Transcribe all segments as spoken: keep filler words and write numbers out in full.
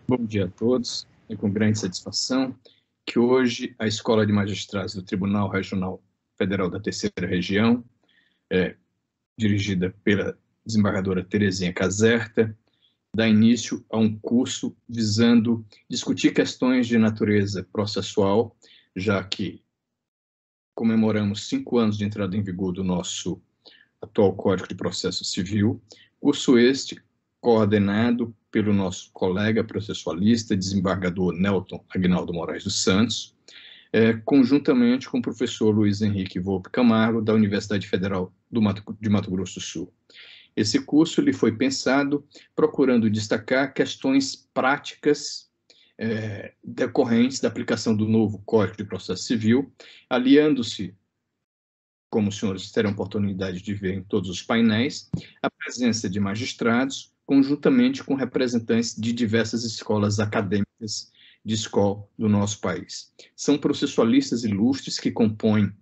Bom dia a todos. É com grande satisfação que hoje a Escola de Magistrados do Tribunal Regional Federal da Terceira Região, é, dirigida pela desembargadora Terezinha Caserta, dá início a um curso visando discutir questões de natureza processual, já que comemoramos cinco anos de entrada em vigor do nosso atual Código de Processo Civil, curso este coordenado pelo nosso colega processualista, desembargador Nelton Aguinaldo Moraes dos Santos, é, conjuntamente com o professor Luiz Henrique Volpe Camargo, da Universidade Federal do Mato, de Mato Grosso do Sul. Esse curso ele foi pensado procurando destacar questões práticas é, decorrentes da aplicação do novo Código de Processo Civil, aliando-se, como os senhores terão oportunidade de ver em todos os painéis, a presença de magistrados, conjuntamente com representantes de diversas escolas acadêmicas de escola do nosso país. São processualistas ilustres que compõem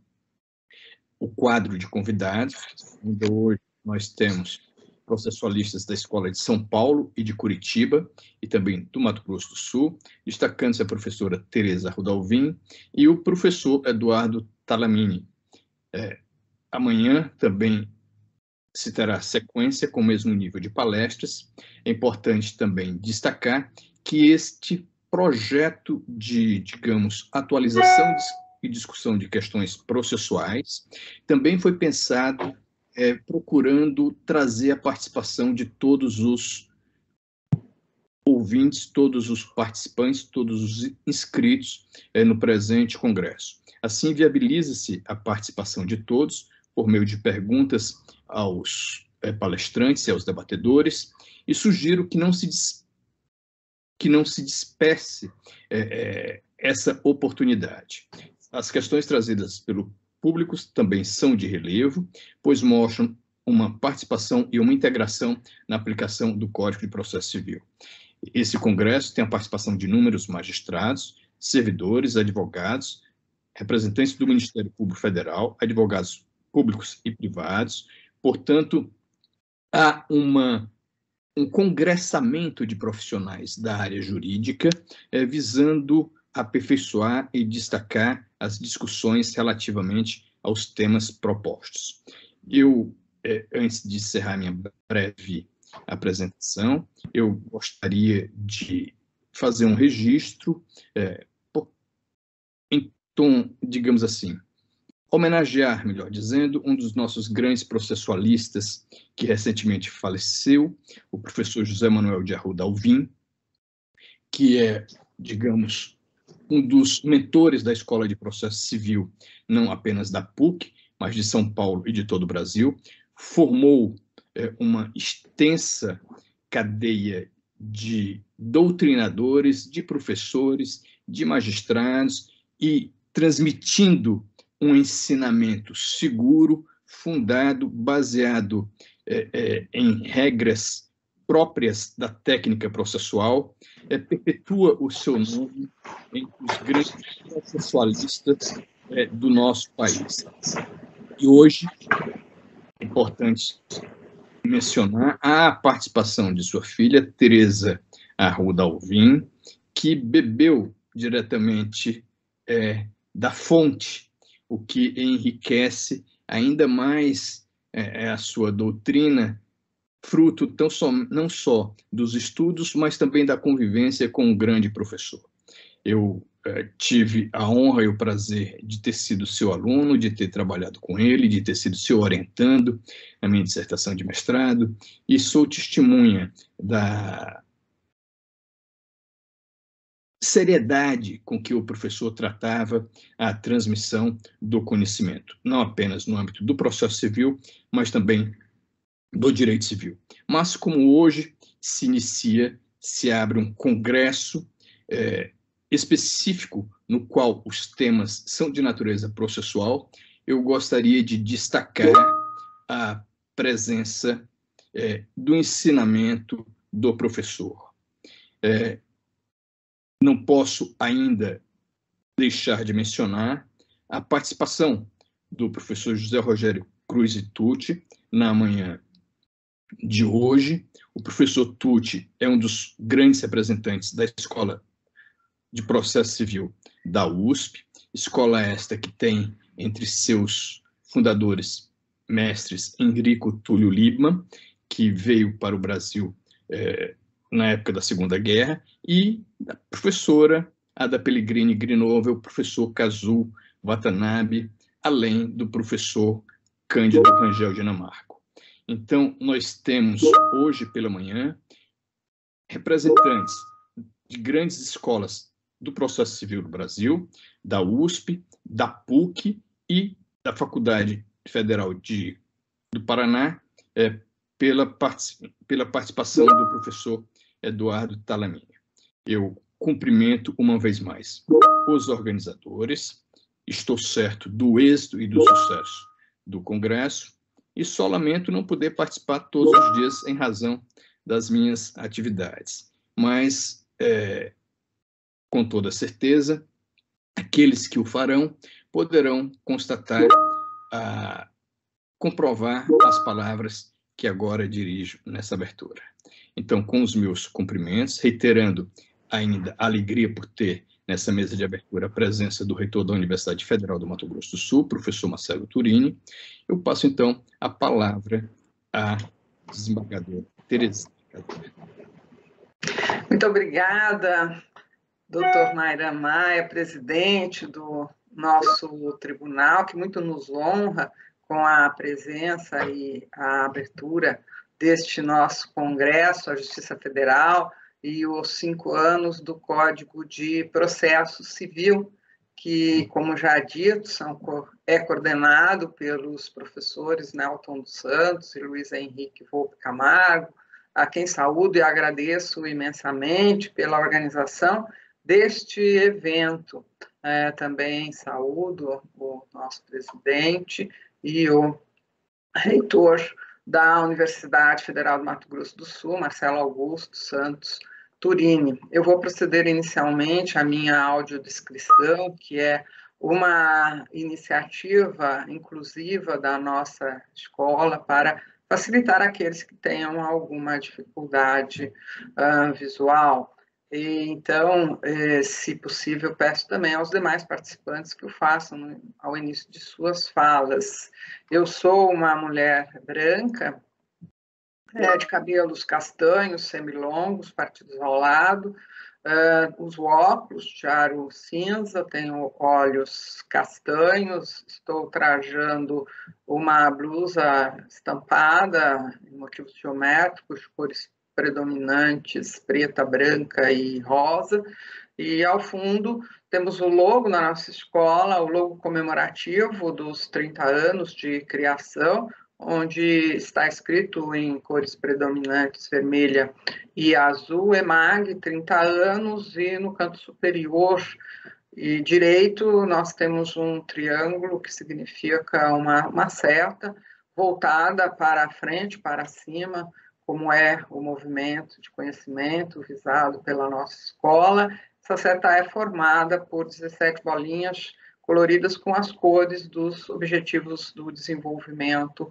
o quadro de convidados. Ainda hoje nós temos processualistas da Escola de São Paulo e de Curitiba, e também do Mato Grosso do Sul, destacando-se a professora Tereza Rudalvin e o professor Eduardo Talamini. É, amanhã também se terá sequência com o mesmo nível de palestras. É importante também destacar que este projeto de, digamos, atualização e discussão de questões processuais também foi pensado é, procurando trazer a participação de todos os ouvintes, todos os participantes, todos os inscritos é, no presente congresso. Assim, viabiliza-se a participação de todos por meio de perguntas aos é, palestrantes e aos debatedores, e sugiro que não se, des... que não se disperse é, é, essa oportunidade. As questões trazidas pelo público também são de relevo, pois mostram uma participação e uma integração na aplicação do Código de Processo Civil. Esse congresso tem a participação de inúmeros magistrados, servidores, advogados, representantes do Ministério Público Federal, advogados públicos e privados. Portanto, há uma, um congressamento de profissionais da área jurídica eh, visando aperfeiçoar e destacar as discussões relativamente aos temas propostos. Eu, eh, antes de encerrar minha breve apresentação, eu gostaria de fazer um registro eh, em tom, digamos assim, homenagear, melhor dizendo, um dos nossos grandes processualistas que recentemente faleceu, o professor José Manuel de Arruda Alvim, que é, digamos, um dos mentores da Escola de Processo Civil, não apenas da P U C, mas de São Paulo e de todo o Brasil, formou é, uma extensa cadeia de doutrinadores, de professores, de magistrados, e transmitindo um ensinamento seguro, fundado, baseado é, é, em regras próprias da técnica processual, é, perpetua o seu nome entre os grandes processualistas é, do nosso país. E hoje, é importante mencionar a participação de sua filha, Tereza Arruda Alvim, que bebeu diretamente é, da fonte, o que enriquece ainda mais é, a sua doutrina, fruto tão só, não só dos estudos, mas também da convivência com um grande professor. Eu é, tive a honra e o prazer de ter sido seu aluno, de ter trabalhado com ele, de ter sido seu orientando na minha dissertação de mestrado, e sou testemunha da seriedade com que o professor tratava a transmissão do conhecimento, não apenas no âmbito do processo civil, mas também do direito civil. Mas como hoje se inicia, se abre um congresso é, específico no qual os temas são de natureza processual, eu gostaria de destacar a presença é, do ensinamento do professor. É, não posso ainda deixar de mencionar a participação do professor José Rogério Cruz e Tucci na manhã de hoje. O professor Tucci é um dos grandes representantes da Escola de Processo Civil da U S P, escola esta que tem entre seus fundadores mestres Enrico Túlio Liebmann, que veio para o Brasil eh, na época da Segunda Guerra, e a professora Ada Pellegrini Grenoble, o professor Kazuo Watanabe, além do professor Cândido Rangel Dinamarco. Então, nós temos hoje pela manhã representantes de grandes escolas do processo civil do Brasil, da U S P, da P U C e da Faculdade Federal de, do Paraná, é, pela, partic pela participação do professor Eduardo Talamini. Eu cumprimento uma vez mais os organizadores, estou certo do êxito e do sucesso do Congresso, e só lamento não poder participar todos os dias em razão das minhas atividades. Mas, é, com toda certeza, aqueles que o farão poderão constatar, a, comprovar as palavras que agora dirijo nessa abertura. Então, com os meus cumprimentos, reiterando ainda a alegria por ter nessa mesa de abertura a presença do reitor da Universidade Federal do Mato Grosso do Sul, professor Marcelo Turini, eu passo, então, a palavra à desembargadora Terezinha. Muito obrigada, doutor Mayra Maia, presidente do nosso tribunal, que muito nos honra com a presença e a abertura deste nosso congresso, a Justiça Federal, e os cinco anos do Código de Processo Civil, que, como já dito, são, é coordenado pelos professores Nelton dos Santos e Luiz Henrique Volpe Camargo, a quem saúdo e agradeço imensamente pela organização deste evento. É, também saúdo o nosso presidente e o reitor da Universidade Federal do Mato Grosso do Sul, Marcelo Augusto Santos Turini. Eu vou proceder inicialmente à minha audiodescrição, que é uma iniciativa inclusiva da nossa escola para facilitar aqueles que tenham alguma dificuldade uh, visual. E, então, eh, se possível, peço também aos demais participantes que o façam ao início de suas falas. Eu sou uma mulher branca, é, de cabelos castanhos, semilongos, partidos ao lado, uh, uso óculos de aro cinza, tenho olhos castanhos, estou trajando uma blusa estampada em motivos geométricos, de cores predominantes, preta, branca e rosa, e ao fundo temos o logo na nossa escola, o logo comemorativo dos trinta anos de criação, onde está escrito em cores predominantes, vermelha e azul, EMAG, trinta anos, e no canto superior e direito nós temos um triângulo que significa uma, uma seta voltada para a frente, para cima, como é o movimento de conhecimento visado pela nossa escola. Essa seta é formada por dezessete bolinhas coloridas com as cores dos Objetivos do Desenvolvimento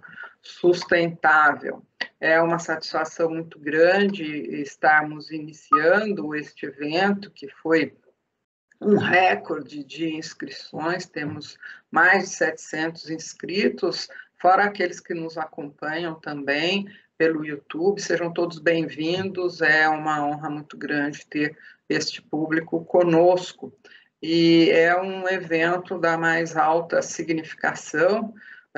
Sustentável. É uma satisfação muito grande estarmos iniciando este evento, que foi um recorde de inscrições, temos mais de setecentos inscritos, fora aqueles que nos acompanham também pelo YouTube. Sejam todos bem-vindos, é uma honra muito grande ter este público conosco. E é um evento da mais alta significação,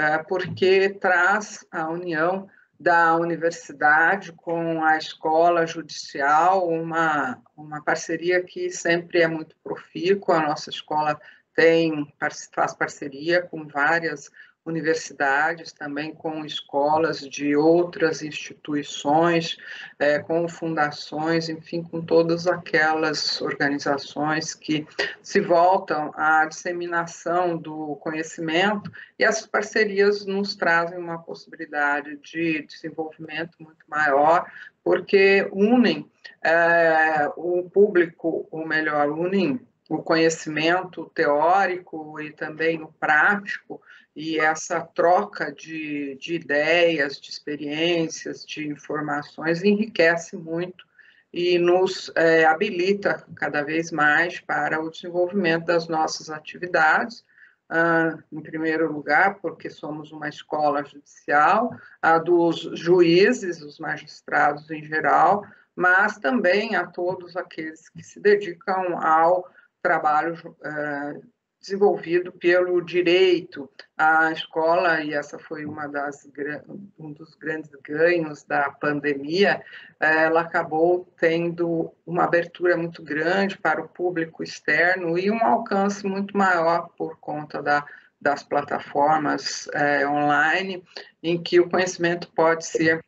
porque traz a união da universidade com a escola judicial, uma, uma parceria que sempre é muito profícua. A nossa escola tem, faz parceria com várias universidades, também com escolas de outras instituições, é, com fundações, enfim, com todas aquelas organizações que se voltam à disseminação do conhecimento, e essas parcerias nos trazem uma possibilidade de desenvolvimento muito maior, porque unem é, o público, ou melhor, unem o conhecimento teórico e também no prático, e essa troca de, de ideias, de experiências, de informações enriquece muito e nos é, habilita cada vez mais para o desenvolvimento das nossas atividades. Ah, em primeiro lugar, porque somos uma escola judicial, a dos juízes, os magistrados em geral, mas também a todos aqueles que se dedicam ao trabalho eh, desenvolvido pelo direito. A escola, e essa foi uma das, um dos grandes ganhos da pandemia, ela acabou tendo uma abertura muito grande para o público externo e um alcance muito maior por conta da, das plataformas eh, online, em que o conhecimento pode ser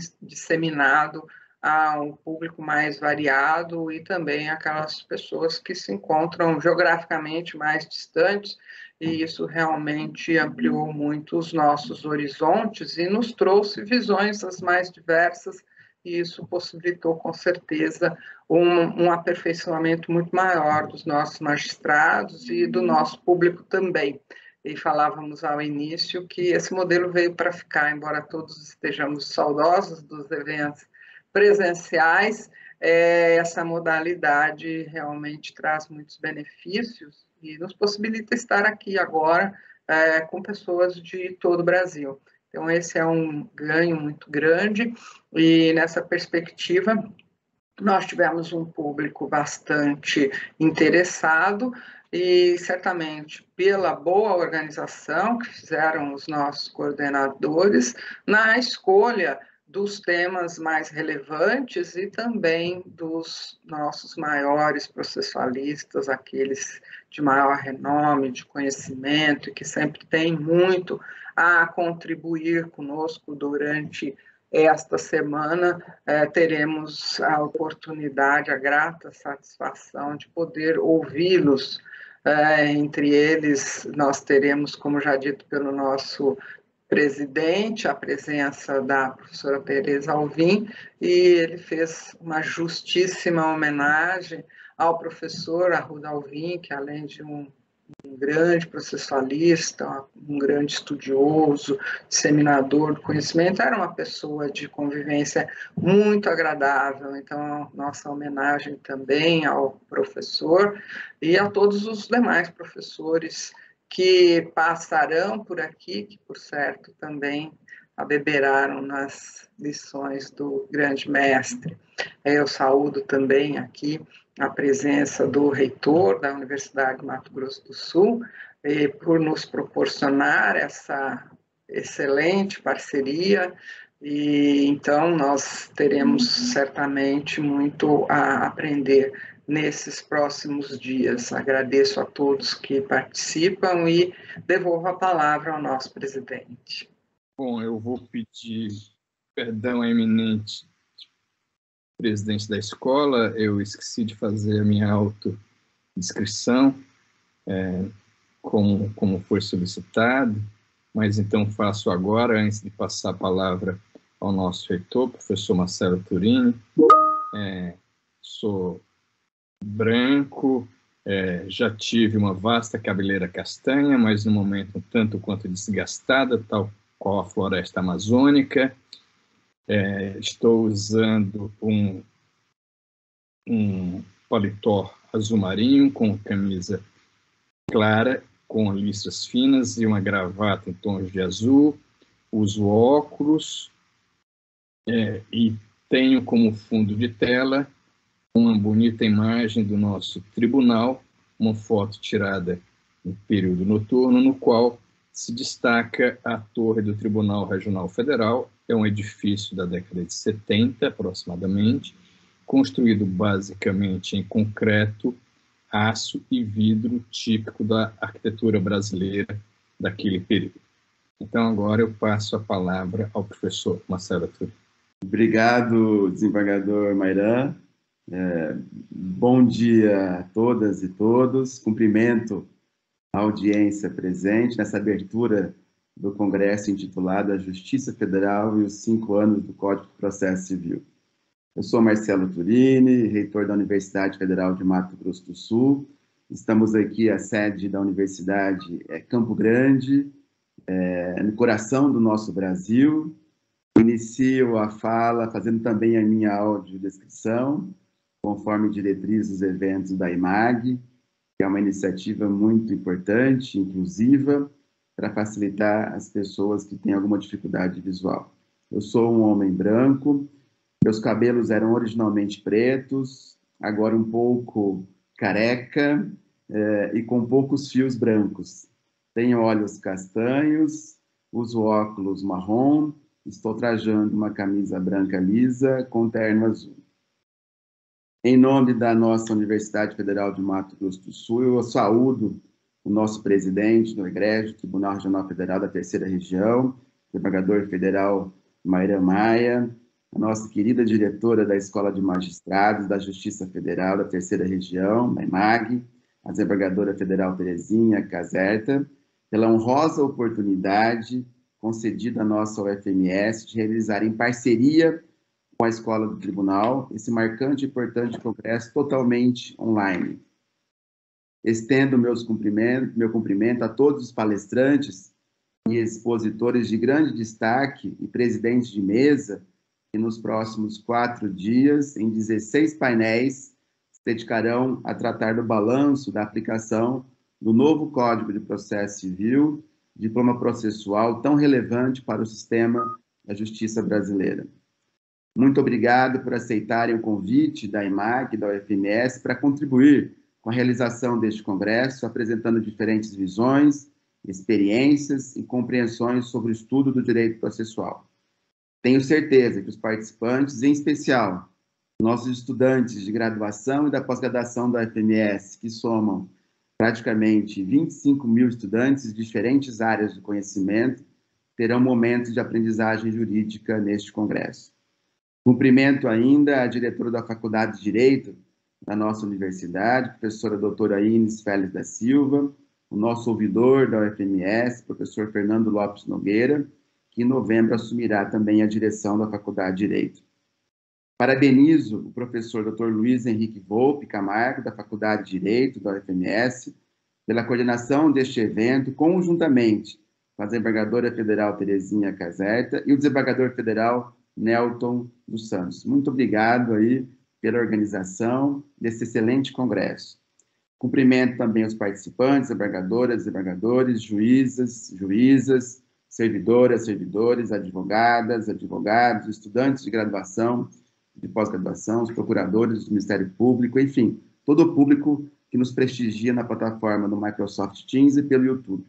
disseminado a um público mais variado e também aquelas pessoas que se encontram geograficamente mais distantes, e isso realmente ampliou muito os nossos horizontes e nos trouxe visões as mais diversas, e isso possibilitou, com certeza, um, um aperfeiçoamento muito maior dos nossos magistrados e do nosso público também. E falávamos ao início que esse modelo veio para ficar, embora todos estejamos saudosos dos eventos presenciais, é, essa modalidade realmente traz muitos benefícios e nos possibilita estar aqui agora é, com pessoas de todo o Brasil. Então, esse é um ganho muito grande e, nessa perspectiva, nós tivemos um público bastante interessado e, certamente, pela boa organização que fizeram os nossos coordenadores na escolha dos temas mais relevantes e também dos nossos maiores processualistas, aqueles de maior renome, de conhecimento, e que sempre têm muito a contribuir conosco durante esta semana. Eh, teremos a oportunidade, a grata satisfação de poder ouvi-los. Eh, entre eles, nós teremos, como já dito pelo nosso presidente, a presença da professora Tereza Alvim, e ele fez uma justíssima homenagem ao professor Arruda Alvim, que além de um, um grande processualista, um grande estudioso, disseminador do conhecimento, era uma pessoa de convivência muito agradável. Então, nossa homenagem também ao professor e a todos os demais professores que passarão por aqui, que, por certo, também abeberaram nas lições do grande mestre. Eu saúdo também aqui a presença do reitor da Universidade de Mato Grosso do Sul, e por nos proporcionar essa excelente parceria, e então nós teremos certamente muito a aprender nesses próximos dias. Agradeço a todos que participam e devolvo a palavra ao nosso presidente. Bom, eu vou pedir perdão à eminente presidente da escola, eu esqueci de fazer a minha autodescrição, é, como, como foi solicitado, mas então faço agora, antes de passar a palavra ao nosso reitor, professor Marcelo Turini. É, sou branco, é, já tive uma vasta cabeleira castanha, mas no momento um tanto quanto desgastada, tal qual a floresta amazônica. É, estou usando um, um paletó azul marinho com camisa clara, com listras finas e uma gravata em tons de azul. Uso óculos é, e tenho como fundo de tela uma bonita imagem do nosso tribunal, uma foto tirada em período noturno, no qual se destaca a torre do Tribunal Regional Federal. É um edifício da década de setenta, aproximadamente, construído basicamente em concreto, aço e vidro, típico da arquitetura brasileira daquele período. Então, agora eu passo a palavra ao professor Marcelo Turini. Obrigado, desembargador Mairan. É, bom dia a todas e todos. Cumprimento a audiência presente nessa abertura do congresso intitulado A Justiça Federal e os cinco anos do Código de Processo Civil. Eu sou Marcelo Turini, reitor da Universidade Federal de Mato Grosso do Sul, Estamos aqui, a sede da universidade é Campo Grande, é, no coração do nosso Brasil. Inicio a fala fazendo também a minha audiodescrição, conforme diretriz dos eventos da I M A G, que é uma iniciativa muito importante, inclusiva, para facilitar as pessoas que têm alguma dificuldade visual. Eu sou um homem branco, meus cabelos eram originalmente pretos, agora um pouco careca eh, e com poucos fios brancos. Tenho olhos castanhos, uso óculos marrom, estou trajando uma camisa branca lisa com terno azul. Em nome da nossa Universidade Federal de Mato Grosso do Sul, eu saúdo o nosso presidente do Egrégio Tribunal Regional Federal da Terceira Região, desembargador federal Maira Maia, a nossa querida diretora da Escola de Magistrados da Justiça Federal da Terceira Região, da I M A G, a desembargadora federal Terezinha Caserta, pela honrosa oportunidade concedida à nossa U F M S de realizar em parceria com a Escola do Tribunal esse marcante e importante congresso totalmente online. Estendo meus cumprimentos, meu cumprimento a todos os palestrantes e expositores de grande destaque e presidentes de mesa que nos próximos quatro dias, em dezesseis painéis, se dedicarão a tratar do balanço da aplicação do novo Código de Processo Civil, diploma processual tão relevante para o sistema da justiça brasileira. Muito obrigado por aceitarem o convite da I M A G e da U F M S para contribuir com a realização deste congresso, apresentando diferentes visões, experiências e compreensões sobre o estudo do direito processual. Tenho certeza que os participantes, em especial nossos estudantes de graduação e da pós-graduação da U F M S, que somam praticamente vinte e cinco mil estudantes de diferentes áreas do conhecimento, terão momentos de aprendizagem jurídica neste congresso. Cumprimento ainda a diretora da Faculdade de Direito da nossa universidade, professora doutora Ines Félix da Silva, o nosso ouvidor da U F M S, professor Fernando Lopes Nogueira, que em novembro assumirá também a direção da Faculdade de Direito. Parabenizo o professor doutor Luiz Henrique Volpe Camargo, da Faculdade de Direito da U F M S, pela coordenação deste evento, conjuntamente com a desembargadora federal Terezinha Caserta e o desembargador federal Nelton dos Santos. Muito obrigado aí pela organização desse excelente congresso. Cumprimento também os participantes, desembargadoras, desembargadores, juízas, juízas, servidoras, servidores, advogadas, advogados, estudantes de graduação, de pós-graduação, os procuradores do Ministério Público, enfim, todo o público que nos prestigia na plataforma do Microsoft Teams e pelo YouTube.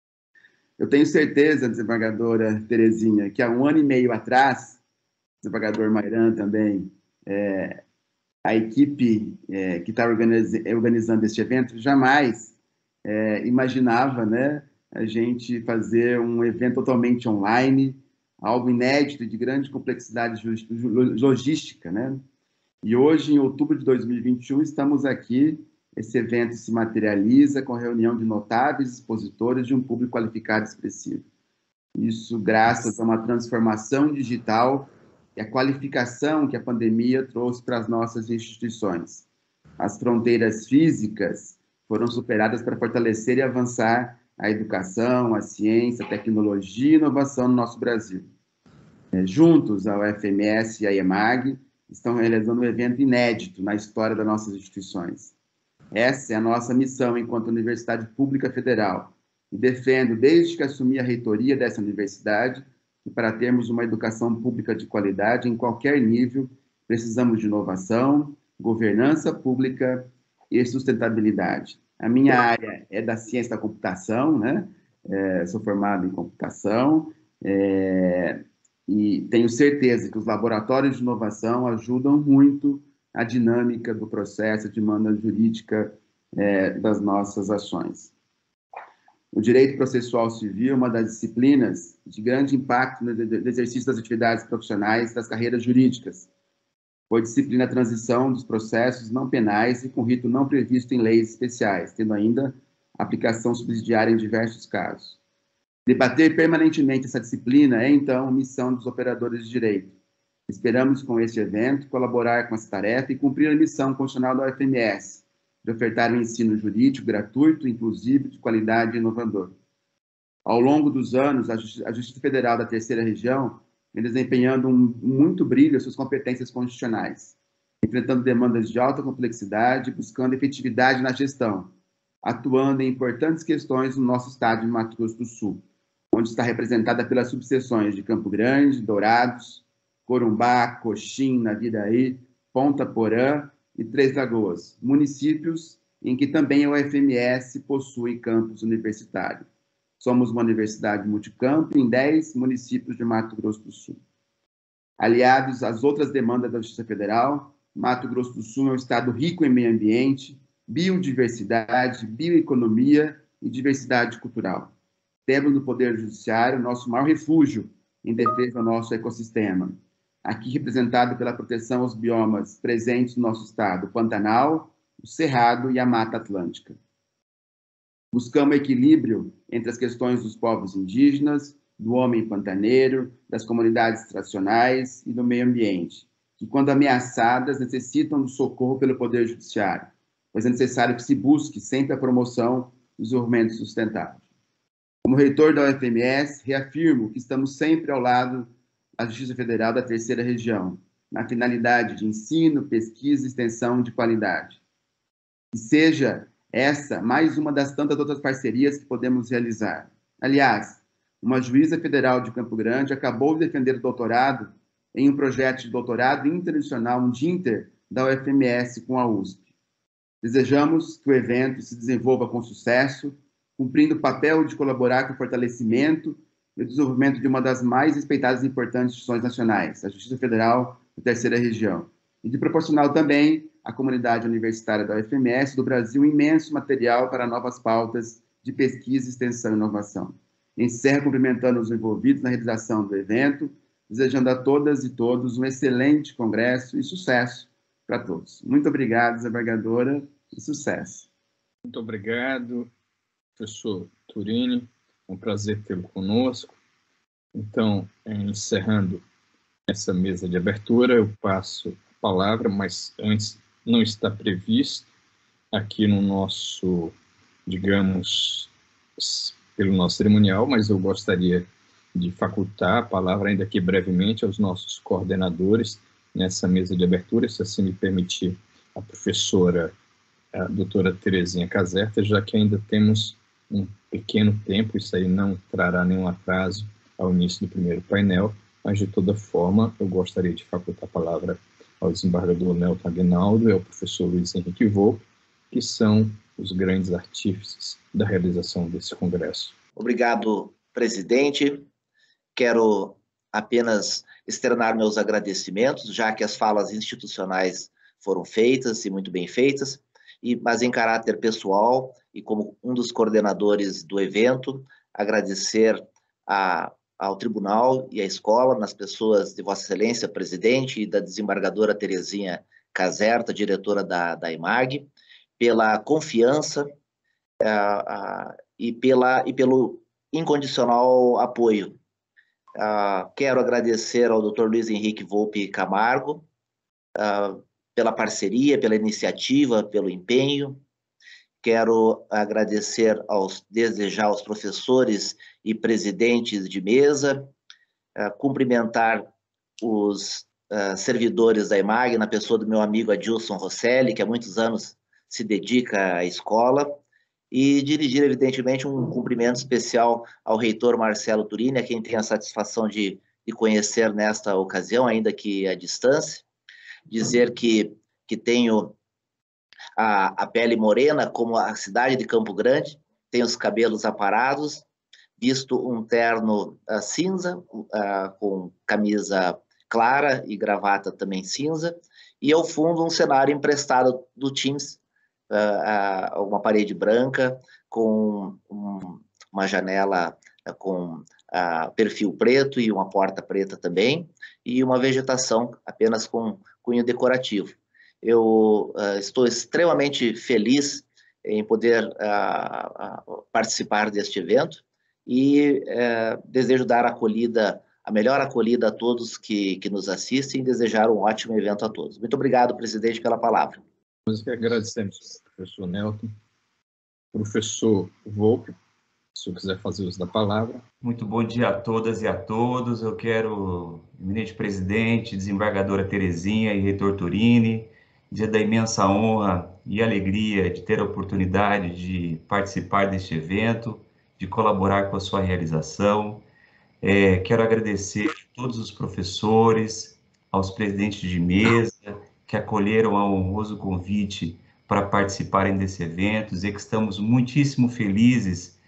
Eu tenho certeza, desembargadora Terezinha, que há um ano e meio atrás, desembargador Mairan também, é, a equipe é, que está organiz, organizando este evento jamais é, imaginava, né, a gente fazer um evento totalmente online, algo inédito e de grande complexidade logística, né? E hoje, em outubro de dois mil e vinte e um, estamos aqui, esse evento se materializa com a reunião de notáveis expositores de um público qualificado e expressivo. Isso graças a uma transformação digital e a qualificação que a pandemia trouxe para as nossas instituições. As fronteiras físicas foram superadas para fortalecer e avançar a educação, a ciência, a tecnologia e a inovação no nosso Brasil. É, juntos, a U F M S e a I M A G estão realizando um evento inédito na história das nossas instituições. Essa é a nossa missão enquanto Universidade Pública Federal, e defendo, desde que assumi a reitoria dessa universidade, que para termos uma educação pública de qualidade em qualquer nível, precisamos de inovação, governança pública e sustentabilidade. A minha área é da ciência da computação, né? É, sou formado em computação, é, e tenho certeza que os laboratórios de inovação ajudam muito a dinâmica do processo, a demanda jurídica é, das nossas ações. O direito processual civil é uma das disciplinas de grande impacto no exercício das atividades profissionais das carreiras jurídicas. Foi disciplina a transição dos processos não penais e com rito não previsto em leis especiais, tendo ainda aplicação subsidiária em diversos casos. Debater permanentemente essa disciplina é, então, missão dos operadores de direito. Esperamos, com este evento, colaborar com essa tarefa e cumprir a missão constitucional da U F M S, de ofertar um ensino jurídico gratuito, inclusivo, de qualidade e inovador. Ao longo dos anos, a Justiça Federal da Terceira Região vem desempenhando um, muito brilho as suas competências constitucionais, enfrentando demandas de alta complexidade, buscando efetividade na gestão, atuando em importantes questões no nosso estado de Mato Grosso do Sul, onde está representada pelas subseções de Campo Grande, Dourados, Corumbá, Coxim, Naviraí, Ponta Porã e Três Lagoas, municípios em que também a U F M S possui campus universitário. Somos uma universidade multicampo em dez municípios de Mato Grosso do Sul. Aliados às outras demandas da Justiça Federal, Mato Grosso do Sul é um estado rico em meio ambiente, biodiversidade, bioeconomia e diversidade cultural. Temos no Poder Judiciário nosso maior refúgio em defesa do nosso ecossistema, aqui representado pela proteção aos biomas presentes no nosso estado, o Pantanal, o Cerrado e a Mata Atlântica. Buscamos equilíbrio entre as questões dos povos indígenas, do homem pantaneiro, das comunidades tradicionais e do meio ambiente, que, quando ameaçadas, necessitam do socorro pelo Poder Judiciário, pois é necessário que se busque sempre a promoção do desenvolvimento sustentável. Como reitor da U F M S, reafirmo que estamos sempre ao lado da Justiça Federal da Terceira Região, na finalidade de ensino, pesquisa e extensão de qualidade. Que seja essa mais uma das tantas outras parcerias que podemos realizar. Aliás, uma juíza federal de Campo Grande acabou de defender o doutorado em um projeto de doutorado internacional, um DINTER, da U F M S com a U S P. Desejamos que o evento se desenvolva com sucesso, cumprindo o papel de colaborar com o fortalecimento e o desenvolvimento de uma das mais respeitadas e importantes instituições nacionais, a Justiça Federal da Terceira Região, e de proporcionar também à comunidade universitária da U F M S do Brasil imenso material para novas pautas de pesquisa, extensão e inovação. Encerro cumprimentando os envolvidos na realização do evento, desejando a todas e todos um excelente congresso e sucesso para todos. Muito obrigado, desembargadora, e sucesso. Muito obrigado, professor Turini, é um prazer tê-lo conosco. Então, encerrando essa mesa de abertura, eu passo a palavra, mas antes não está previsto aqui no nosso, digamos, pelo nosso cerimonial, mas eu gostaria de facultar a palavra, ainda que brevemente, aos nossos coordenadores nessa mesa de abertura, se assim me permitir, a professora, a doutora Terezinha Caserta, já que ainda temos um pequeno tempo, isso aí não trará nenhum atraso ao início do primeiro painel, mas de toda forma eu gostaria de facultar a palavra ao desembargador Nelton Aguinaldo e ao professor Luiz Henrique Volpe, que são os grandes artífices da realização desse congresso. Obrigado, presidente. Quero apenas externar meus agradecimentos, já que as falas institucionais foram feitas e muito bem feitas, e, mas em caráter pessoal e como um dos coordenadores do evento, agradecer a, ao tribunal e à escola, nas pessoas de Vossa Excelência, presidente, e da desembargadora Terezinha Caserta, diretora da, da IMAG, pela confiança uh, uh, e, pela, e pelo incondicional apoio. Uh, quero agradecer ao doutor Luiz Henrique Volpe Camargo uh, pela parceria, pela iniciativa, pelo empenho. Quero agradecer, aos, desejar aos professores e presidentes de mesa, uh, cumprimentar os uh, servidores da IMAG, na pessoa do meu amigo Adilson Rosselli, que há muitos anos se dedica à escola, e dirigir, evidentemente, um cumprimento especial ao reitor Marcelo Turini, a quem tenho a satisfação de, de conhecer nesta ocasião, ainda que à distância. Dizer que, que tenho a, a pele morena, como a cidade de Campo Grande, tenho os cabelos aparados, visto um terno uh, cinza, uh, com camisa clara e gravata também cinza, e ao fundo um cenário emprestado do Teams, Uh, uh, uma parede branca com um, uma janela uh, com uh, perfil preto e uma porta preta também, e uma vegetação apenas com cunho decorativo. Eu uh, estou extremamente feliz em poder uh, uh, participar deste evento e uh, desejo dar acolhida, a melhor acolhida a todos que, que nos assistem e desejar um ótimo evento a todos. Muito obrigado, presidente, pela palavra. Nós que agradecemos. professor Nelton. Professor Volpe, se eu quiser fazer uso da palavra. Muito bom dia a todas e a todos. Eu quero, eminente presidente, desembargadora Terezinha e reitor Turini, dizer da imensa honra e alegria de ter a oportunidade de participar deste evento, de colaborar com a sua realização. É, quero agradecer a todos os professores, aos presidentes de mesa, que acolheram ao honroso convite para participarem desse evento, dizer que estamos muitíssimo felizes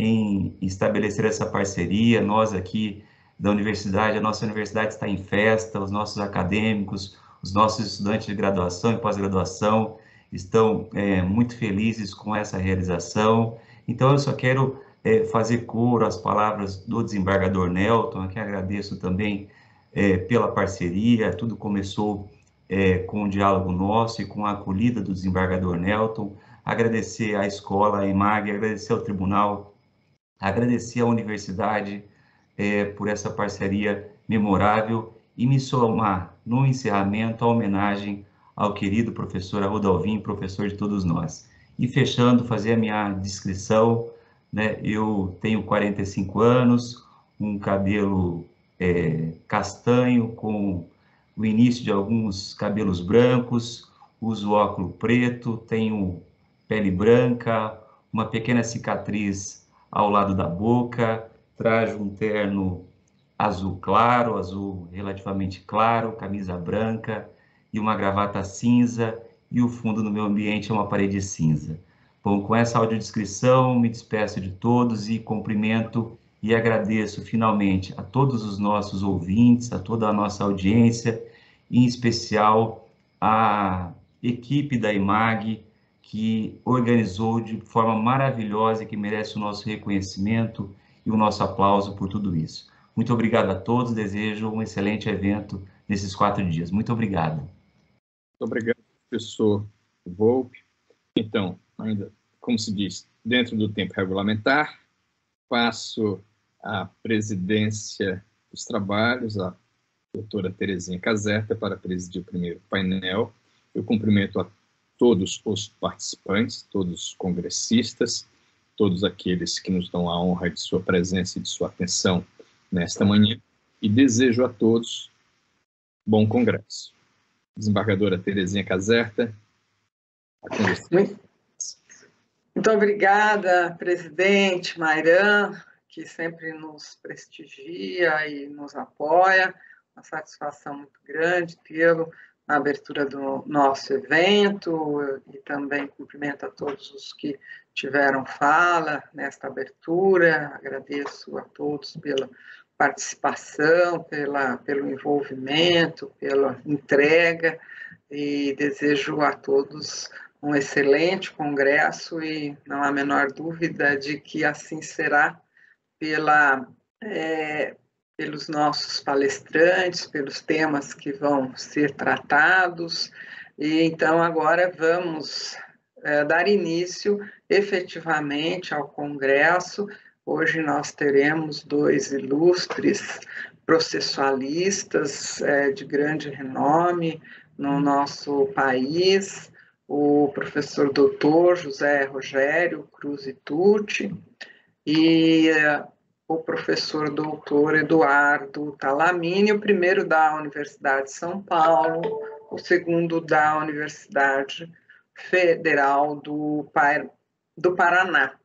em estabelecer essa parceria. Nós aqui da universidade, a nossa universidade está em festa, os nossos acadêmicos, os nossos estudantes de graduação e pós-graduação estão é, muito felizes com essa realização. Então, eu só quero é, fazer coro às palavras do desembargador Nelton, a quem agradeço também é, pela parceria. Tudo começou é, com o diálogo nosso e com a acolhida do desembargador Nelton. Agradecer à escola, à EMAG, agradecer ao tribunal, agradecer à universidade é, por essa parceria memorável e me somar no encerramento a homenagem ao querido professor Arruda Alvim, professor de todos nós. E fechando, fazer a minha descrição, né? Eu tenho quarenta e cinco anos, um cabelo é, castanho com o início de alguns cabelos brancos, uso óculos preto, tenho pele branca, uma pequena cicatriz ao lado da boca, trajo um terno azul claro, azul relativamente claro, camisa branca e uma gravata cinza, e o fundo no meu ambiente é uma parede cinza. Bom, com essa audiodescrição, me despeço de todos e cumprimento e agradeço finalmente a todos os nossos ouvintes, a toda a nossa audiência, em especial a equipe da EMAG, que organizou de forma maravilhosa e que merece o nosso reconhecimento e o nosso aplauso por tudo isso. Muito obrigado a todos, desejo um excelente evento nesses quatro dias. Muito obrigado. Muito obrigado, professor Volpe. Então, ainda, como se diz, dentro do tempo regulamentar, passo a presidência dos trabalhos, a doutora Terezinha Caserta, para presidir o primeiro painel. Eu cumprimento a todos os participantes, todos os congressistas, todos aqueles que nos dão a honra de sua presença e de sua atenção nesta manhã, e desejo a todos bom congresso. Desembargadora Terezinha Caserta, a muito, muito obrigada, presidente Mairan, que sempre nos prestigia e nos apoia. Uma satisfação muito grande tê-lo na abertura do nosso evento, e também cumprimento a todos os que tiveram fala nesta abertura. Agradeço a todos pela participação, pela, pelo envolvimento, pela entrega, e desejo a todos um excelente congresso, e não há a menor dúvida de que assim será pela, é, pelos nossos palestrantes, pelos temas que vão ser tratados. E então agora vamos é, dar início efetivamente ao congresso. Hoje nós teremos dois ilustres processualistas é, de grande renome no nosso país, o professor doutor José Rogério Cruz Tucci e é, o professor doutor Eduardo Talamini, o primeiro da Universidade de São Paulo, o segundo da Universidade Federal do, pa do Paraná.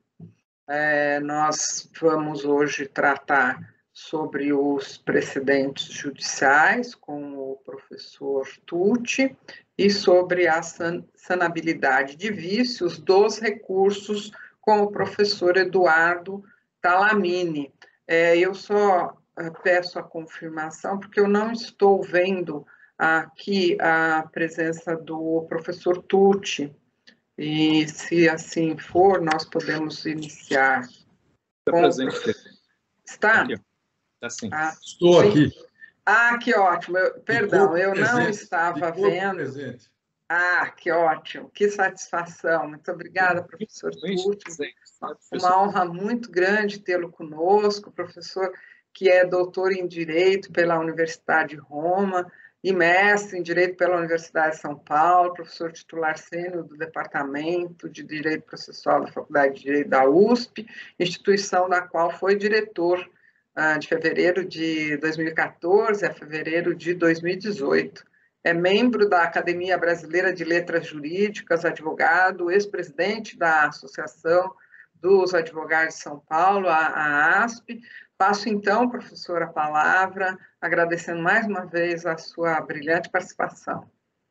É, nós vamos hoje tratar sobre os precedentes judiciais com o professor Tucci e sobre a san sanabilidade de vícios dos recursos com o professor Eduardo Talamini. É, eu só peço a confirmação, porque eu não estou vendo aqui a presença do professor Tucci. E, se assim for, nós podemos iniciar. Está com... presente. Está? Aqui, está sim. Ah, estou sim. aqui. Ah, que ótimo. Eu, perdão, eu presente. não estava Ficou vendo. Presente. Ah, que ótimo. Que satisfação. Muito obrigada, professor Tucci. Uma honra muito grande tê-lo conosco, professor que é doutor em Direito pela Universidade de Roma, e mestre em Direito pela Universidade de São Paulo, professor titular sênior do Departamento de Direito Processual da Faculdade de Direito da U S P, instituição da qual foi diretor uh, de fevereiro de dois mil e quatorze a fevereiro de dois mil e dezoito. É membro da Academia Brasileira de Letras Jurídicas, advogado, ex-presidente da Associação dos Advogados de São Paulo, a, a ASP. Passo, então, professor, a palavra, agradecendo mais uma vez a sua brilhante participação.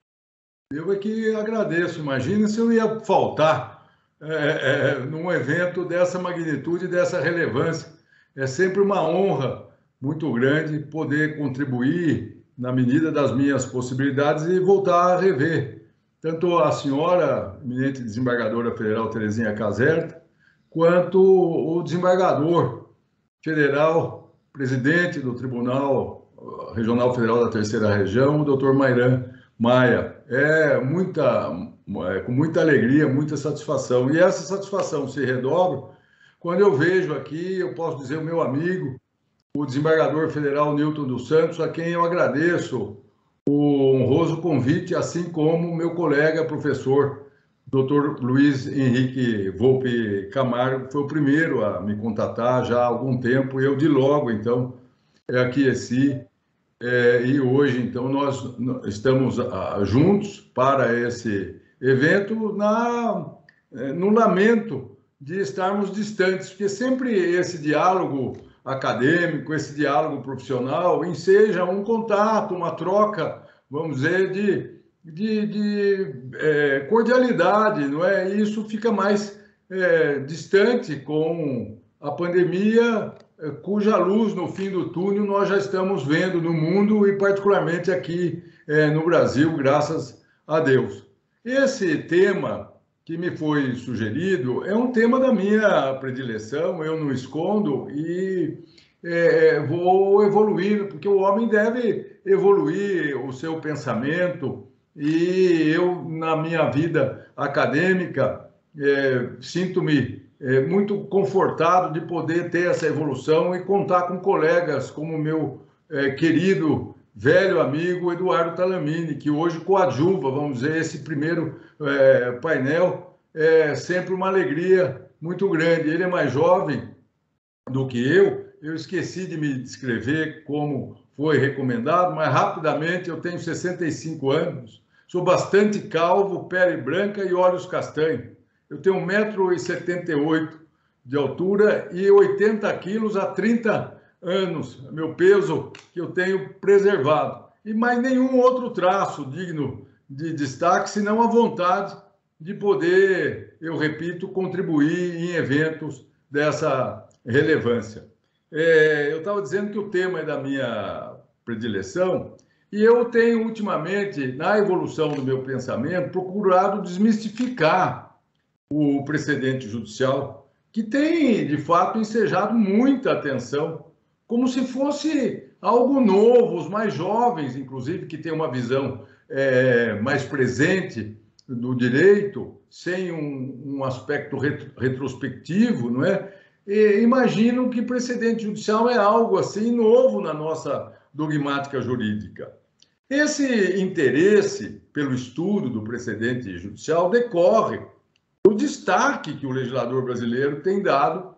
Eu é que agradeço. Imagina se eu ia faltar é, é, num evento dessa magnitude, dessa relevância. É sempre uma honra muito grande poder contribuir na medida das minhas possibilidades e voltar a rever tanto a senhora, eminente desembargadora federal Terezinha Caserta, quanto o desembargador federal, presidente do Tribunal Regional Federal da Terceira Região, o doutor Mairan Maia. É, muita, é com muita alegria, muita satisfação. E essa satisfação se redobra quando eu vejo aqui, eu posso dizer, o meu amigo, o desembargador federal Newton dos Santos, a quem eu agradeço o honroso convite, assim como o meu colega professor, doutor Luiz Henrique Volpe Camargo, foi o primeiro a me contatar já há algum tempo, e eu de logo, então, aqueci, é, e hoje, então, nós estamos a, juntos para esse evento na, no lamento de estarmos distantes, porque sempre esse diálogo acadêmico, esse diálogo profissional, enseja um contato, uma troca, vamos dizer, de de, de é, cordialidade, não é? E isso fica mais é, distante com a pandemia, é, cuja luz no fim do túnel nós já estamos vendo no mundo e particularmente aqui é, no Brasil, graças a Deus. Esse tema que me foi sugerido é um tema da minha predileção, eu não escondo e é, vou evoluindo, porque o homem deve evoluir o seu pensamento. E eu, na minha vida acadêmica, é, sinto-me é, muito confortado de poder ter essa evolução e contar com colegas como o meu é, querido, velho amigo Eduardo Talamini, que hoje coadjuva, vamos dizer, esse primeiro é, painel. É sempre uma alegria muito grande. Ele é mais jovem do que eu, eu esqueci de me descrever como foi recomendado, mas rapidamente eu tenho sessenta e cinco anos, sou bastante calvo, pele branca e olhos castanhos. Eu tenho um metro e setenta e oito de altura e oitenta quilos há trinta anos, meu peso que eu tenho preservado. E mais nenhum outro traço digno de destaque, senão a vontade de poder, eu repito, contribuir em eventos dessa relevância. É, eu estava dizendo que o tema é da minha predileção, e eu tenho, ultimamente, na evolução do meu pensamento, procurado desmistificar o precedente judicial, que tem, de fato, ensejado muita atenção, como se fosse algo novo, os mais jovens, inclusive, que têm uma visão é, mais presente do direito, sem um, um aspecto retro, retrospectivo, não é? E imaginam que precedente judicial é algo assim novo na nossa dogmática jurídica. Esse interesse pelo estudo do precedente judicial decorre do destaque que o legislador brasileiro tem dado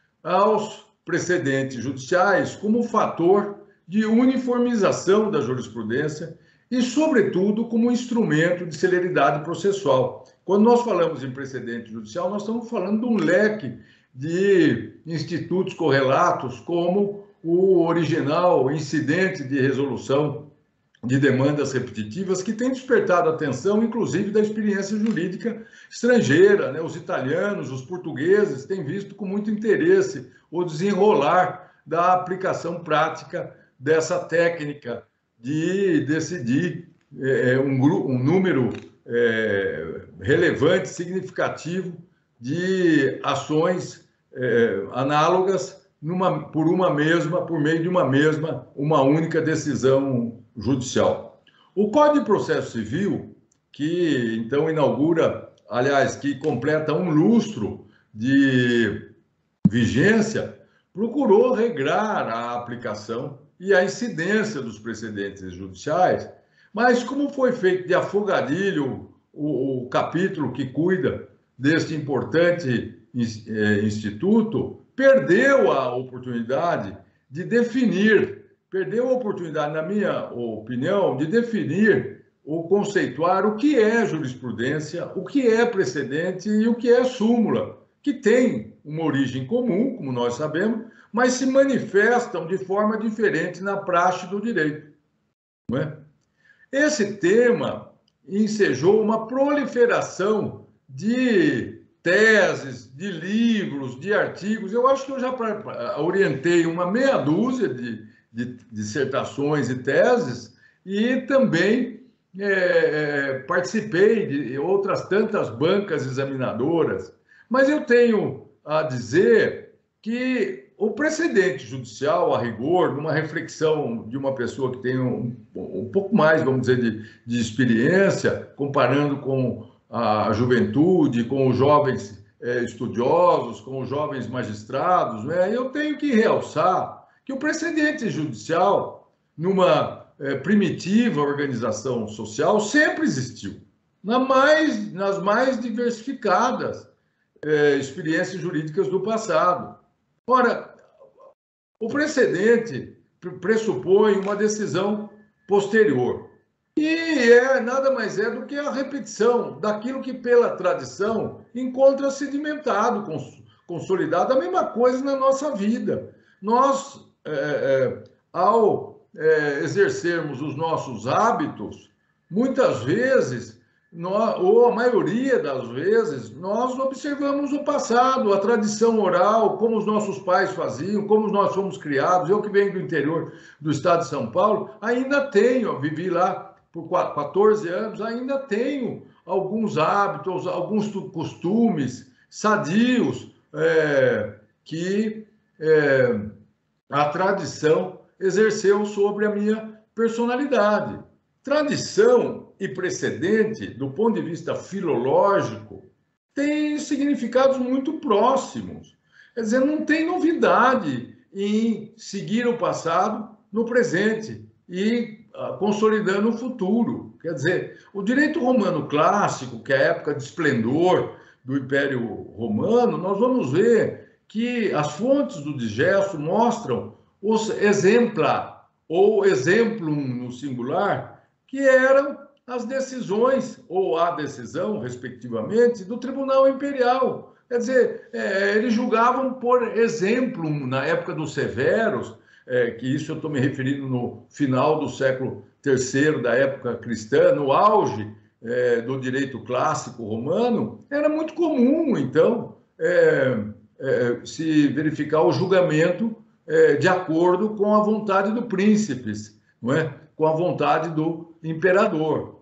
aos precedentes judiciais como fator de uniformização da jurisprudência e, sobretudo, como instrumento de celeridade processual. Quando nós falamos em precedente judicial, nós estamos falando de um leque de institutos correlatos, como o original incidente de resolução de demandas repetitivas, que tem despertado a atenção, inclusive, da experiência jurídica estrangeira, né? Os italianos, os portugueses têm visto com muito interesse o desenrolar da aplicação prática dessa técnica de decidir é, um, um número é, relevante, significativo de ações é, análogas numa, por uma mesma, por meio de uma mesma, uma única decisão judicial. O Código de Processo Civil, que então inaugura, aliás, que completa um lustro de vigência, procurou regrar a aplicação e a incidência dos precedentes judiciais Mas como foi feito de afogadilho o, o capítulo que cuida deste importante eh, instituto, perdeu a oportunidade de definir, perdeu a oportunidade, na minha opinião, de definir ou conceituar o que é jurisprudência, o que é precedente e o que é súmula, que tem uma origem comum, como nós sabemos, mas se manifestam de forma diferente na praxe do direito. Não é? Esse tema ensejou uma proliferação de teses, de livros, de artigos. Eu acho que eu já orientei uma meia dúzia de, de dissertações e teses e também é, participei de outras tantas bancas examinadoras. Mas eu tenho a dizer que o precedente judicial, a rigor, numa reflexão de uma pessoa que tem um, um pouco mais, vamos dizer, de, de experiência, comparando com a juventude, com os jovens é, estudiosos, com os jovens magistrados, né? Eu tenho que realçar que o precedente judicial, numa é, primitiva organização social, sempre existiu, na mais, nas mais diversificadas é, experiências jurídicas do passado. Ora, o precedente pressupõe uma decisão posterior. E é, nada mais é do que a repetição daquilo que, pela tradição, encontra sedimentado, cons, consolidado. A mesma coisa na nossa vida. Nós, é, é, ao é, exercermos os nossos hábitos, muitas vezes, nós, ou a maioria das vezes, nós observamos o passado, a tradição oral, como os nossos pais faziam, como nós fomos criados. Eu que venho do interior do estado de São Paulo, ainda tenho, vivi lá por quatorze anos, ainda tenho alguns hábitos, alguns costumes sadios é, que é, a tradição exerceu sobre a minha personalidade. Tradição e precedente, do ponto de vista filológico, têm significados muito próximos. Quer dizer, não tem novidade em seguir o passado no presente e uh, consolidando o futuro. Quer dizer, o direito romano clássico, que é a época de esplendor do Império Romano, nós vamos ver que as fontes do digesto mostram os exempla, ou exemplum no singular, que eram as decisões, ou a decisão, respectivamente, do Tribunal Imperial. Quer dizer, é, eles julgavam por exemplo, na época dos Severos, é, que isso eu estou me referindo no final do século terceiro, da época cristã, no auge é, do direito clássico romano, era muito comum, então, é, é, se verificar o julgamento é, de acordo com a vontade do príncipes, não é? Com a vontade do imperador.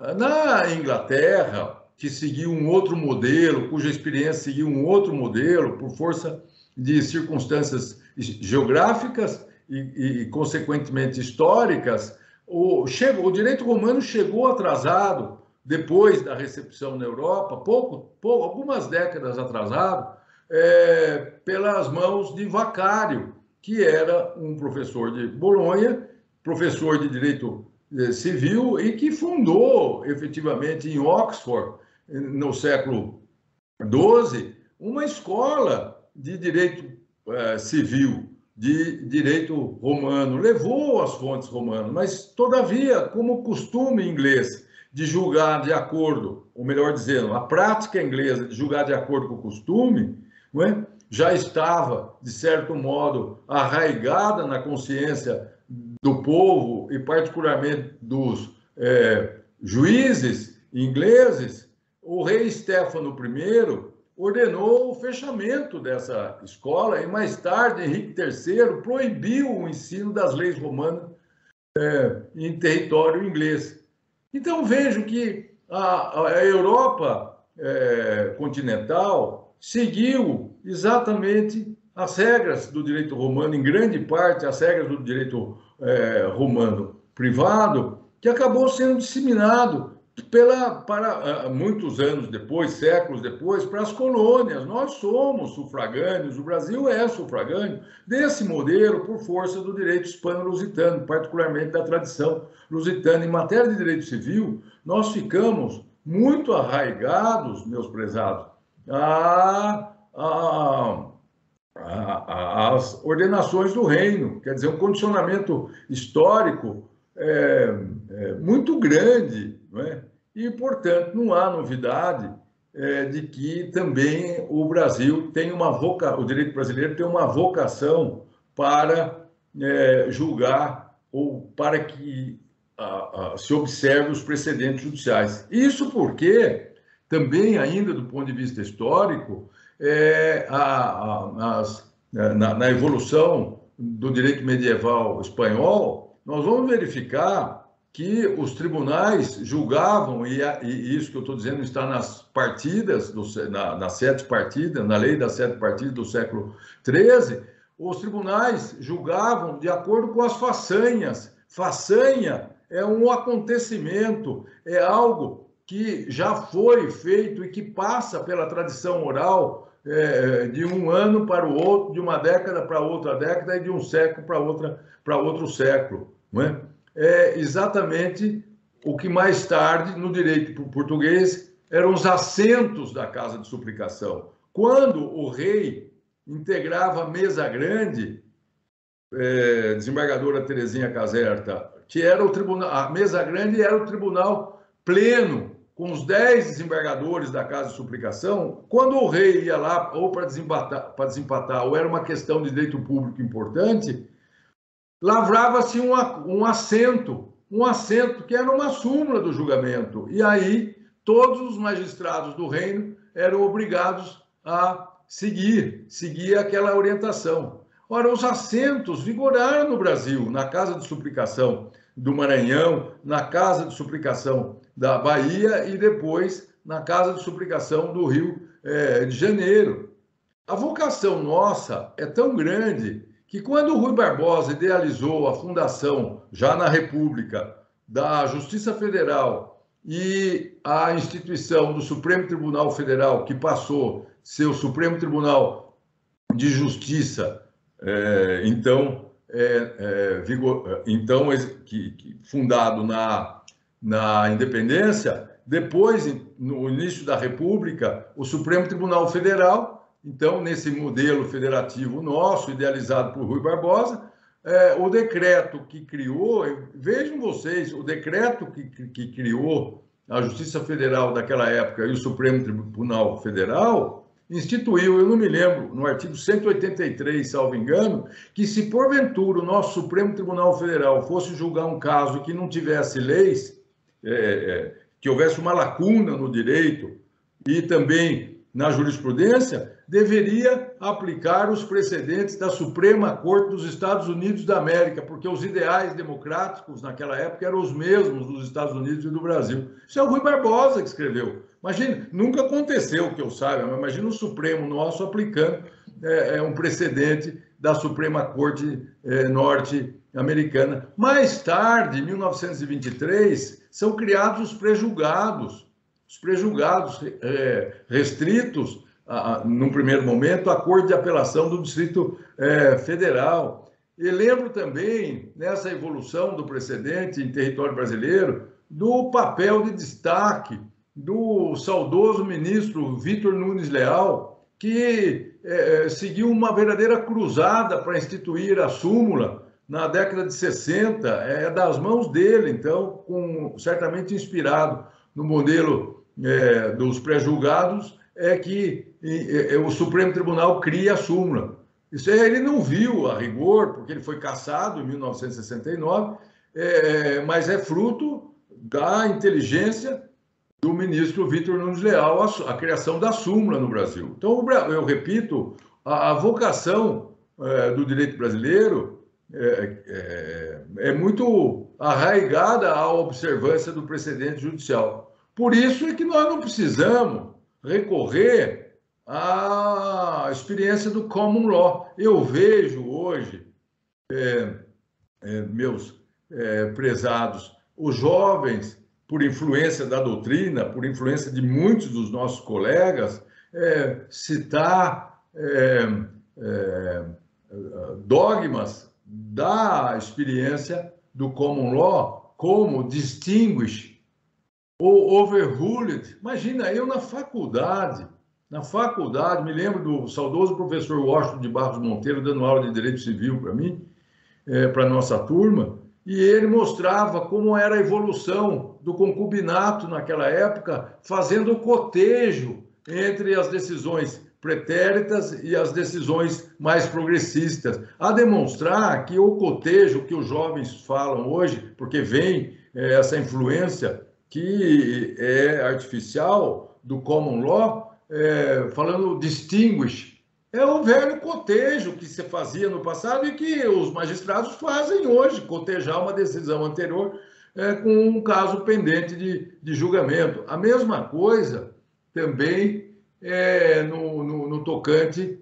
Na Inglaterra, que seguiu um outro modelo, cuja experiência seguiu um outro modelo, por força de circunstâncias geográficas e, e consequentemente, históricas, o, chegou, o direito romano chegou atrasado, depois da recepção na Europa, pouco, pouco, algumas décadas atrasado, é, pelas mãos de Vacário, que era um professor de Bolonha, professor de direito civil e que fundou, efetivamente, em Oxford, no século doze, uma escola de direito eh, civil, de direito romano. Levou as fontes romanas, mas, todavia, como costume inglês de julgar de acordo, ou melhor dizendo, a prática inglesa de julgar de acordo com o costume, não é? Já estava, de certo modo, arraigada na consciência do povo e particularmente dos é, juízes ingleses. O rei Stefano I ordenou o fechamento dessa escola e mais tarde Henrique terceiro proibiu o ensino das leis romanas é, em território inglês. Então vejo que a, a Europa é, continental seguiu exatamente as regras do direito romano, em grande parte as regras do direito é, romano privado, que acabou sendo disseminado pela, para muitos anos depois, séculos depois, para as colônias. Nós somos sufragâneos, o Brasil é sufragâneo desse modelo por força do direito hispano-lusitano, particularmente da tradição lusitana. Em matéria de direito civil, nós ficamos muito arraigados, meus prezados, a, a, a, as ordenações do reino, quer dizer, um condicionamento histórico é, é, muito grande, não é? E, portanto, não há novidade é, de que também o Brasil tem uma vocação, o direito brasileiro tem uma vocação para é, julgar ou para que a, a, se observe os precedentes judiciais. Isso porque, também, ainda do ponto de vista histórico, é, a, a, as, na, na evolução do direito medieval espanhol, nós vamos verificar que os tribunais julgavam, e, e isso que eu estou dizendo está nas partidas, do, na, nas sete partidas, na lei das sete partidas do século treze, os tribunais julgavam de acordo com as façanhas. Façanha é um acontecimento, é algo que já foi feito e que passa pela tradição oral é, de um ano para o outro, de uma década para outra década e de um século para outra, para outro século, não é? É exatamente o que mais tarde, no direito português, eram os assentos da casa de suplicação. Quando o rei integrava a mesa grande, é, desembargadora Terezinha Caserta, que era o tribunal, a mesa grande era o tribunal pleno, com os dez desembargadores da casa de suplicação, quando o rei ia lá ou para desempatar, para desempatar, ou era uma questão de direito público importante, lavrava-se um, um assento, um assento que era uma súmula do julgamento. E aí todos os magistrados do reino eram obrigados a seguir, seguir aquela orientação. Ora, os assentos vigoraram no Brasil, na Casa de Suplicação do Maranhão, na Casa de Suplicação da Bahia e depois na Casa de Suplicação do Rio eh, de Janeiro. A vocação nossa é tão grande que quando o Rui Barbosa idealizou a fundação, já na República, da Justiça Federal e a instituição do Supremo Tribunal Federal, que passou a ser o Supremo Tribunal de Justiça, é, então, é, é, vigor, então que, que, fundado na, na independência, depois, no início da República, o Supremo Tribunal Federal. Então, nesse modelo federativo nosso, idealizado por Rui Barbosa, é, o decreto que criou, vejam vocês, o decreto que, que, que criou a Justiça Federal daquela época e o Supremo Tribunal Federal, instituiu, eu não me lembro, no artigo cento e oitenta e três, salvo engano, que se porventura o nosso Supremo Tribunal Federal fosse julgar um caso que não tivesse leis, é, é, que houvesse uma lacuna no direito e também na jurisprudência, deveria aplicar os precedentes da Suprema Corte dos Estados Unidos da América, porque os ideais democráticos naquela época eram os mesmos dos Estados Unidos e do Brasil. Isso é o Rui Barbosa que escreveu. Imagina, nunca aconteceu que eu saiba, mas imagina o Supremo nosso aplicando é, é, um precedente da Suprema Corte é, norte-americana. Mais tarde, em mil novecentos e vinte e três, são criados os prejulgados, os prejulgados é, restritos, a, num primeiro momento, à Corte de Apelação do Distrito é, Federal. E lembro também, nessa evolução do precedente em território brasileiro, do papel de destaque do saudoso ministro Vitor Nunes Leal, que é, seguiu uma verdadeira cruzada para instituir a súmula na década de sessenta, é das mãos dele, então, com, certamente inspirado no modelo é, dos pré-julgados, é que é, o Supremo Tribunal cria a súmula. Isso aí ele não viu a rigor, porque ele foi cassado em mil novecentos e sessenta e nove, é, mas é fruto da inteligência do ministro Vitor Nunes Leal, a, a criação da súmula no Brasil. Então, eu repito, a, a vocação é, do direito brasileiro é, é, é muito arraigada à observância do precedente judicial. Por isso é que nós não precisamos recorrer à experiência do common law. Eu vejo hoje, é, é, meus é, prezados, os jovens por influência da doutrina, por influência de muitos dos nossos colegas, é, citar é, é, dogmas da experiência do common law como distinguish ou overruled. Imagina, eu na faculdade, na faculdade, me lembro do saudoso professor Washington de Barros Monteiro dando aula de Direito Civil para mim, é, para a nossa turma, e ele mostrava como era a evolução do concubinato naquela época, fazendo o cotejo entre as decisões pretéritas e as decisões mais progressistas, a demonstrar que o cotejo que os jovens falam hoje, porque vem é, essa influência que é artificial do common law, é, falando distinguish, é o velho cotejo que se fazia no passado e que os magistrados fazem hoje, cotejar uma decisão anterior é, com um caso pendente de, de julgamento. A mesma coisa também é, no, no, no tocante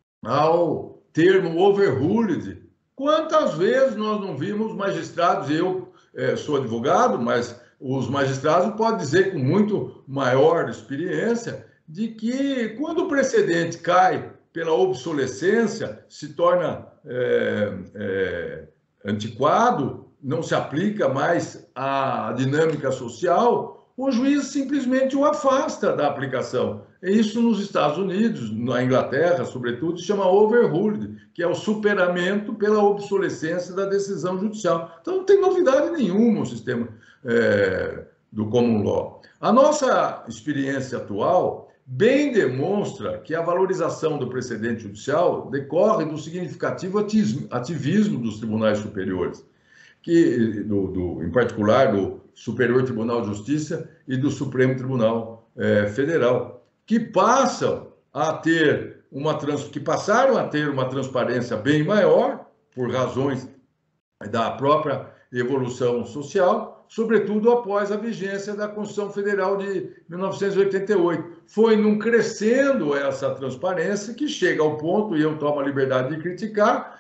ao termo overruled. Quantas vezes nós não vimos magistrados, eu é, sou advogado, mas os magistrados podem dizer com muito maior experiência, de que quando o precedente cai pela obsolescência, se torna é, é, antiquado, não se aplica mais à dinâmica social, o juiz simplesmente o afasta da aplicação. Isso nos Estados Unidos, na Inglaterra, sobretudo, se chama overruled, que é o superamento pela obsolescência da decisão judicial. Então, não tem novidade nenhuma o sistema é, do common law. A nossa experiência atual bem demonstra que a valorização do precedente judicial decorre do significativo ativismo dos tribunais superiores, que, do, do, em particular do Superior Tribunal de Justiça e do Supremo Tribunal eh, Federal, que passam a ter uma trans, que passaram a ter uma transparência bem maior por razões da própria evolução social, sobretudo após a vigência da Constituição Federal de mil novecentos e oitenta e oito. Foi num crescendo essa transparência que chega ao ponto, e eu tomo a liberdade de criticar,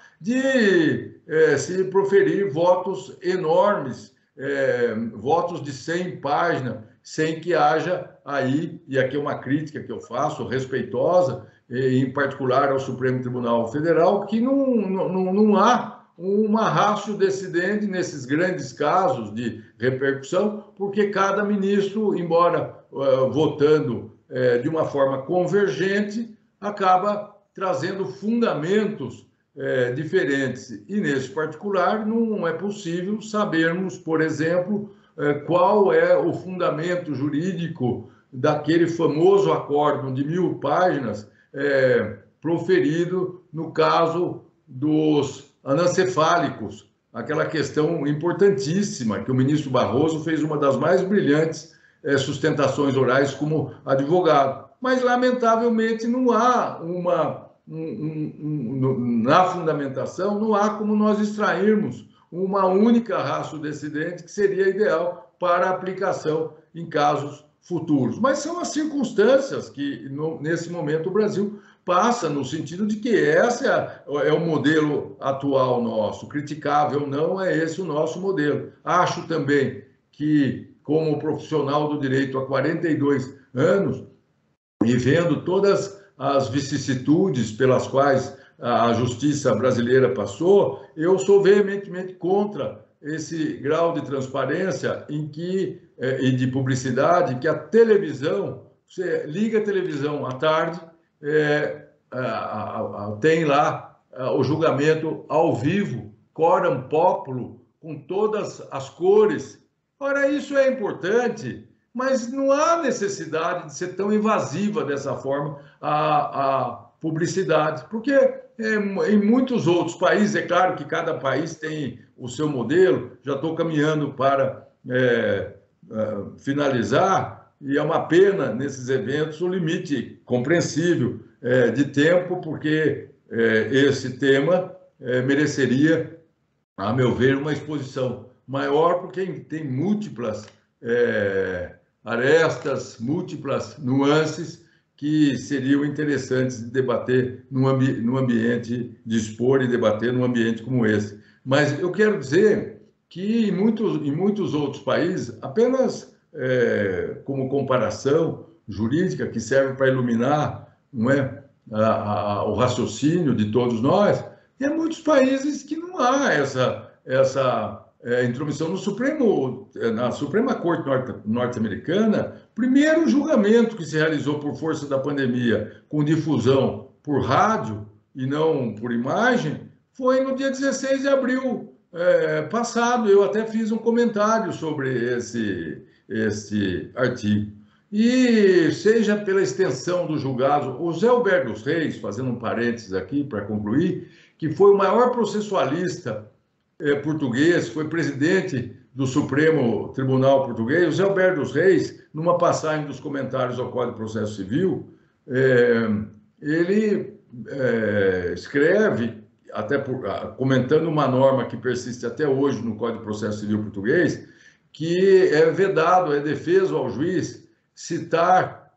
de eh, se proferir votos enormes, eh, votos de cem páginas, sem que haja aí, e aqui é uma crítica que eu faço, respeitosa, em particular ao Supremo Tribunal Federal, que não, não, não há uma ratio decidente nesses grandes casos de repercussão, porque cada ministro, embora uh, votando uh, de uma forma convergente, acaba trazendo fundamentos uh, diferentes. E, nesse particular, não é possível sabermos, por exemplo, uh, qual é o fundamento jurídico daquele famoso acórdão de mil páginas uh, proferido no caso dos anencefálicos, aquela questão importantíssima que o ministro Barroso fez uma das mais brilhantes é, sustentações orais como advogado. Mas, lamentavelmente, não há uma... Um, um, um, na fundamentação, não há como nós extrairmos uma única ratio decidente que seria ideal para aplicação em casos futuros. Mas são as circunstâncias que, no, nesse momento, o Brasil passa no sentido de que esse é, é o modelo atual nosso, criticável ou não, é esse o nosso modelo. Acho também que, como profissional do direito há quarenta e dois anos, e vendo todas as vicissitudes pelas quais a justiça brasileira passou, eu sou veementemente contra esse grau de transparência em que, eh, e de publicidade, que a televisão, você liga a televisão à tarde, É, a, a, a, tem lá a, o julgamento ao vivo, coram populo, com todas as cores. Ora, isso é importante, mas não há necessidade de ser tão invasiva dessa forma a, a publicidade, porque é, em muitos outros países, é claro que cada país tem o seu modelo, já estou caminhando para é, é, finalizar, e é uma pena, nesses eventos, o limite compreensível é, de tempo, porque é, esse tema é, mereceria, a meu ver, uma exposição maior, porque tem múltiplas é, arestas, múltiplas nuances que seriam interessantes de debater num, ambi num ambiente, de expor e debater num ambiente como esse. Mas eu quero dizer que em muitos, em muitos outros países, apenas é, como comparação jurídica que serve para iluminar, não é, a, a, o raciocínio de todos nós. E há muitos países que não há essa, essa é, intromissão. No Supremo, na Suprema Corte norte, norte-americana, primeiro julgamento que se realizou por força da pandemia, com difusão por rádio e não por imagem, foi no dia dezesseis de abril é, passado. Eu até fiz um comentário sobre esse, esse artigo. E seja pela extensão do julgado, o Zé Alberto dos Reis, fazendo um parênteses aqui para concluir, que foi o maior processualista eh, português, foi presidente do Supremo Tribunal Português, o Zé Alberto dos Reis, numa passagem dos comentários ao Código de Processo Civil, eh, ele eh, escreve, até por, comentando uma norma que persiste até hoje no Código de Processo Civil português, que é vedado, é defeso ao juiz citar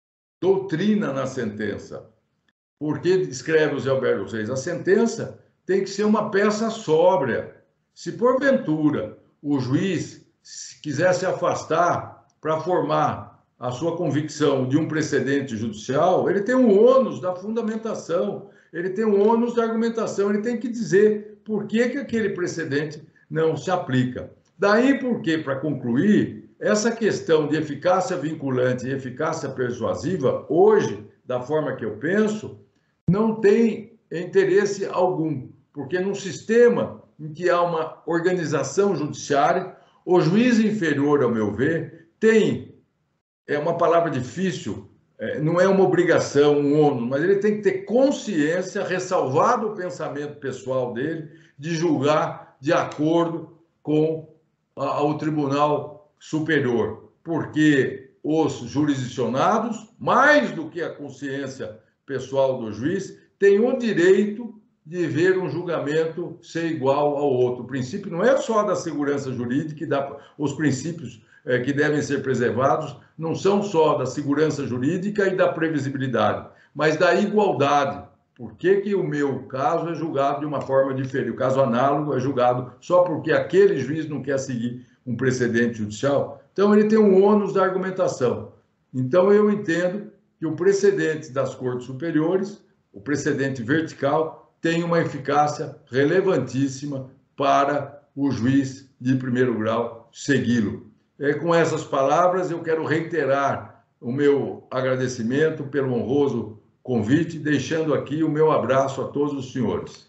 doutrina na sentença. Porque, escreve o Zé Alberto dos Reis, a sentença tem que ser uma peça sóbria. Se, porventura, o juiz quiser se afastar para formar a sua convicção de um precedente judicial, ele tem um ônus da fundamentação, ele tem um ônus da argumentação, ele tem que dizer por que, que aquele precedente não se aplica. Daí porque, para concluir, essa questão de eficácia vinculante e eficácia persuasiva, hoje, da forma que eu penso, não tem interesse algum, porque num sistema em que há uma organização judiciária, o juiz inferior, ao meu ver, tem, é uma palavra difícil, é, não é uma obrigação, um ônus, mas ele tem que ter consciência, ressalvado o pensamento pessoal dele, de julgar de acordo com a, o Tribunal Superior, porque os jurisdicionados, mais do que a consciência pessoal do juiz, têm o direito de ver um julgamento ser igual ao outro. O princípio não é só da segurança jurídica, e da, os princípios é, que devem ser preservados não são só da segurança jurídica e da previsibilidade, mas da igualdade. Por que que o meu caso é julgado de uma forma diferente? O caso análogo é julgado só porque aquele juiz não quer seguir um precedente judicial? Então, ele tem um ônus da argumentação. Então, eu entendo que o precedente das cortes superiores, o precedente vertical, tem uma eficácia relevantíssima para o juiz de primeiro grau segui-lo. É, com essas palavras, eu quero reiterar o meu agradecimento pelo honroso convite, deixando aqui o meu abraço a todos os senhores.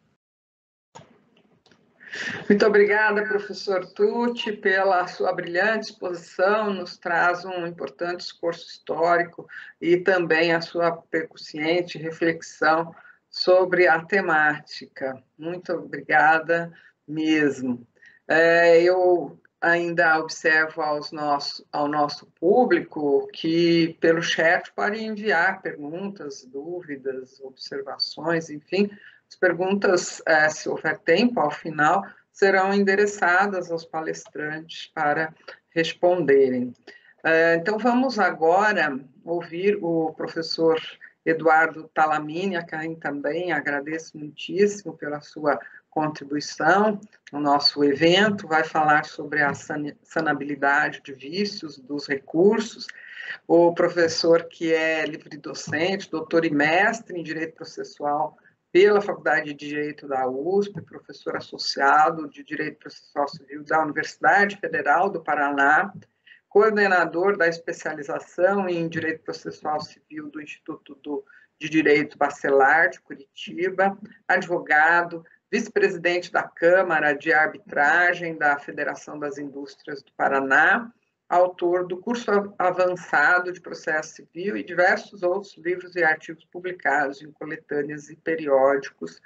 Muito obrigada, professor Tucci, pela sua brilhante exposição, nos traz um importante discurso histórico e também a sua percussiente reflexão sobre a temática. Muito obrigada mesmo. É, eu ainda observo aos nosso, ao nosso público que, pelo chat, pode enviar perguntas, dúvidas, observações, enfim. As perguntas, se houver tempo, ao final, serão endereçadas aos palestrantes para responderem. Então, vamos agora ouvir o professor Eduardo Talamini, a quem também agradeço muitíssimo pela sua contribuição no nosso evento. Vai falar sobre a sanabilidade de vícios dos recursos. O professor, que é livre-docente, doutor e mestre em Direito Processual pela Faculdade de Direito da U S P, professor associado de Direito Processual Civil da Universidade Federal do Paraná, coordenador da especialização em Direito Processual Civil do Instituto do, de Direito Bacelar de Curitiba, advogado, vice-presidente da Câmara de Arbitragem da Federação das Indústrias do Paraná, autor do curso avançado de processo civil e diversos outros livros e artigos publicados em coletâneas e periódicos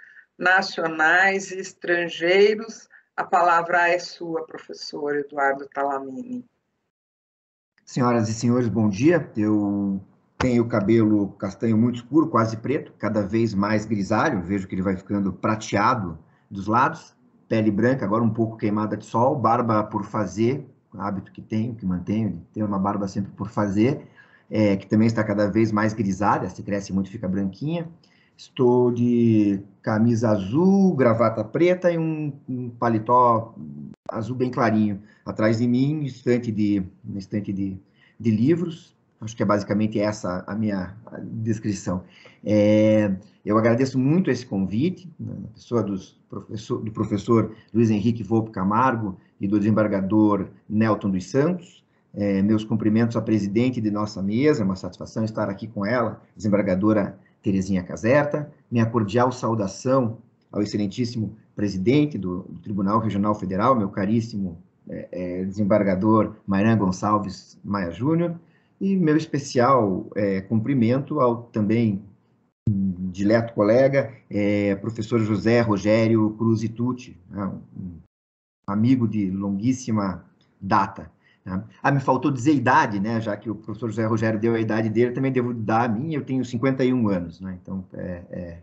nacionais e estrangeiros. A palavra é sua, professor Eduardo Talamini. Senhoras e senhores, bom dia. Eu tenho cabelo castanho muito escuro, quase preto, cada vez mais grisalho. Vejo que ele vai ficando prateado dos lados. Pele branca, agora um pouco queimada de sol. Barba por fazer, hábito que tenho, que mantenho, tenho uma barba sempre por fazer, é, que também está cada vez mais grisalha, se cresce muito fica branquinha. Estou de camisa azul, gravata preta e um, um paletó azul bem clarinho, atrás de mim, estante de, uma estante de, de livros. Acho que é basicamente essa a minha descrição. É, eu agradeço muito esse convite, na pessoa dos professor, do professor Luiz Henrique Volpe Camargo e do desembargador Nelton dos Santos. É, meus cumprimentos à presidente de nossa mesa, é uma satisfação estar aqui com ela, desembargadora Terezinha Caserta. Minha cordial saudação ao excelentíssimo presidente do, do Tribunal Regional Federal, meu caríssimo é, é, desembargador Mairan Gonçalves Maia Júnior, e meu especial é, cumprimento ao também um, dileto colega, é, professor José Rogério Cruz Tucci, né, um amigo de longuíssima data. Né. Ah, me faltou dizer idade, né, já que o professor José Rogério deu a idade dele, também devo dar a minha, eu tenho cinquenta e um anos, né, então, é, é,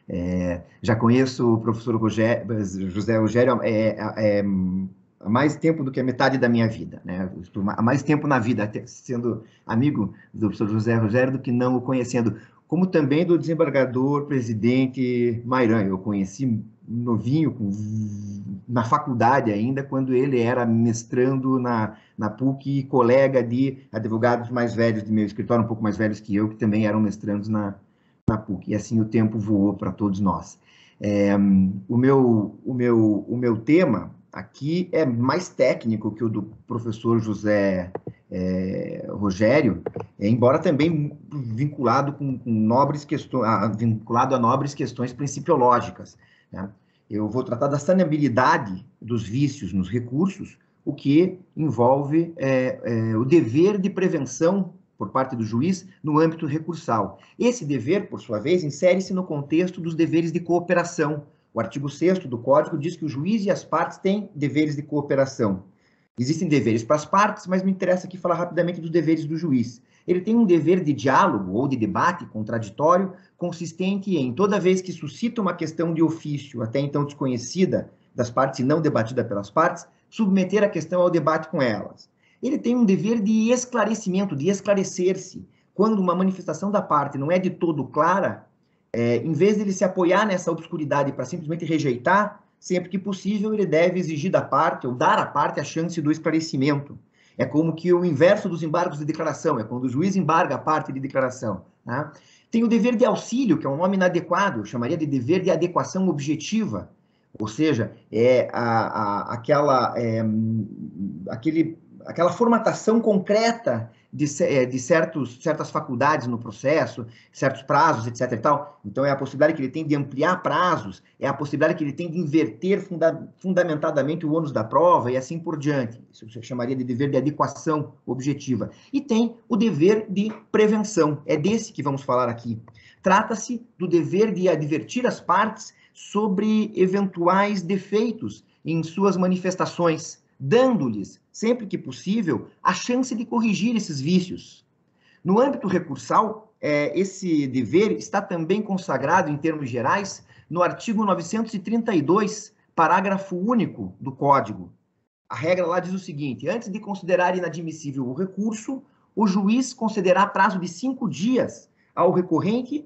é, já conheço o professor Rogério, José Rogério é, é, há mais tempo do que a metade da minha vida, né? Estou há mais tempo na vida sendo amigo do professor José Rogério do que não o conhecendo, como também do desembargador presidente Mairan. Eu conheci novinho, com, na faculdade ainda, quando ele era mestrando na, na P U C e colega de advogados mais velhos de meu escritório, um pouco mais velhos que eu, que também eram mestrandos na, na P U C. E assim o tempo voou para todos nós. É, o, meu, o, meu, o meu tema aqui é mais técnico que o do professor José é, Rogério, é, embora também vinculado com, com nobres questões, ah, vinculado a nobres questões principiológicas, né? Eu vou tratar da saneabilidade dos vícios nos recursos, o que envolve é, é, o dever de prevenção por parte do juiz no âmbito recursal. Esse dever, por sua vez, insere-se no contexto dos deveres de cooperação. O artigo sexto do Código diz que o juiz e as partes têm deveres de cooperação. Existem deveres para as partes, mas me interessa aqui falar rapidamente dos deveres do juiz. Ele tem um dever de diálogo ou de debate contraditório, consistente em, toda vez que suscita uma questão de ofício, até então desconhecida das partes e não debatida pelas partes, submeter a questão ao debate com elas. Ele tem um dever de esclarecimento, de esclarecer-se. Quando uma manifestação da parte não é de todo clara, É, em vez de ele se apoiar nessa obscuridade para simplesmente rejeitar, sempre que possível ele deve exigir da parte, ou dar à parte, a chance do esclarecimento. É como que o inverso dos embargos de declaração, é quando o juiz embarga a parte de declaração. Né? Tem o dever de auxílio, que é um nome inadequado, eu chamaria de dever de adequação objetiva, ou seja, é a, a, aquela, é, aquele, aquela formatação concreta de, de certos, certas faculdades no processo, certos prazos, etc e tal. Então, é a possibilidade que ele tem de ampliar prazos, é a possibilidade que ele tem de inverter funda, fundamentadamente o ônus da prova e assim por diante. Isso você chamaria de dever de adequação objetiva. E tem o dever de prevenção. É desse que vamos falar aqui. Trata-se do dever de advertir as partes sobre eventuais defeitos em suas manifestações, dando-lhes, sempre que possível, a chance de corrigir esses vícios. No âmbito recursal, é, esse dever está também consagrado, em termos gerais, no artigo novecentos e trinta e dois, parágrafo único do Código. A regra lá diz o seguinte: antes de considerar inadmissível o recurso, o juiz concederá prazo de cinco dias ao recorrente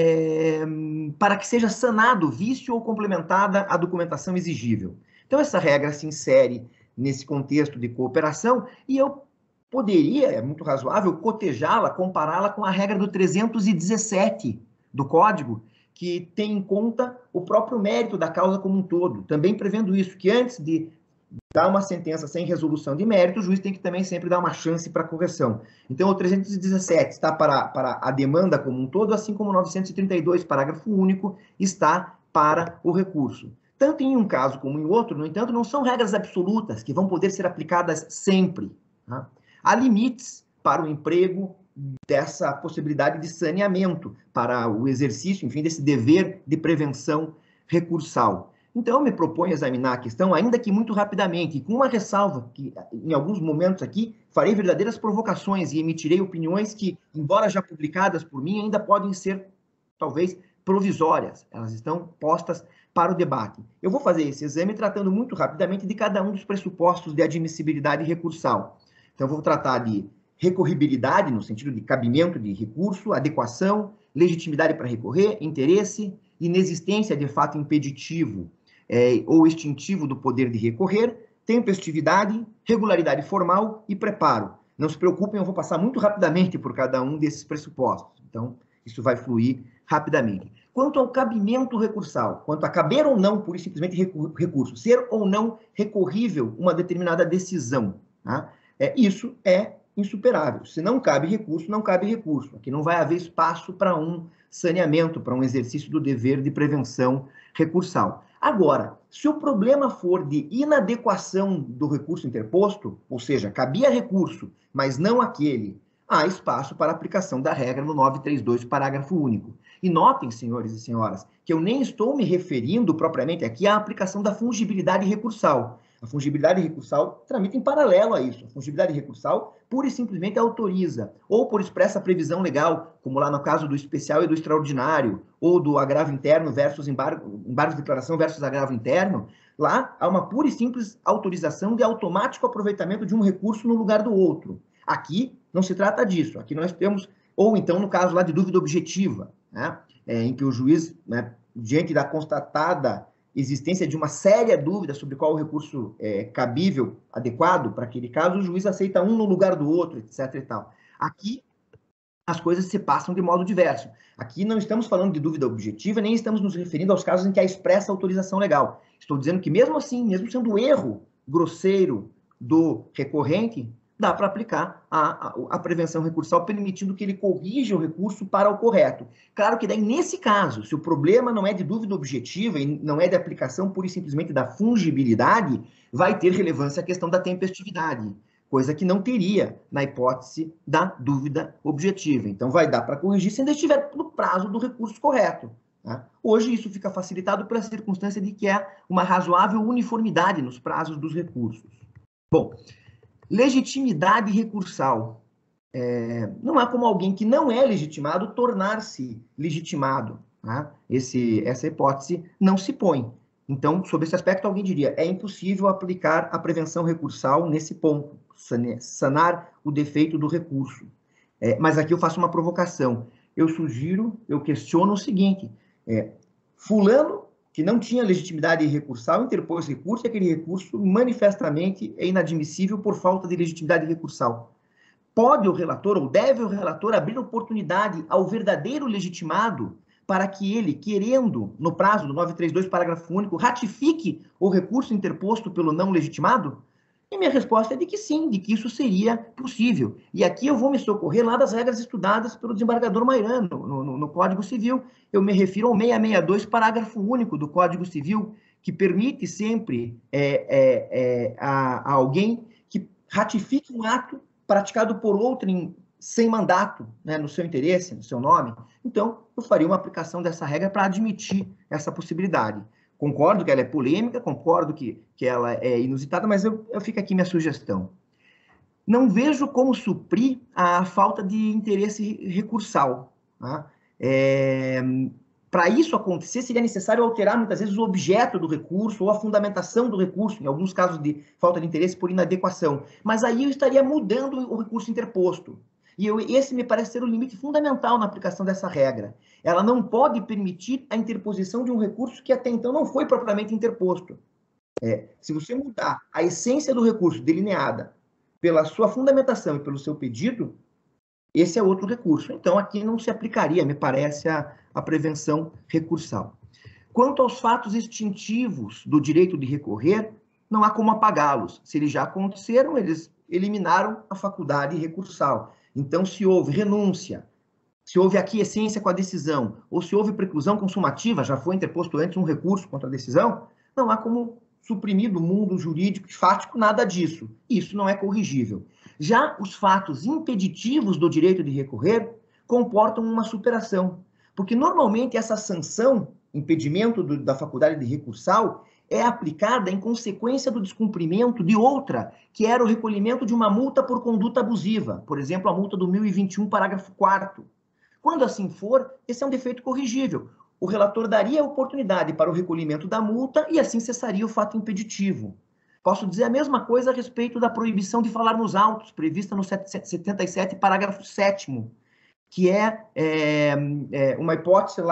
é, para que seja sanado o vício ou complementada a documentação exigível. Então, essa regra se insere nesse contexto de cooperação, e eu poderia, é muito razoável, cotejá-la, compará-la com a regra do trezentos e dezessete do Código, que tem em conta o próprio mérito da causa como um todo, também prevendo isso, que antes de dar uma sentença sem resolução de mérito, o juiz tem que também sempre dar uma chance para correção. Então, o trezentos e dezessete está para, para a demanda como um todo, assim como o novecentos e trinta e dois, parágrafo único, está para o recurso. Tanto em um caso como em outro, no entanto, não são regras absolutas que vão poder ser aplicadas sempre. Tá? Há limites para o emprego dessa possibilidade de saneamento, para o exercício, enfim, desse dever de prevenção recursal. Então, eu me proponho examinar a questão, ainda que muito rapidamente, e com uma ressalva, que em alguns momentos aqui farei verdadeiras provocações e emitirei opiniões que, embora já publicadas por mim, ainda podem ser, talvez, provisórias. Elas estão postas para o debate. Eu vou fazer esse exame tratando muito rapidamente de cada um dos pressupostos de admissibilidade recursal. Então, eu vou tratar de recorribilidade, no sentido de cabimento de recurso, adequação, legitimidade para recorrer, interesse, inexistência de fato impeditivo é, ou extintivo do poder de recorrer, tempestividade, regularidade formal e preparo. Não se preocupem, eu vou passar muito rapidamente por cada um desses pressupostos. Então, isso vai fluir rapidamente. Quanto ao cabimento recursal, quanto a caber ou não, pura e simplesmente, recurso, ser ou não recorrível uma determinada decisão, tá? É, isso é insuperável. Se não cabe recurso, não cabe recurso. Aqui não vai haver espaço para um saneamento, para um exercício do dever de prevenção recursal. Agora, se o problema for de inadequação do recurso interposto, ou seja, cabia recurso, mas não aquele, há espaço para aplicação da regra no novecentos e trinta e dois, parágrafo único. E notem, senhores e senhoras, que eu nem estou me referindo propriamente aqui à aplicação da fungibilidade recursal. A fungibilidade recursal tramita em paralelo a isso. A fungibilidade recursal pura e simplesmente autoriza, ou por expressa previsão legal, como lá no caso do especial e do extraordinário, ou do agravo interno versus embargo, embargo de declaração versus agravo interno, lá há uma pura e simples autorização de automático aproveitamento de um recurso no lugar do outro. Aqui não se trata disso. Aqui nós temos, ou então no caso lá de dúvida objetiva, né, é, em que o juiz, né, diante da constatada existência de uma séria dúvida sobre qual o recurso é cabível, adequado para aquele caso, o juiz aceita um no lugar do outro, etc e tal. Aqui, as coisas se passam de modo diverso. Aqui não estamos falando de dúvida objetiva, nem estamos nos referindo aos casos em que há expressa autorização legal. Estou dizendo que mesmo assim, mesmo sendo erro grosseiro do recorrente, dá para aplicar a, a, a prevenção recursal, permitindo que ele corrija o recurso para o correto. Claro que daí, nesse caso, se o problema não é de dúvida objetiva e não é de aplicação pura e simplesmente da fungibilidade, vai ter relevância a questão da tempestividade, coisa que não teria na hipótese da dúvida objetiva. Então, vai dar para corrigir se ainda estiver no prazo do recurso correto. Tá? Hoje, isso fica facilitado pela circunstância de que há uma razoável uniformidade nos prazos dos recursos. Bom, legitimidade recursal. É, não há como alguém que não é legitimado tornar-se legitimado. Tá? Esse, essa hipótese não se põe. Então, sob esse aspecto, alguém diria, é impossível aplicar a prevenção recursal nesse ponto, sanar o defeito do recurso. É, mas aqui eu faço uma provocação. Eu sugiro, eu questiono o seguinte, é, fulano, que não tinha legitimidade recursal, interpôs recurso, e aquele recurso manifestamente é inadmissível por falta de legitimidade recursal. Pode o relator, ou deve o relator, abrir oportunidade ao verdadeiro legitimado para que ele, querendo, no prazo do novecentos e trinta e dois, parágrafo único, ratifique o recurso interposto pelo não legitimado? E minha resposta é de que sim, de que isso seria possível. E aqui eu vou me socorrer lá das regras estudadas pelo desembargador Mairano, no, no, no Código Civil. Eu me refiro ao seiscentos e sessenta e dois, parágrafo único do Código Civil, que permite sempre é, é, é, a, a alguém que ratifique um ato praticado por outrem sem mandato, né, no seu interesse, no seu nome. Então, eu faria uma aplicação dessa regra para admitir essa possibilidade. Concordo que ela é polêmica, concordo que, que ela é inusitada, mas eu, eu fico aqui minha sugestão. Não vejo como suprir a falta de interesse recursal. Tá? É, para isso acontecer, seria necessário alterar, muitas vezes, o objeto do recurso ou a fundamentação do recurso, em alguns casos de falta de interesse por inadequação. Mas aí eu estaria mudando o recurso interposto. E eu, esse me parece ser o limite fundamental na aplicação dessa regra. Ela não pode permitir a interposição de um recurso que até então não foi propriamente interposto. É, se você mudar a essência do recurso delineada pela sua fundamentação e pelo seu pedido, esse é outro recurso. Então, aqui não se aplicaria, me parece, a, a prevenção recursal. Quanto aos fatos extintivos do direito de recorrer, não há como apagá-los. Se eles já aconteceram, eles eliminaram a faculdade recursal. Então, se houve renúncia, se houve aquiescência com a decisão, ou se houve preclusão consumativa, já foi interposto antes um recurso contra a decisão, não há como suprimir do mundo jurídico e fático nada disso. Isso não é corrigível. Já os fatos impeditivos do direito de recorrer comportam uma superação, porque normalmente essa sanção, impedimento do, da faculdade de recursal, é aplicada em consequência do descumprimento de outra, que era o recolhimento de uma multa por conduta abusiva, por exemplo, a multa do mil e vinte e um, parágrafo quarto. Quando assim for, esse é um defeito corrigível. O relator daria a oportunidade para o recolhimento da multa e assim cessaria o fato impeditivo. Posso dizer a mesma coisa a respeito da proibição de falar nos autos, prevista no setenta e sete, parágrafo sétimo, que é, é, é uma hipótese lá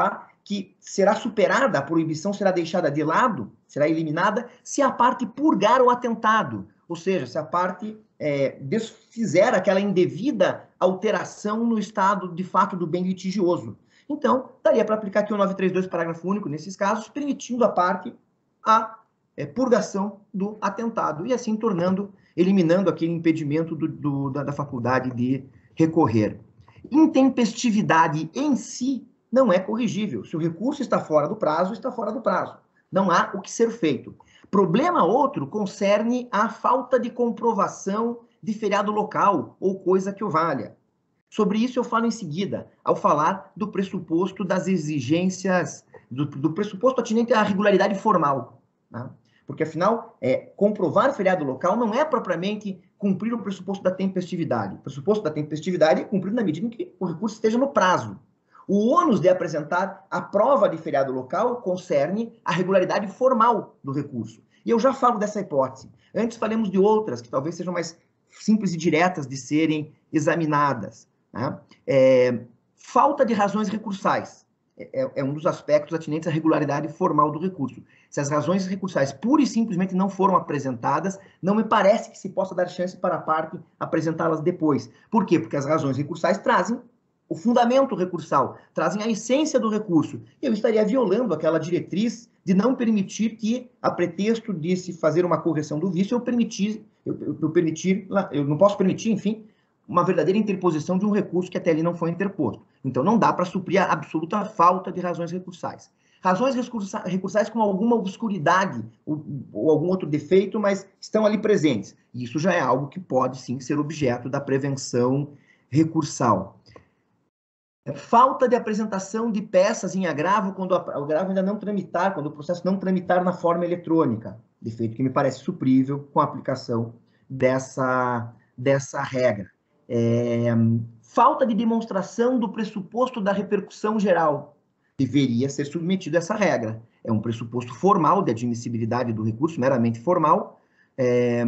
que será superada, a proibição será deixada de lado, será eliminada, se a parte purgar o atentado, ou seja, se a parte é, desfizer aquela indevida alteração no estado de fato do bem litigioso. Então, daria para aplicar aqui o novecentos e trinta e dois, parágrafo único, nesses casos, permitindo à parte a é, purgação do atentado, e assim tornando, eliminando aquele impedimento do, do, da, da faculdade de recorrer. Intempestividade em si não é corrigível. Se o recurso está fora do prazo, está fora do prazo. Não há o que ser feito. Problema outro concerne a falta de comprovação de feriado local ou coisa que o valha. Sobre isso eu falo em seguida, ao falar do pressuposto das exigências, do, do pressuposto atinente à regularidade formal. Tá? Porque, afinal, é, comprovar feriado local não é propriamente cumprir o pressuposto da tempestividade. O pressuposto da tempestividade é cumprir na medida em que o recurso esteja no prazo. O ônus de apresentar a prova de feriado local concerne a regularidade formal do recurso. E eu já falo dessa hipótese. Antes falemos de outras, que talvez sejam mais simples e diretas de serem examinadas. Né? É, falta de razões recursais. É, é um dos aspectos atinentes à regularidade formal do recurso. Se as razões recursais pura e simplesmente não foram apresentadas, não me parece que se possa dar chance para a parte apresentá-las depois. Por quê? Porque as razões recursais trazem o fundamento recursal, trazem a essência do recurso. E eu estaria violando aquela diretriz de não permitir que, a pretexto de se fazer uma correção do vício, eu permitir, eu, eu, eu permitir, eu não posso permitir, enfim, uma verdadeira interposição de um recurso que até ali não foi interposto. Então, não dá para suprir a absoluta falta de razões recursais. Razões recursais com alguma obscuridade ou, ou algum outro defeito, mas estão ali presentes. Isso já é algo que pode, sim, ser objeto da prevenção recursal. Falta de apresentação de peças em agravo quando o agravo ainda não tramitar, quando o processo não tramitar na forma eletrônica. Defeito que me parece suprível com a aplicação dessa, dessa regra. É, falta de demonstração do pressuposto da repercussão geral. Deveria ser submetido a essa regra. É um pressuposto formal de admissibilidade do recurso, meramente formal, é,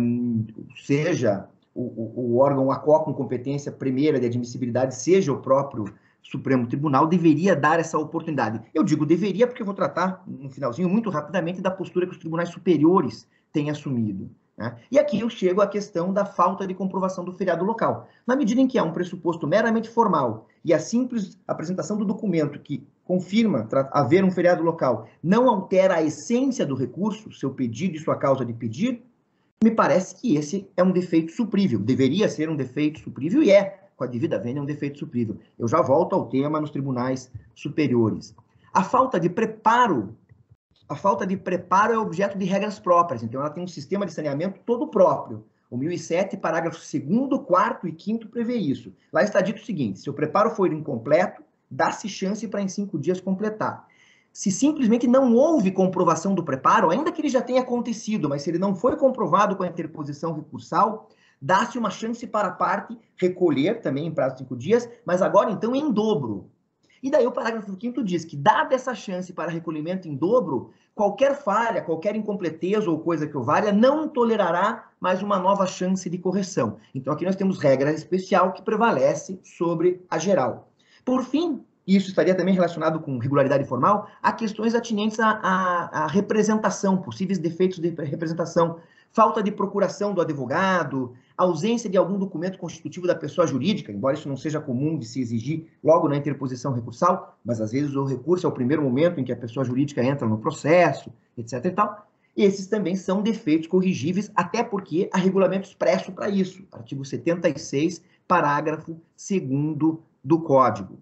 seja o, o, o órgão A C O com competência primeira de admissibilidade, seja o próprio Supremo Tribunal, deveria dar essa oportunidade. Eu digo deveria porque eu vou tratar, no finalzinho, muito rapidamente, da postura que os tribunais superiores têm assumido. Né? E aqui eu chego à questão da falta de comprovação do feriado local. Na medida em que há um pressuposto meramente formal e a simples apresentação do documento que confirma haver um feriado local não altera a essência do recurso, seu pedido e sua causa de pedir, me parece que esse é um defeito suprível. Deveria ser um defeito suprível e é. Com a devida vênia, é um defeito suprível. Eu já volto ao tema nos tribunais superiores. A falta de preparo, a falta de preparo é objeto de regras próprias, então ela tem um sistema de saneamento todo próprio. O mil e sete, parágrafo segundo, quarto e quinto prevê isso. Lá está dito o seguinte: se o preparo for incompleto, dá-se chance para em cinco dias completar. Se simplesmente não houve comprovação do preparo, ainda que ele já tenha acontecido, mas se ele não foi comprovado com a interposição recursal, dá-se uma chance para a parte recolher, também em prazo de cinco dias, mas agora, então, em dobro. E daí o parágrafo quinto diz que, dada essa chance para recolhimento em dobro, qualquer falha, qualquer incompleteza ou coisa que o valha, não tolerará mais uma nova chance de correção. Então, aqui nós temos regra especial que prevalece sobre a geral. Por fim, isso estaria também relacionado com regularidade formal, a questões atinentes à, à, à representação, possíveis defeitos de representação, falta de procuração do advogado, ausência de algum documento constitutivo da pessoa jurídica, embora isso não seja comum de se exigir logo na interposição recursal, mas às vezes o recurso é o primeiro momento em que a pessoa jurídica entra no processo, etc e tal. Esses também são defeitos corrigíveis, até porque há regulamento expresso para isso, artigo setenta e seis, parágrafo segundo do Código.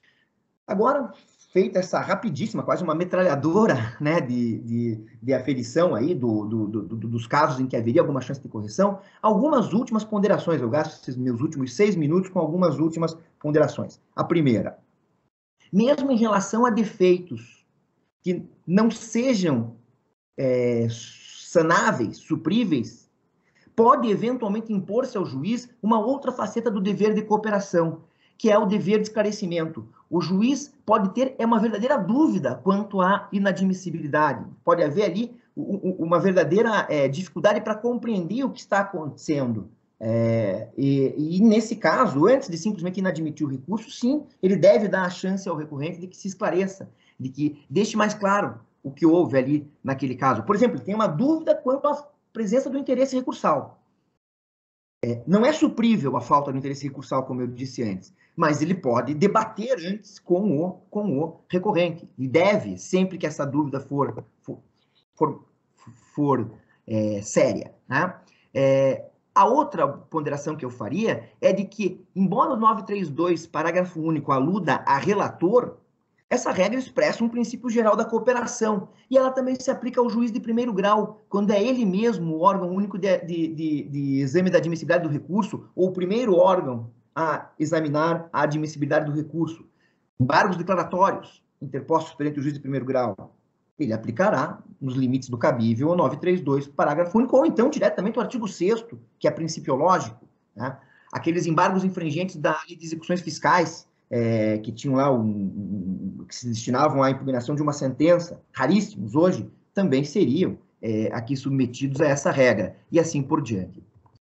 Agora, feita essa rapidíssima, quase uma metralhadora, né, de, de, de aferição aí do, do, do, do, dos casos em que haveria alguma chance de correção, algumas últimas ponderações. Eu gasto esses meus últimos seis minutos com algumas últimas ponderações. A primeira, mesmo em relação a defeitos que não sejam é, sanáveis, supríveis, pode eventualmente impor-se ao juiz uma outra faceta do dever de cooperação, que é o dever de esclarecimento. O juiz pode ter é uma verdadeira dúvida quanto à inadmissibilidade. Pode haver ali uma verdadeira é, dificuldade para compreender o que está acontecendo. É, e, e, nesse caso, antes de simplesmente inadmitir o recurso, sim, ele deve dar a chance ao recorrente de que se esclareça. de que deixe mais claro o que houve ali naquele caso. Por exemplo, tem uma dúvida quanto à presença do interesse recursal. É, não é suprível a falta do interesse recursal, como eu disse antes, mas ele pode debater antes com o, com o recorrente. E deve, sempre que essa dúvida for, for, for, for é, séria. Né? É, a outra ponderação que eu faria é de que, embora o novecentos e trinta e dois, parágrafo único, aluda a relator, essa regra expressa um princípio geral da cooperação, e ela também se aplica ao juiz de primeiro grau, quando é ele mesmo o órgão único de, de, de, de exame da admissibilidade do recurso, ou o primeiro órgão a examinar a admissibilidade do recurso. Embargos declaratórios interpostos perante o juiz de primeiro grau, ele aplicará, nos limites do cabível, o novecentos e trinta e dois, parágrafo único, ou então diretamente o artigo sexto, que é principiológico, né? Aqueles embargos infringentes da lei de execuções fiscais, É, que tinham lá, um, um, que se destinavam à impugnação de uma sentença, raríssimos hoje, também seriam é, aqui submetidos a essa regra, e assim por diante.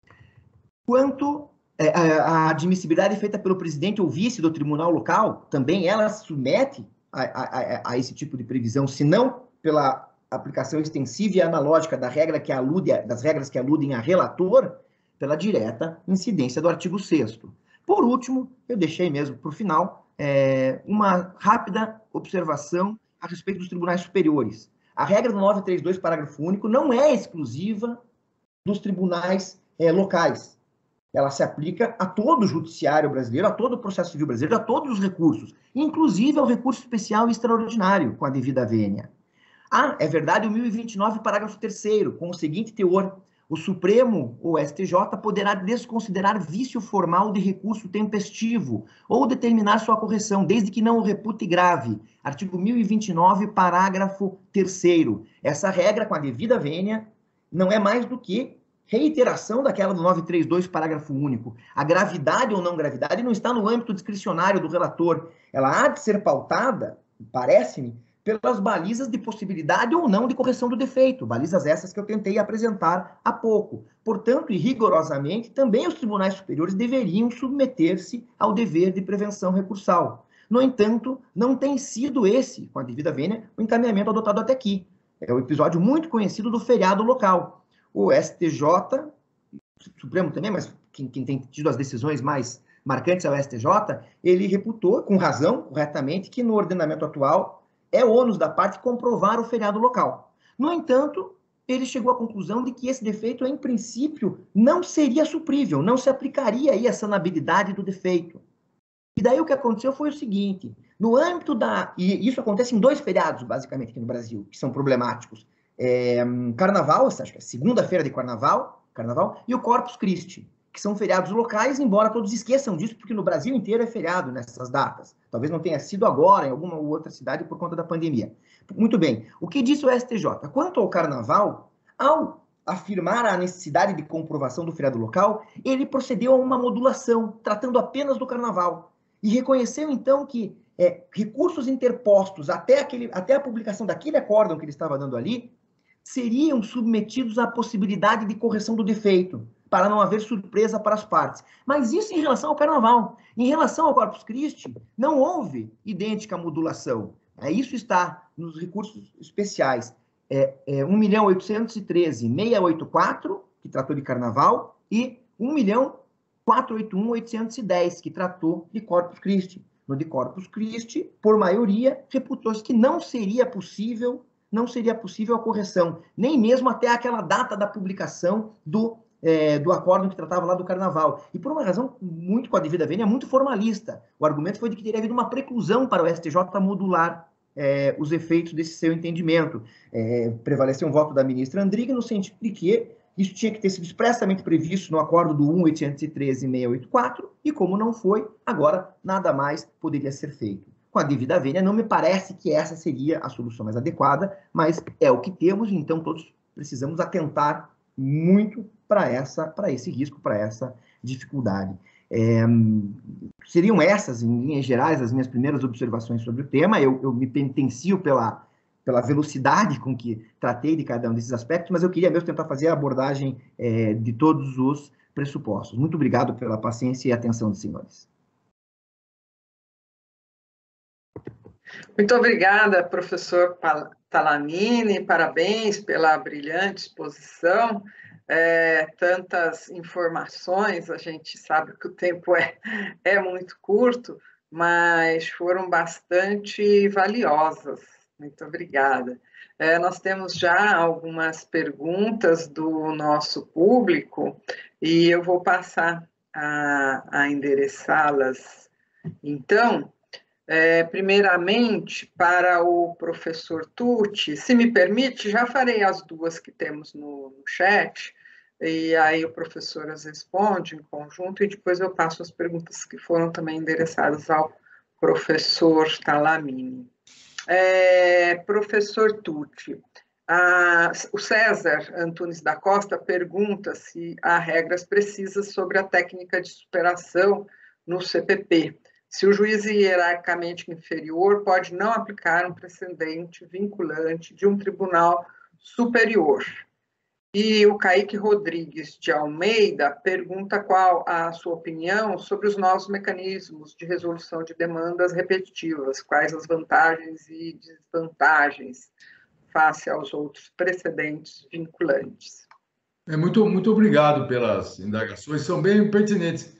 Quanto é, a, a admissibilidade feita pelo presidente ou vice do tribunal local, também ela se submete a, a, a esse tipo de previsão, se não pela aplicação extensiva e analógica da regra que alude, das regras que aludem a relator, pela direta incidência do artigo sexto. Por último, eu deixei mesmo para o final é, uma rápida observação a respeito dos tribunais superiores. A regra do novecentos e trinta e dois, parágrafo único, não é exclusiva dos tribunais é, locais. Ela se aplica a todo o judiciário brasileiro, a todo o processo civil brasileiro, a todos os recursos, inclusive ao recurso especial e extraordinário, com a devida vênia. Ah, é verdade, o mil e vinte e nove, parágrafo terceiro, com o seguinte teor: o Supremo, ou S T J, poderá desconsiderar vício formal de recurso tempestivo ou determinar sua correção, desde que não o repute grave. Artigo mil e vinte e nove, parágrafo terceiro. Essa regra, com a devida vênia, não é mais do que reiteração daquela do novecentos e trinta e dois, parágrafo único. A gravidade ou não gravidade não está no âmbito discricionário do relator. Ela há de ser pautada, parece-me, pelas balizas de possibilidade ou não de correção do defeito, balizas essas que eu tentei apresentar há pouco. Portanto, e rigorosamente, também os tribunais superiores deveriam submeter-se ao dever de prevenção recursal. No entanto, não tem sido esse, com a devida vênia, o encaminhamento adotado até aqui. É um episódio muito conhecido do feriado local. O S T J, o Supremo também, mas quem, quem tem tido as decisões mais marcantes é o S T J, ele reputou, com razão, corretamente, que no ordenamento atual é ônus da parte comprovar o feriado local. No entanto, ele chegou à conclusão de que esse defeito, em princípio, não seria suprível, não se aplicaria aí a sanabilidade do defeito. E daí o que aconteceu foi o seguinte: no âmbito da... E isso acontece em dois feriados, basicamente, aqui no Brasil, que são problemáticos. É, Carnaval, acho que é segunda-feira de Carnaval, Carnaval, e o Corpus Christi, que são feriados locais, embora todos esqueçam disso, porque no Brasil inteiro é feriado nessas datas. Talvez não tenha sido agora, em alguma outra cidade, por conta da pandemia. Muito bem. O que disse o S T J? Quanto ao Carnaval, ao afirmar a necessidade de comprovação do feriado local, ele procedeu a uma modulação, tratando apenas do Carnaval. E reconheceu, então, que é, recursos interpostos até, aquele, até a publicação daquele acórdão que ele estava dando ali, seriam submetidos à possibilidade de correção do defeito, para não haver surpresa para as partes. Mas isso em relação ao Carnaval. Em relação ao Corpus Christi, não houve idêntica modulação. É, isso está nos recursos especiais. É, é, um milhão oitocentos e treze mil seiscentos e oitenta e quatro, que tratou de Carnaval, e um milhão quatrocentos e oitenta e um mil oitocentos e dez, que tratou de Corpus Christi. No de Corpus Christi, por maioria, reputou-se que não seria possível, não seria possível a correção, nem mesmo até aquela data da publicação do É, do acórdão que tratava lá do Carnaval. E por uma razão muito com a devida vênia, muito formalista. O argumento foi de que teria havido uma preclusão para o S T J modular é, os efeitos desse seu entendimento. É, prevaleceu um voto da ministra Andrighi no sentido de que isso tinha que ter sido expressamente previsto no acordo do um milhão oitocentos e treze mil seiscentos e oitenta e quatro, e como não foi, agora nada mais poderia ser feito. Com a devida vênia, não me parece que essa seria a solução mais adequada, mas é o que temos, então todos precisamos atentar muito para essa, para esse risco, para essa dificuldade. É, seriam essas, em linhas gerais, as minhas primeiras observações sobre o tema. Eu, eu me penitencio pela, pela velocidade com que tratei de cada um desses aspectos, mas eu queria mesmo tentar fazer a abordagem é, de todos os pressupostos. Muito obrigado pela paciência e atenção dos senhores. Muito obrigada, professor Talamini, parabéns pela brilhante exposição. É, tantas informações, a gente sabe que o tempo é, é muito curto, mas foram bastante valiosas. Muito obrigada. É, nós temos já algumas perguntas do nosso público e eu vou passar a, a endereçá-las. Então, é, primeiramente, para o professor Tucci, se me permite, já farei as duas que temos no, no chat, e aí o professor as responde em conjunto, e depois eu passo as perguntas que foram também endereçadas ao professor Talamini. É, professor Tucci, a, o César Antunes da Costa pergunta se há regras precisas sobre a técnica de superação no C P P. Se o juiz hierarquicamente inferior pode não aplicar um precedente vinculante de um tribunal superior. E o Kaique Rodrigues de Almeida pergunta qual a sua opinião sobre os novos mecanismos de resolução de demandas repetitivas, quais as vantagens e desvantagens face aos outros precedentes vinculantes. É, muito, muito obrigado pelas indagações, são bem pertinentes.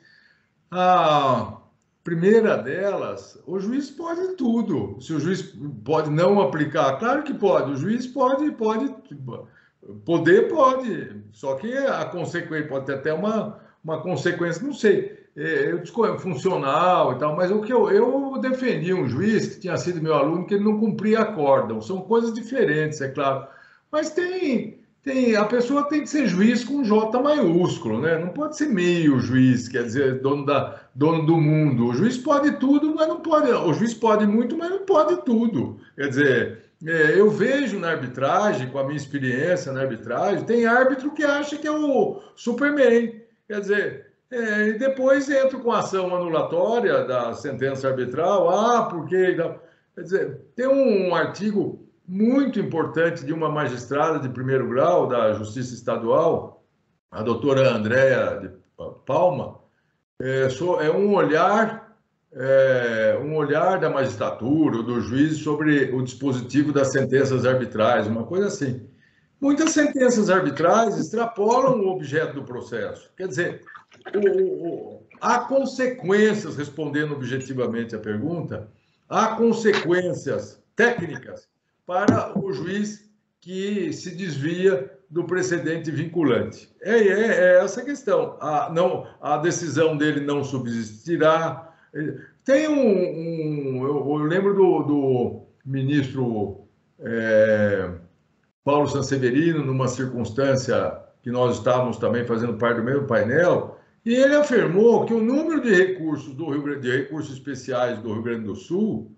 A primeira delas, o juiz pode tudo. Se o juiz pode não aplicar, claro que pode, o juiz pode, pode, poder pode, só que a consequência pode ter até uma, uma consequência, não sei, eu discordo, funcional e tal, mas o que eu, eu defendi um juiz que tinha sido meu aluno, que ele não cumpria acórdão, são coisas diferentes, é claro, mas tem, tem, a pessoa tem que ser juiz com J maiúsculo, né? Não pode ser meio juiz, quer dizer, dono, da, dono do mundo, o juiz pode tudo, mas não pode, o juiz pode muito, mas não pode tudo, quer dizer, é, eu vejo na arbitragem, com a minha experiência na arbitragem, tem árbitro que acha que é o Superman, quer dizer, é, e depois entra com ação anulatória da sentença arbitral, ah, porque... Quer dizer, tem um artigo muito importante de uma magistrada de primeiro grau da Justiça Estadual, a doutora Andréa de Palma, é, é um olhar... É, um olhar da magistratura, do juiz sobre o dispositivo das sentenças arbitrais, uma coisa assim. Muitas sentenças arbitrais extrapolam o objeto do processo. Quer dizer, o, o, há consequências, respondendo objetivamente a pergunta, há consequências técnicas para o juiz que se desvia do precedente vinculante. É, é, é essa a questão. A, não, a decisão dele não subsistirá. Tem um, um eu, eu lembro do, do ministro é, Paulo Sanseverino, numa circunstância que nós estávamos também fazendo parte do mesmo painel, e ele afirmou que o número de recursos do Rio Grande, de recursos especiais do Rio Grande do Sul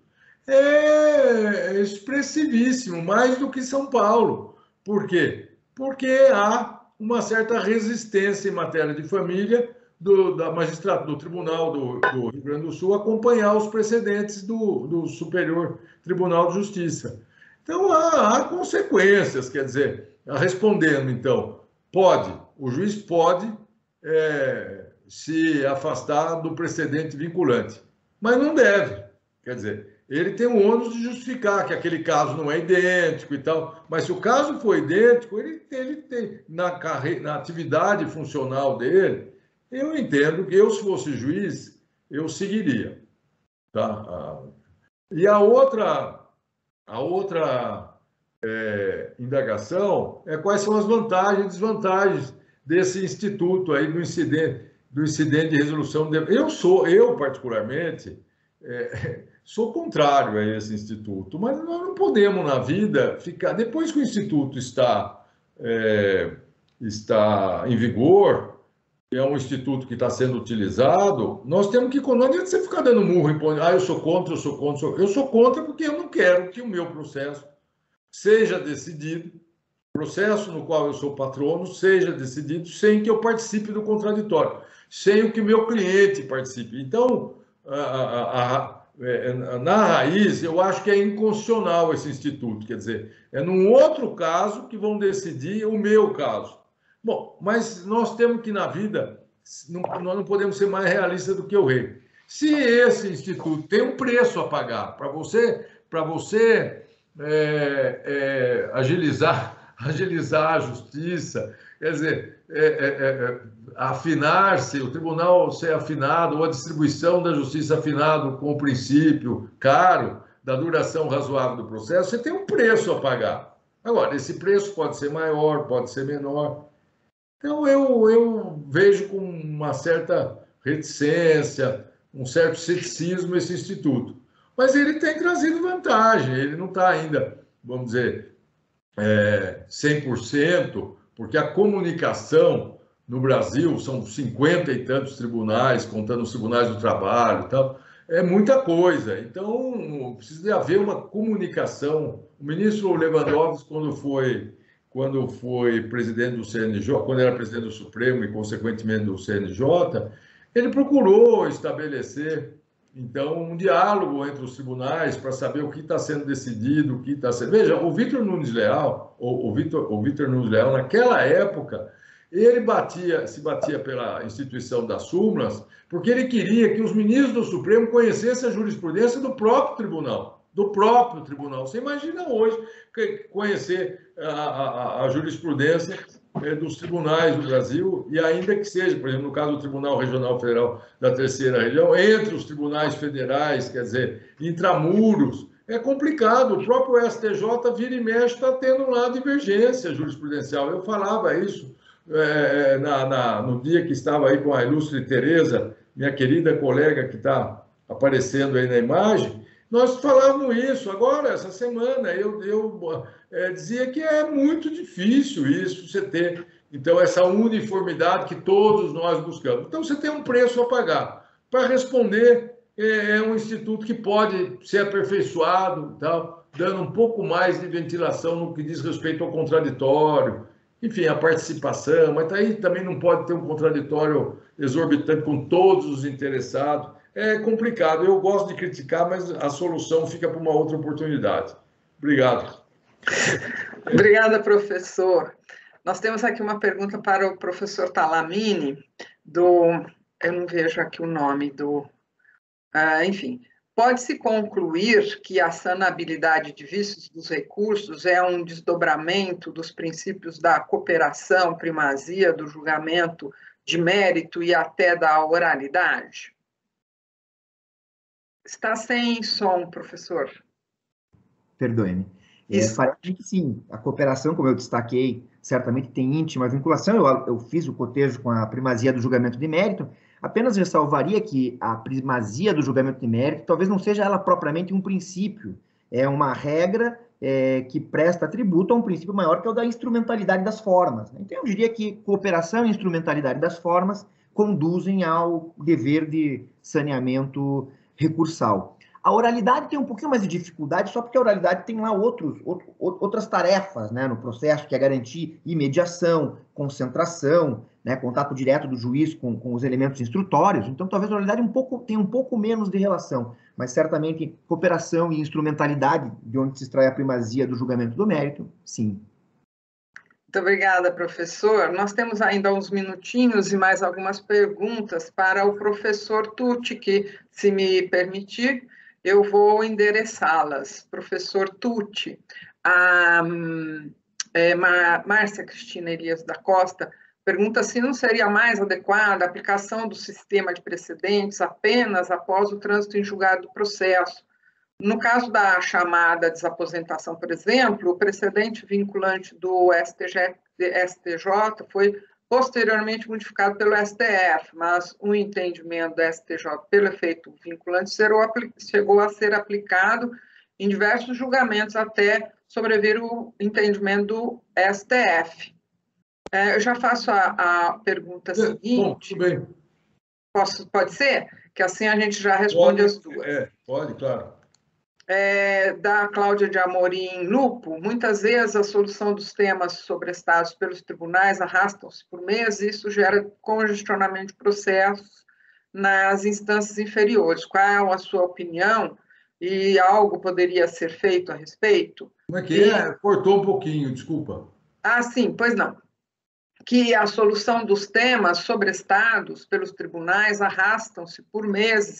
é expressivíssimo, mais do que São Paulo. Por quê? Porque há uma certa resistência em matéria de família Do, da magistrada, do Tribunal do, do Rio Grande do Sul acompanhar os precedentes do, do Superior Tribunal de Justiça. Então, há, há consequências, quer dizer, respondendo, então, pode, o juiz pode é, se afastar do precedente vinculante, mas não deve, quer dizer, ele tem o ônus de justificar que aquele caso não é idêntico e tal, mas se o caso for idêntico, ele, ele tem, na, carre... na atividade funcional dele, eu entendo que eu, se fosse juiz, eu seguiria. Tá? E a outra, a outra é, indagação é quais são as vantagens e desvantagens desse instituto aí do incidente, do incidente de resolução. De... Eu sou, eu particularmente, é, sou contrário a esse instituto, mas nós não podemos na vida ficar... Depois que o instituto está, é, está em vigor, é um instituto que está sendo utilizado, nós temos que... Não adianta você ficar dando murro em ponto, ah, eu sou contra, eu sou contra, eu sou... eu sou contra porque eu não quero que o meu processo seja decidido, processo no qual eu sou patrono, seja decidido sem que eu participe do contraditório, sem que o meu cliente participe. Então, a, a, a, na raiz, eu acho que é inconstitucional esse instituto, quer dizer, é num outro caso que vão decidir o meu caso. Bom, mas nós temos que, na vida, não, nós não podemos ser mais realistas do que o rei. Se esse instituto tem um preço a pagar para você para você é, é, agilizar, agilizar a justiça, quer dizer, é, é, é, afinar-se, o tribunal ser afinado, ou a distribuição da justiça afinado com o princípio caro da duração razoável do processo, você tem um preço a pagar. Agora, esse preço pode ser maior, pode ser menor. Então, eu, eu vejo com uma certa reticência, um certo ceticismo esse instituto. Mas ele tem trazido vantagem, ele não está ainda, vamos dizer, é, cem por cento, porque a comunicação no Brasil, são cinquenta e tantos tribunais, contando os tribunais do trabalho e tal, é muita coisa. Então, precisa haver uma comunicação. O ministro Lewandowski, quando foi, quando foi presidente do C N J, quando era presidente do Supremo e, consequentemente, do C N J, ele procurou estabelecer, então, um diálogo entre os tribunais para saber o que está sendo decidido, o que está sendo... Veja, o Vitor Nunes Leal, o, o, Vitor, o Vitor Nunes Leal, naquela época, ele batia, se batia pela instituição das súmulas, porque ele queria que os ministros do Supremo conhecessem a jurisprudência do próprio tribunal, do próprio tribunal. Você imagina hoje conhecer a, a, a jurisprudência dos tribunais do Brasil, e ainda que seja, por exemplo, no caso do Tribunal Regional Federal da Terceira Região, entre os tribunais federais, quer dizer, intramuros, é complicado. O próprio S T J, vira e mexe, está tendo lá divergência jurisprudencial. Eu falava isso é, na, na, no dia que estava aí com a ilustre Tereza, minha querida colega que está aparecendo aí na imagem, nós falávamos isso. Agora, essa semana, eu, eu é, dizia que é muito difícil isso, você ter, então, essa uniformidade que todos nós buscamos. Então, você tem um preço a pagar. Para responder, é, é um instituto que pode ser aperfeiçoado, tal, dando um pouco mais de ventilação no que diz respeito ao contraditório, enfim, a participação, mas aí também não pode ter um contraditório exorbitante com todos os interessados. É complicado. Eu gosto de criticar, mas a solução fica para uma outra oportunidade. Obrigado. Obrigada, professor. Nós temos aqui uma pergunta para o professor Talamini, do... Eu não vejo aqui o nome do... Ah, enfim, pode-se concluir que a sanabilidade de vícios dos recursos é um desdobramento dos princípios da cooperação, primazia, do julgamento de mérito e até da oralidade? Está sem som, professor. Perdoe-me. É, parece que sim, a cooperação, como eu destaquei, certamente tem íntima vinculação. Eu, eu fiz o cotejo com a primazia do julgamento de mérito. Apenas ressalvaria que a primazia do julgamento de mérito talvez não seja ela propriamente um princípio. É uma regra é, que presta tributo a um princípio maior, que é o da instrumentalidade das formas. Então, eu diria que cooperação e instrumentalidade das formas conduzem ao dever de saneamento recursal. A oralidade tem um pouquinho mais de dificuldade, só porque a oralidade tem lá outros, outro, outras tarefas, né, no processo, que é garantir imediação, concentração, né, contato direto do juiz com, com os elementos instrutórios. Então, talvez a oralidade um pouco, tenha um pouco menos de relação, mas certamente cooperação e instrumentalidade, de onde se extrai a primazia do julgamento do mérito, sim. Muito obrigada, professor. Nós temos ainda uns minutinhos e mais algumas perguntas para o professor Tucci, que, se me permitir, eu vou endereçá-las. Professor Tucci, a é, Márcia Cristina Elias da Costa pergunta se não seria mais adequada a aplicação do sistema de precedentes apenas após o trânsito em julgado do processo. No caso da chamada desaposentação, por exemplo, o precedente vinculante do S T J foi posteriormente modificado pelo S T F, mas o entendimento do S T J pelo efeito vinculante chegou a ser aplicado em diversos julgamentos até sobrevir o entendimento do S T F. É, eu já faço a, a pergunta seguinte. Bom, tudo bem. Posso, pode ser? Que assim a gente já responde pode, as duas. É, pode, claro. É, da Cláudia de Amorim Lupo, muitas vezes a solução dos temas sobrestados pelos tribunais arrastam-se por meses e isso gera congestionamento de processos nas instâncias inferiores. Qual a sua opinião? E algo poderia ser feito a respeito? Como é que e... é? Cortou um pouquinho, desculpa. Ah, sim, pois não. Que a solução dos temas sobrestados pelos tribunais arrastam-se por meses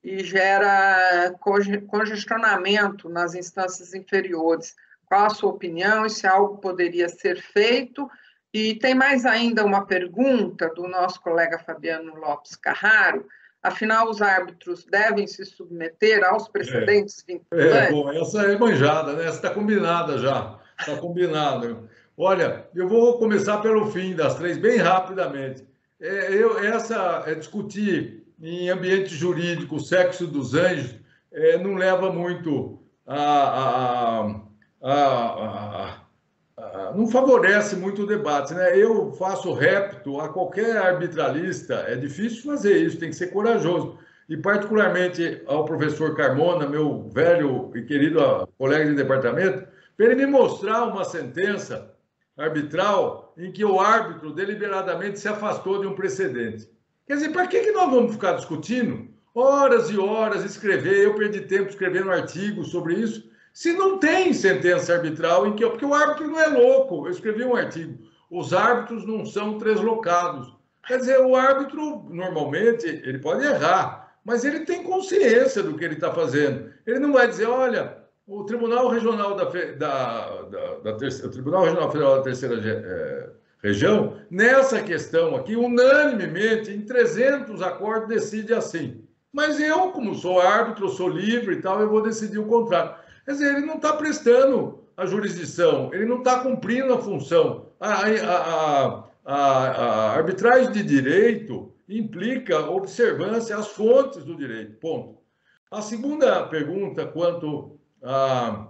e gera congestionamento nas instâncias inferiores. Qual a sua opinião e se algo poderia ser feito? E tem mais ainda uma pergunta do nosso colega Fabiano Lopes Carraro. Afinal, os árbitros devem se submeter aos precedentes é, vinculantes? É, bom, essa é manjada, né? Essa está combinada já. Está combinado. Olha, eu vou começar pelo fim das três, bem rapidamente. É, eu, essa é discutir em ambiente jurídico o sexo dos anjos é, não leva muito a, a, a, a, a, não favorece muito o debate, né? Eu faço repto a qualquer arbitralista, é difícil fazer isso, tem que ser corajoso. E particularmente ao professor Carmona, meu velho e querido colega de departamento, para ele me mostrar uma sentença arbitral em que o árbitro deliberadamente se afastou de um precedente. Quer dizer, para que, que nós vamos ficar discutindo horas e horas, escrever, eu perdi tempo escrevendo artigos sobre isso, se não tem sentença arbitral em que... Porque o árbitro não é louco, eu escrevi um artigo, os árbitros não são treslocados. Quer dizer, o árbitro, normalmente, ele pode errar, mas ele tem consciência do que ele está fazendo. Ele não vai dizer, olha, o Tribunal Regional da, da, da, da terceira, o Tribunal Regional Federal da Terceira é, Região, nessa questão aqui, unanimemente, em trezentos acordos, decide assim. Mas eu, como sou árbitro, sou livre e tal, eu vou decidir o contrário. Quer dizer, ele não está prestando a jurisdição, ele não está cumprindo a função. A, a, a, a, a arbitragem de direito implica observância às fontes do direito, ponto. A segunda pergunta, quanto a,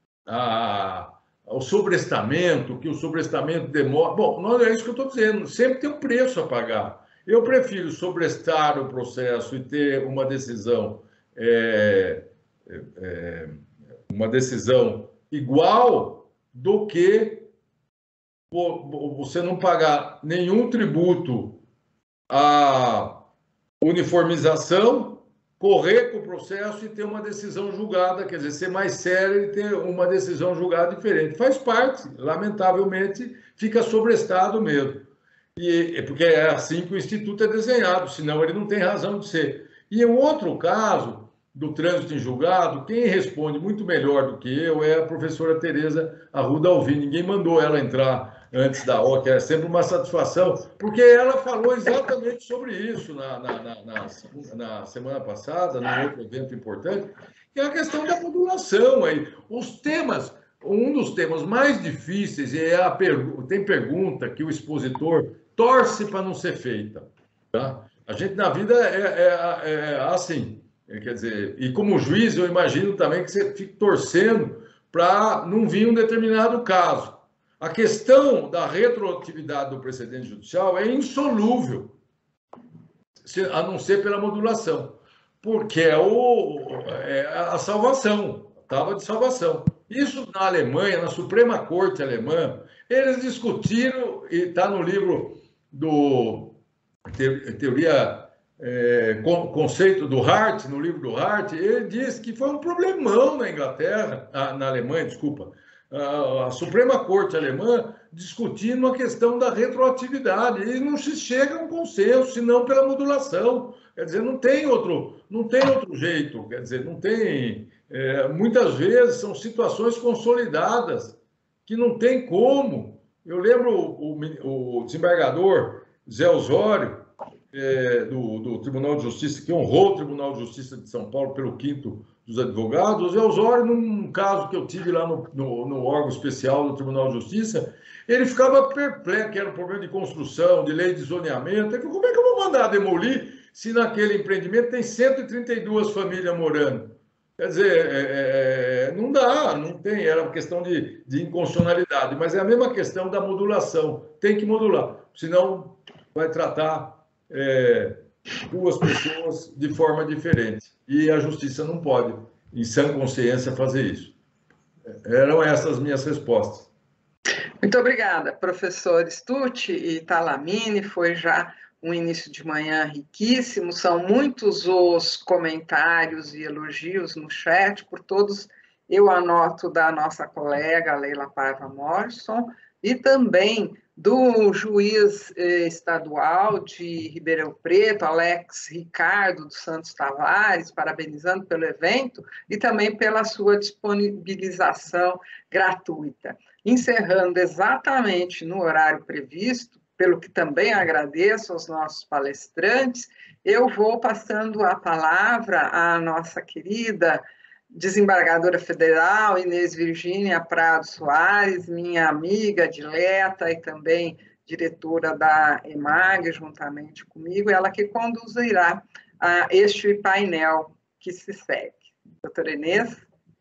a, ao sobrestamento, que o sobrestamento demora... Bom, não é isso que eu estou dizendo, sempre tem um preço a pagar. Eu prefiro sobrestar o processo e ter uma decisão, é, é, uma decisão igual do que você não pagar nenhum tributo à uniformização, correr com o processo e ter uma decisão julgada, quer dizer, ser mais sério e ter uma decisão julgada diferente. Faz parte, lamentavelmente, fica sobrestado mesmo. E, porque é assim que o Instituto é desenhado, senão ele não tem razão de ser. E um outro caso do trânsito em julgado, quem responde muito melhor do que eu é a professora Tereza Arruda Alvim. Ninguém mandou ela entrar antes da hora, que é sempre uma satisfação, porque ela falou exatamente sobre isso na, na, na, na, na semana passada, num outro evento importante, que é a questão da modulação. Aí. Os temas, um dos temas mais difíceis, e é a pergu- tem pergunta que o expositor torce para não ser feita. Tá? A gente, na vida, é, é, é assim. Quer dizer, e como juiz, eu imagino também que você fique torcendo para não vir um determinado caso. A questão da retroatividade do precedente judicial é insolúvel, a não ser pela modulação, porque é, o, é a salvação, a tábua de salvação. Isso na Alemanha, na Suprema Corte Alemã, eles discutiram, e está no livro do Teoria... É, conceito do Hart, no livro do Hart, ele diz que foi um problemão na Inglaterra, na Alemanha, desculpa, a, a Suprema Corte Alemã discutindo a questão da retroatividade, e não se chega a um consenso, senão pela modulação, quer dizer, não tem outro, não tem outro jeito, quer dizer, não tem, é, muitas vezes são situações consolidadas, que não tem como. Eu lembro o, o desembargador Zé Osório, É, do, do Tribunal de Justiça, que honrou o Tribunal de Justiça de São Paulo pelo quinto dos advogados, o Zé Osório, num caso que eu tive lá no, no, no órgão especial do Tribunal de Justiça, ele ficava perplexo, que era um problema de construção, de lei de zoneamento. Ele falou, como é que eu vou mandar demolir se naquele empreendimento tem cento e trinta e duas famílias morando? Quer dizer, é, é, não dá, não tem, era uma questão de, de inconstitucionalidade, mas é a mesma questão da modulação, tem que modular, senão vai tratar É, duas pessoas de forma diferente. E a justiça não pode, em sã consciência, fazer isso. Eram essas minhas respostas. Muito obrigada, professor Stucci e Talamini. Foi já um início de manhã riquíssimo. São muitos os comentários e elogios no chat, por todos eu anoto da nossa colega Leila Paiva Morrison, e também do juiz eh, estadual de Ribeirão Preto, Alex Ricardo dos Santos Tavares, parabenizando pelo evento e também pela sua disponibilização gratuita. Encerrando exatamente no horário previsto, pelo que também agradeço aos nossos palestrantes, eu vou passando a palavra à nossa querida desembargadora federal Inês Virgínia Prado Soares, minha amiga dileta e também diretora da EMAG, juntamente comigo, ela que conduzirá a este painel que se segue. Doutora Inês?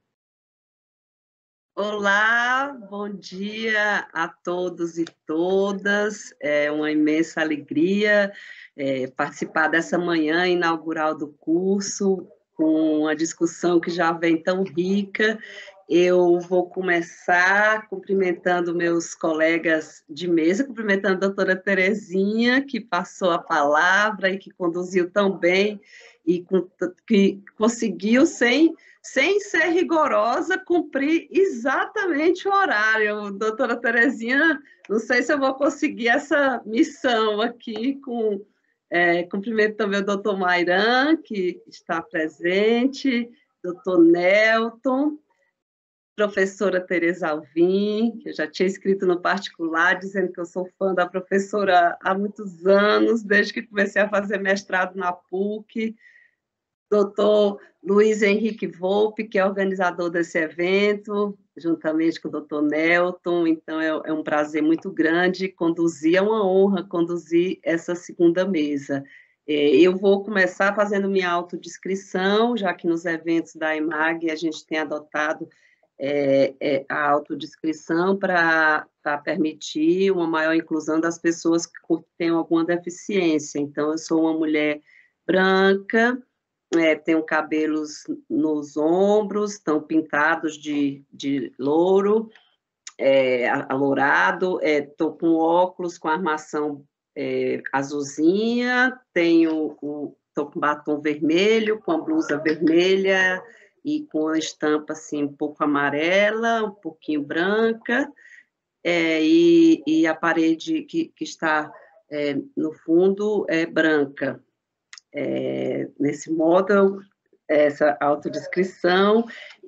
Olá, bom dia a todos e todas. É uma imensa alegria é, participar dessa manhã inaugural do curso, com uma discussão que já vem tão rica. Eu vou começar cumprimentando meus colegas de mesa, cumprimentando a doutora Terezinha, que passou a palavra e que conduziu tão bem e com, que conseguiu, sem, sem ser rigorosa, cumprir exatamente o horário. Doutora Terezinha, não sei se eu vou conseguir essa missão aqui com... É, cumprimento também o doutor Mairan, que está presente, doutor Nelton, professora Tereza Alvim, que eu já tinha escrito no particular, dizendo que eu sou fã da professora há muitos anos, desde que comecei a fazer mestrado na P U C, doutor Luiz Henrique Volpe, que é organizador desse evento, juntamente com o doutor Nelton, então é, é um prazer muito grande conduzir, é uma honra conduzir essa segunda mesa. É, eu vou começar fazendo minha autodescrição, já que nos eventos da EMAG a gente tem adotado é, é, a autodescrição para permitir uma maior inclusão das pessoas que têm alguma deficiência. Então, eu sou uma mulher branca, É, tenho cabelos nos ombros, estão pintados de, de louro, é, alourado, estou é, com óculos com armação é, azulzinha, tenho estou com batom vermelho, com a blusa vermelha e com a estampa assim, um pouco amarela, um pouquinho branca, é, e, e a parede que, que está é, no fundo é branca. É, nesse modo, essa autodescrição,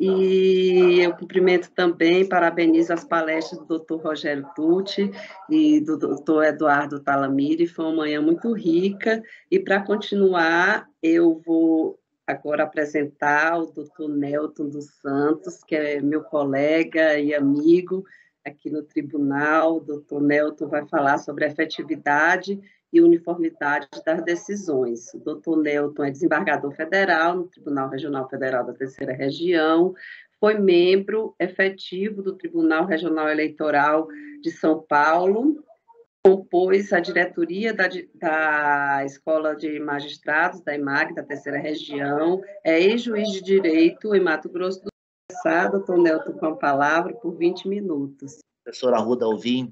e eu cumprimento também, parabenizo as palestras do doutor Rogério Tucci e do doutor Eduardo Talamiri, foi uma manhã muito rica, e para continuar, eu vou agora apresentar o doutor Nelton dos Santos, que é meu colega e amigo aqui no tribunal. O doutor Nelton vai falar sobre a efetividade e uniformidade das decisões. O doutor Nelton é desembargador federal no Tribunal Regional Federal da Terceira Região, foi membro efetivo do Tribunal Regional Eleitoral de São Paulo, compôs a diretoria da, da Escola de Magistrados, da EMAG, da Terceira Região, é ex-juiz de Direito em Mato Grosso do Sul. Doutor Nelton, com a palavra por vinte minutos. A professora Arruda Alvim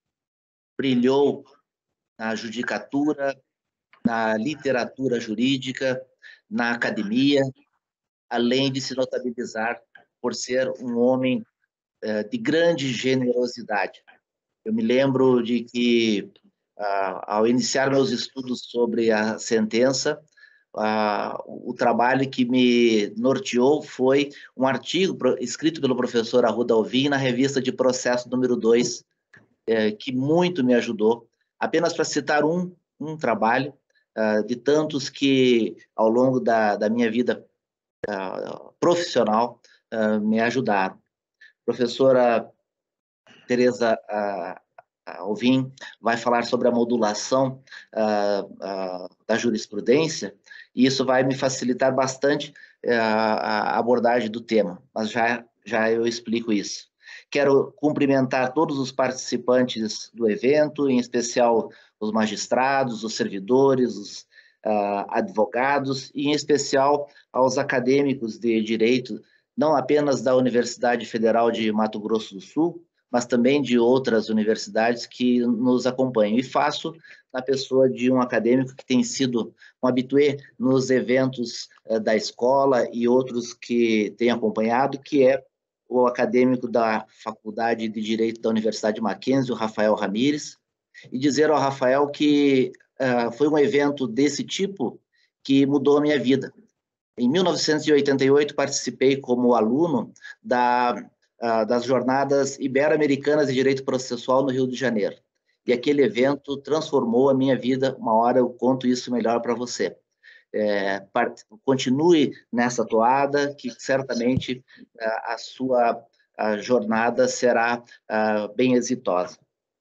brilhou na judicatura, na literatura jurídica, na academia, além de se notabilizar por ser um homem eh, de grande generosidade. Eu me lembro de que, ah, ao iniciar meus estudos sobre a sentença, ah, o trabalho que me norteou foi um artigo escrito pelo professor Arruda Alvim na revista de processo número dois, eh, que muito me ajudou. Apenas para citar um, um trabalho, uh, de tantos que, ao longo da, da minha vida uh, profissional, uh, me ajudaram. Professora Tereza uh, Alvim vai falar sobre a modulação uh, uh, da jurisprudência, e isso vai me facilitar bastante uh, a abordagem do tema, mas já, já eu explico isso. Quero cumprimentar todos os participantes do evento, em especial os magistrados, os servidores, os uh, advogados, e em especial aos acadêmicos de direito, não apenas da Universidade Federal de Mato Grosso do Sul, mas também de outras universidades que nos acompanham. E faço na pessoa de um acadêmico que tem sido um habitué nos eventos uh, da escola e outros que tem acompanhado, que é o acadêmico da Faculdade de Direito da Universidade Mackenzie, o Rafael Ramires, e dizer ao Rafael que uh, foi um evento desse tipo que mudou a minha vida. Em mil novecentos e oitenta e oito, participei como aluno da, uh, das Jornadas Ibero-Americanas de Direito Processual no Rio de Janeiro. E aquele evento transformou a minha vida. Uma hora eu conto isso melhor para você. É, part... Continue nessa toada, que certamente uh, a sua a jornada será uh, bem exitosa.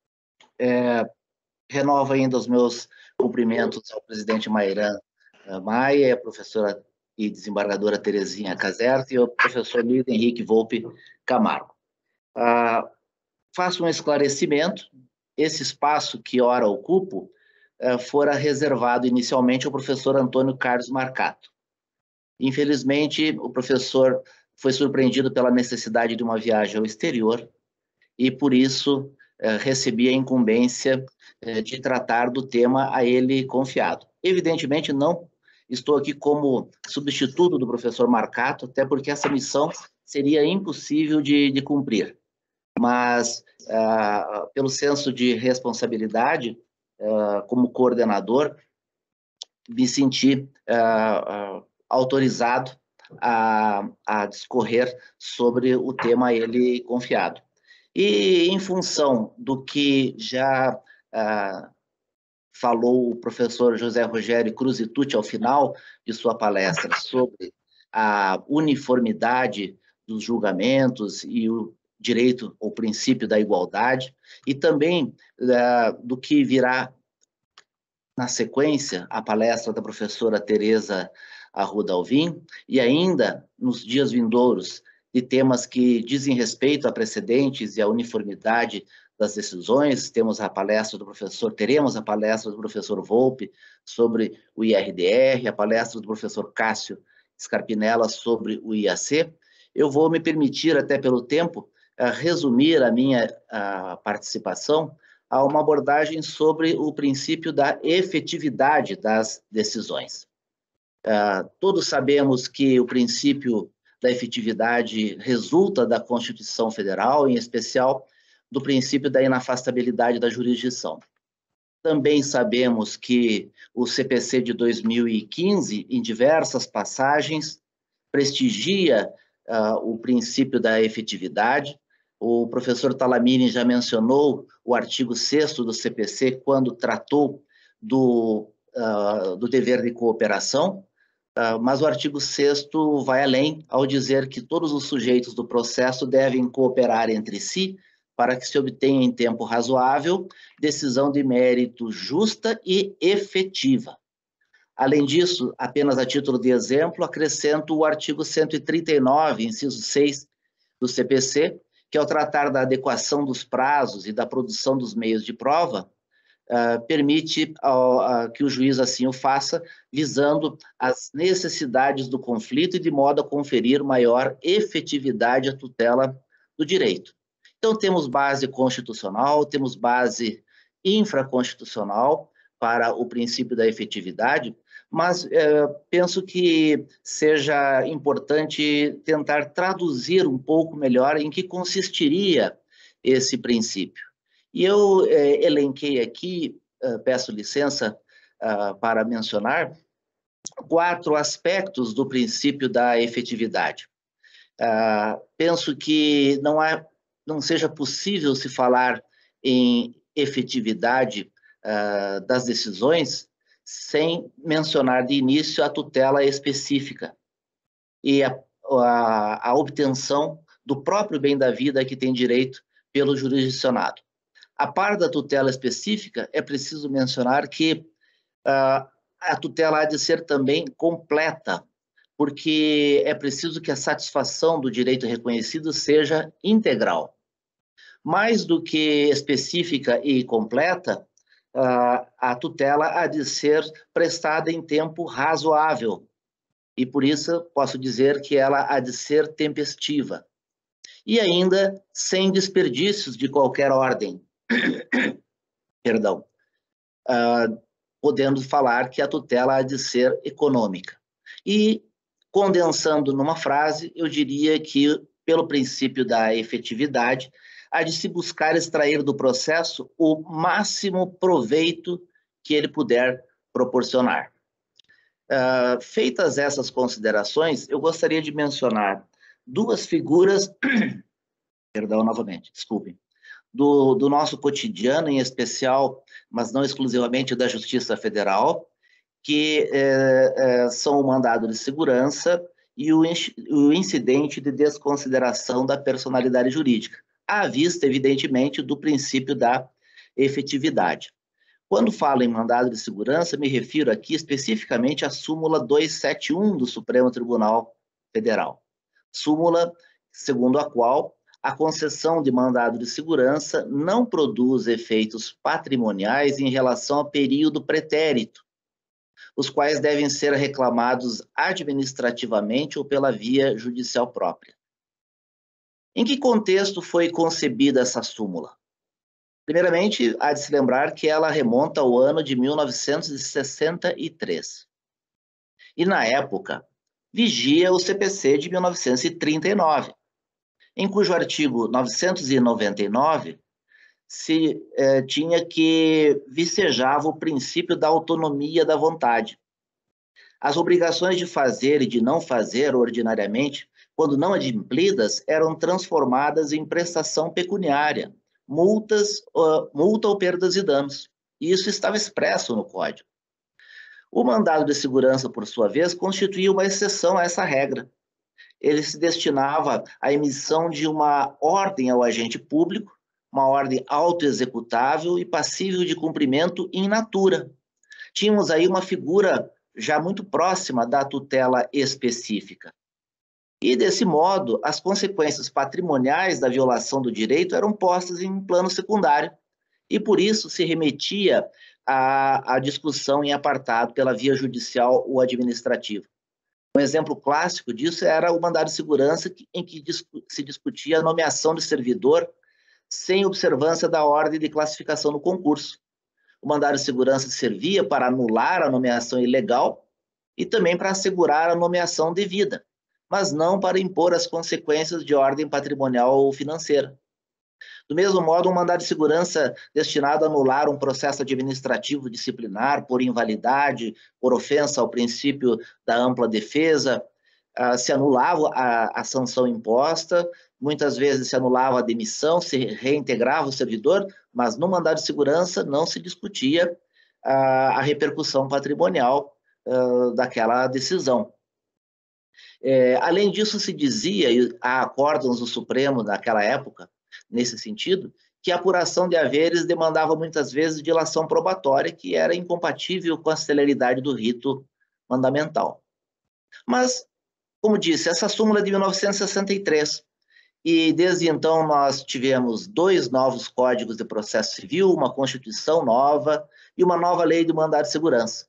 É, renovo ainda os meus cumprimentos ao presidente Mairan uh, Maia, a professora e desembargadora Terezinha Caserta e ao professor Luiz Henrique Volpe Camargo. Uh, faço um esclarecimento: esse espaço que ora ocupo uh, fora reservado inicialmente ao professor Antônio Carlos Marcato. Infelizmente, o professor foi surpreendido pela necessidade de uma viagem ao exterior e, por isso, eh, recebi a incumbência eh, de tratar do tema a ele confiado. Evidentemente, não estou aqui como substituto do professor Marcato, até porque essa missão seria impossível de, de cumprir. Mas, ah, pelo senso de responsabilidade, ah, como coordenador, me senti ah, ah, autorizado A, a discorrer sobre o tema a ele confiado. E, em função do que já ah, falou o professor José Rogério Cruz Itucci ao final de sua palestra sobre a uniformidade dos julgamentos e o direito ou princípio da igualdade, e também ah, do que virá na sequência, a palestra da professora Tereza Arruda Alvim, e ainda nos dias vindouros de temas que dizem respeito a precedentes e a uniformidade das decisões. Temos a palestra do professor, teremos a palestra do professor Volpe sobre o I R D R, a palestra do professor Cássio Scarpinella sobre o I A C. Eu vou me permitir, até pelo tempo, resumir a minha a participação a uma abordagem sobre o princípio da efetividade das decisões. Uh, todos sabemos que o princípio da efetividade resulta da Constituição Federal, em especial do princípio da inafastabilidade da jurisdição. Também sabemos que o C P C de dois mil e quinze, em diversas passagens, prestigia uh, o princípio da efetividade. O professor Talamini já mencionou o artigo sexto do C P C quando tratou do, uh, do dever de cooperação. Uh, mas o artigo sexto vai além ao dizer que todos os sujeitos do processo devem cooperar entre si para que se obtenha em tempo razoável decisão de mérito justa e efetiva. Além disso, apenas a título de exemplo, acrescento o artigo cento e trinta e nove, inciso seis do C P C, que ao tratar da adequação dos prazos e da produção dos meios de prova, Uh, permite uh, uh, que o juiz assim o faça, visando as necessidades do conflito e de modo a conferir maior efetividade à tutela do direito. Então, temos base constitucional, temos base infraconstitucional para o princípio da efetividade, mas uh, penso que seja importante tentar traduzir um pouco melhor em que consistiria esse princípio. E eu eh, elenquei aqui, uh, peço licença uh, para mencionar, quatro aspectos do princípio da efetividade. Uh, penso que não, há, não seja possível se falar em efetividade uh, das decisões sem mencionar de início a tutela específica e a, a, a obtenção do próprio bem da vida que tem direito pelo jurisdicionado. A par da tutela específica, é preciso mencionar que uh, a tutela há de ser também completa, porque é preciso que a satisfação do direito reconhecido seja integral. Mais do que específica e completa, uh, a tutela há de ser prestada em tempo razoável, e por isso posso dizer que ela há de ser tempestiva. E ainda sem desperdícios de qualquer ordem. Perdão, uh, podendo falar que a tutela há de ser econômica. E, condensando numa frase, eu diria que, pelo princípio da efetividade, há de se buscar extrair do processo o máximo proveito que ele puder proporcionar. Uh, feitas essas considerações, eu gostaria de mencionar duas figuras, perdão, novamente, desculpem, do, do nosso cotidiano, em especial, mas não exclusivamente da Justiça Federal, que eh, eh, são o mandado de segurança e o, o incidente de desconsideração da personalidade jurídica, à vista, evidentemente, do princípio da efetividade. Quando falo em mandado de segurança, me refiro aqui especificamente à súmula duzentos e setenta e um do Supremo Tribunal Federal. Súmula segundo a qual a concessão de mandado de segurança não produz efeitos patrimoniais em relação ao período pretérito, os quais devem ser reclamados administrativamente ou pela via judicial própria. Em que contexto foi concebida essa súmula? Primeiramente, há de se lembrar que ela remonta ao ano de mil novecentos e sessenta e três. E, na época, vigia o C P C de mil novecentos e trinta e nove, em cujo artigo novecentos e noventa e nove se eh, tinha que vicejava o princípio da autonomia da vontade. As obrigações de fazer e de não fazer, ordinariamente, quando não adimplidas, eram transformadas em prestação pecuniária, multas, uh, multa ou perdas e danos. E isso estava expresso no Código. O mandado de segurança, por sua vez, constituía uma exceção a essa regra. Ele se destinava à emissão de uma ordem ao agente público, uma ordem autoexecutável e passível de cumprimento in natura. Tínhamos aí uma figura já muito próxima da tutela específica. E, desse modo, as consequências patrimoniais da violação do direito eram postas em plano secundário, e por isso se remetia à, à discussão em apartado pela via judicial ou administrativa. Um exemplo clássico disso era o mandado de segurança, em que se discutia a nomeação de servidor sem observância da ordem de classificação no concurso. O mandado de segurança servia para anular a nomeação ilegal e também para assegurar a nomeação devida, mas não para impor as consequências de ordem patrimonial ou financeira. Do mesmo modo, um mandado de segurança destinado a anular um processo administrativo disciplinar por invalidade, por ofensa ao princípio da ampla defesa, uh, se anulava a, a sanção imposta, muitas vezes se anulava a demissão, se reintegrava o servidor, mas no mandado de segurança não se discutia uh, a repercussão patrimonial uh, daquela decisão. É, além disso, se dizia, e há acórdãos do Supremo naquela época, nesse sentido, que a apuração de haveres demandava muitas vezes dilação probatória, que era incompatível com a celeridade do rito mandamental. Mas, como disse, essa súmula é de mil novecentos e sessenta e três, e desde então nós tivemos dois novos códigos de processo civil, uma Constituição nova e uma nova lei de mandado de segurança.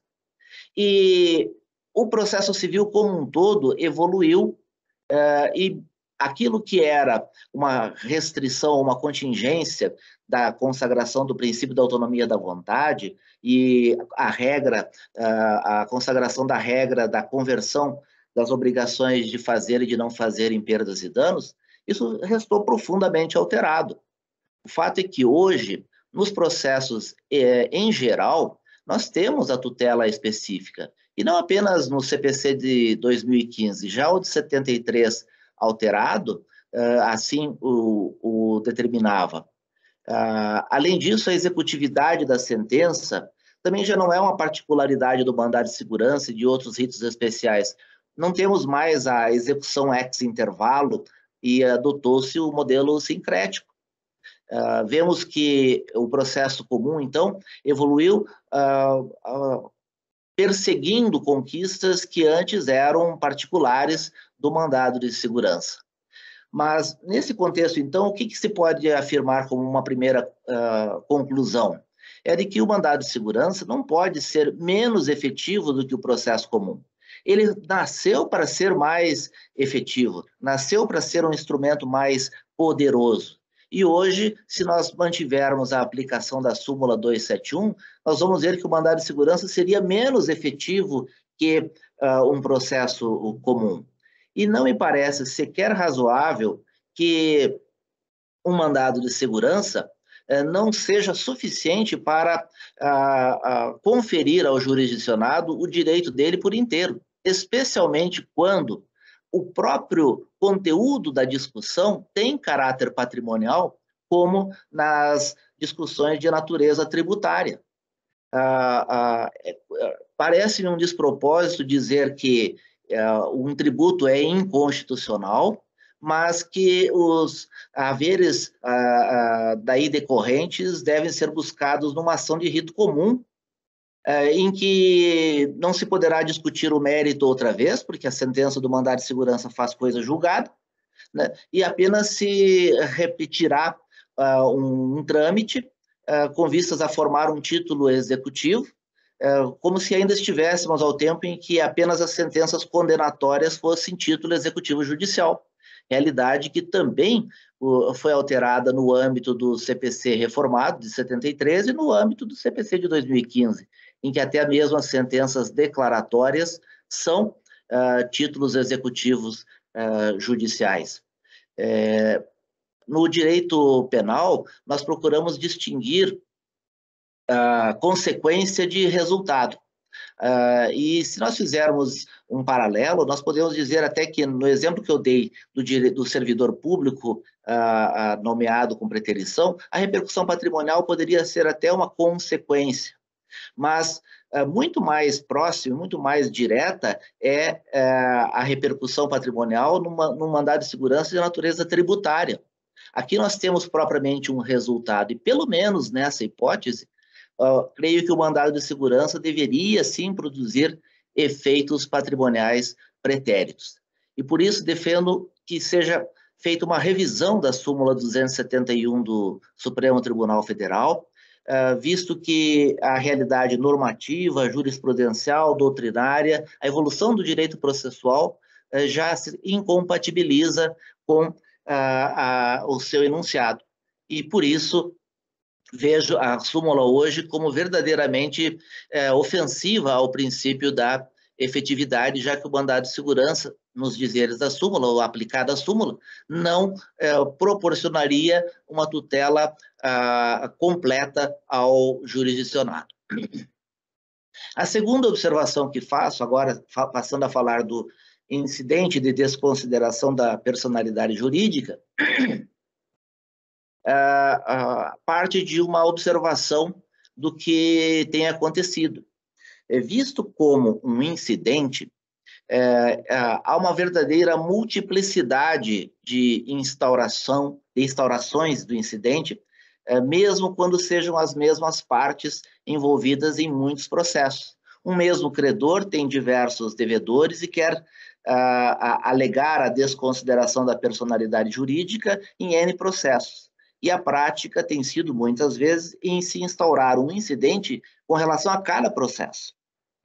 E o processo civil como um todo evoluiu uh, e aquilo que era uma restrição, uma contingência da consagração do princípio da autonomia da vontade e a regra, uh, a consagração da regra da conversão das obrigações de fazer e de não fazer em perdas e danos, isso restou profundamente alterado. O fato é que hoje, nos processos eh, em geral, nós temos a tutela específica, e não apenas no C P C de dois mil e quinze, já o de setenta e três alterado, uh, assim o, o determinava. Uh, além disso, a executividade da sentença também já não é uma particularidade do mandado de segurança e de outros ritos especiais. Não temos mais a execução ex intervalo e adotou-se o modelo sincrético. Uh, vemos que o processo comum, então, evoluiu uh, uh, perseguindo conquistas que antes eram particulares do mandado de segurança. Mas, nesse contexto, então, o que, que se pode afirmar como uma primeira uh, conclusão? É de que o mandado de segurança não pode ser menos efetivo do que o processo comum. Ele nasceu para ser mais efetivo, nasceu para ser um instrumento mais poderoso. E hoje, se nós mantivermos a aplicação da súmula duzentos e setenta e um, nós vamos ver que o mandado de segurança seria menos efetivo que uh, um processo comum. E não me parece sequer razoável que um mandado de segurança eh, não seja suficiente para ah, ah, conferir ao jurisdicionado o direito dele por inteiro, especialmente quando o próprio conteúdo da discussão tem caráter patrimonial, como nas discussões de natureza tributária. Ah, ah, é, parece-me um despropósito dizer que ah, um tributo é inconstitucional, mas que os haveres ah, ah, daí decorrentes devem ser buscados numa ação de rito comum, ah, em que não se poderá discutir o mérito outra vez, porque a sentença do mandado de segurança faz coisa julgada, né, e apenas se repetirá ah, um, um trâmite ah, com vistas a formar um título executivo, ah, como se ainda estivéssemos ao tempo em que apenas as sentenças condenatórias fossem título executivo judicial. Realidade que também uh, foi alterada no âmbito do C P C reformado, de setenta e três, e no âmbito do C P C de dois mil e quinze, em que até mesmo as sentenças declaratórias são uh, títulos executivos uh, judiciais. É, no direito penal, nós procuramos distinguir a consequência de resultado. Uh, e se nós fizermos um paralelo, nós podemos dizer até que, no exemplo que eu dei do, do servidor público uh, uh, nomeado com preterição, a repercussão patrimonial poderia ser até uma consequência, mas uh, muito mais próximo, muito mais direta é uh, a repercussão patrimonial numa, num mandado de segurança de natureza tributária. Aqui nós temos propriamente um resultado, e pelo menos nessa hipótese, Uh, creio que o mandado de segurança deveria, sim, produzir efeitos patrimoniais pretéritos. E por isso defendo que seja feita uma revisão da súmula duzentos e setenta e um do Supremo Tribunal Federal, uh, visto que a realidade normativa, jurisprudencial, doutrinária, a evolução do direito processual uh, já se incompatibiliza com uh, a, o seu enunciado. E por isso vejo a súmula hoje como verdadeiramente é, ofensiva ao princípio da efetividade, já que o mandado de segurança, nos dizeres da súmula, ou aplicada à súmula, não é, proporcionaria uma tutela a, completa ao jurisdicionado. A segunda observação que faço, agora passando a falar do incidente de desconsideração da personalidade jurídica, Uh, uh, parte de uma observação do que tem acontecido. É visto como um incidente, é, é, há uma verdadeira multiplicidade de instauração, de instaurações do incidente, é, mesmo quando sejam as mesmas partes envolvidas em muitos processos. Um mesmo credor tem diversos devedores e quer uh, a, alegar a desconsideração da personalidade jurídica em N processos. E a prática tem sido, muitas vezes, em se instaurar um incidente com relação a cada processo.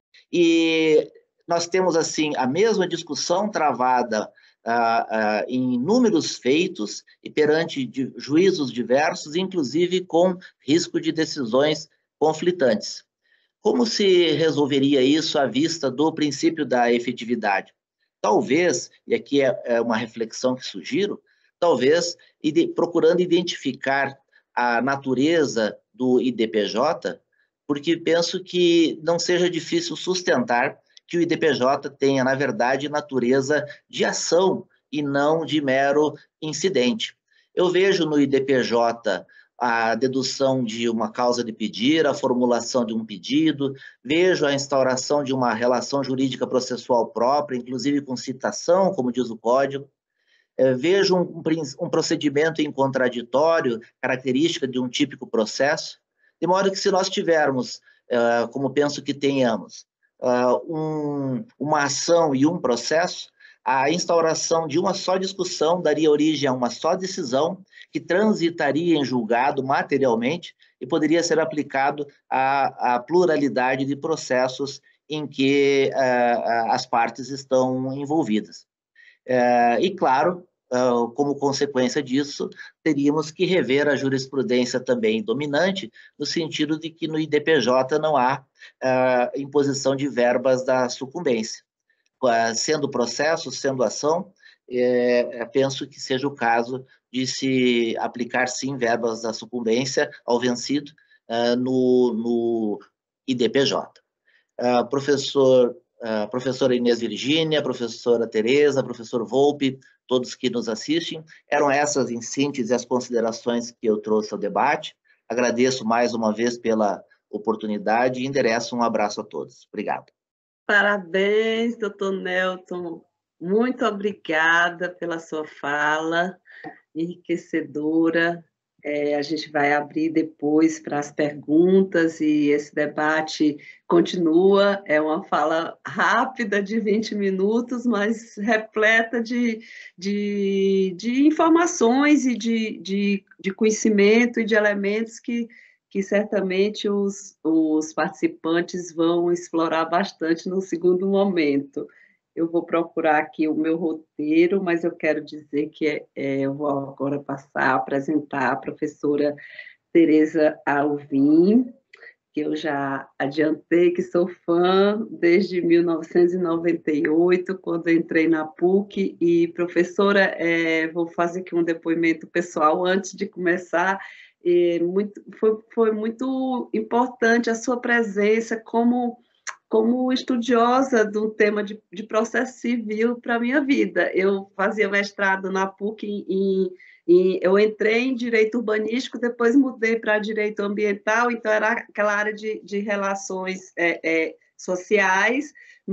E nós temos, assim, a mesma discussão travada ah, ah, em inúmeros feitos e perante de, juízos diversos, inclusive com risco de decisões conflitantes. Como se resolveria isso à vista do princípio da efetividade? Talvez, e aqui é, é uma reflexão que sugiro, talvez ide, procurando identificar a natureza do I D P J, porque penso que não seja difícil sustentar que o I D P J tenha, na verdade, natureza de ação e não de mero incidente. Eu vejo no I D P J a dedução de uma causa de pedir, a formulação de um pedido, vejo a instauração de uma relação jurídica processual própria, inclusive com citação, como diz o Código. É, vejo um, um procedimento em contraditório, característica de um típico processo, de modo que se nós tivermos, uh, como penso que tenhamos, uh, um, uma ação e um processo, a instauração de uma só discussão daria origem a uma só decisão que transitaria em julgado materialmente e poderia ser aplicado à, à pluralidade de processos em que uh, as partes estão envolvidas. Uh, e, claro, uh, como consequência disso, teríamos que rever a jurisprudência também dominante, no sentido de que no I D P J não há uh, imposição de verbas da sucumbência. Uh, sendo processo, sendo ação, é, penso que seja o caso de se aplicar, sim, verbas da sucumbência ao vencido uh, no, no I D P J. Uh, professor, uh, professora Inês Virgínia, professora Tereza, professor Volpe, todos que nos assistem, eram essas, em síntese, as considerações que eu trouxe ao debate. Agradeço mais uma vez pela oportunidade e endereço um abraço a todos. Obrigado. Parabéns, doutor Nelton. Muito obrigada pela sua fala enriquecedora. É, a gente vai abrir depois para as perguntas e esse debate continua. É uma fala rápida de vinte minutos, mas repleta de, de, de informações e de, de, de conhecimento e de elementos que, que certamente os, os participantes vão explorar bastante no segundo momento. Eu vou procurar aqui o meu roteiro, mas eu quero dizer que é, é, eu vou agora passar a apresentar a professora Tereza Alvim, que eu já adiantei que sou fã desde mil novecentos e noventa e oito, quando entrei na P U C, e professora, é, vou fazer aqui um depoimento pessoal antes de começar. E muito, foi, foi muito importante a sua presença como... como estudiosa do tema de, de processo civil para a minha vida. Eu fazia mestrado na P U C, em, em, eu entrei em direito urbanístico, depois mudei para direito ambiental, então era aquela área de, de relações é, é, sociais,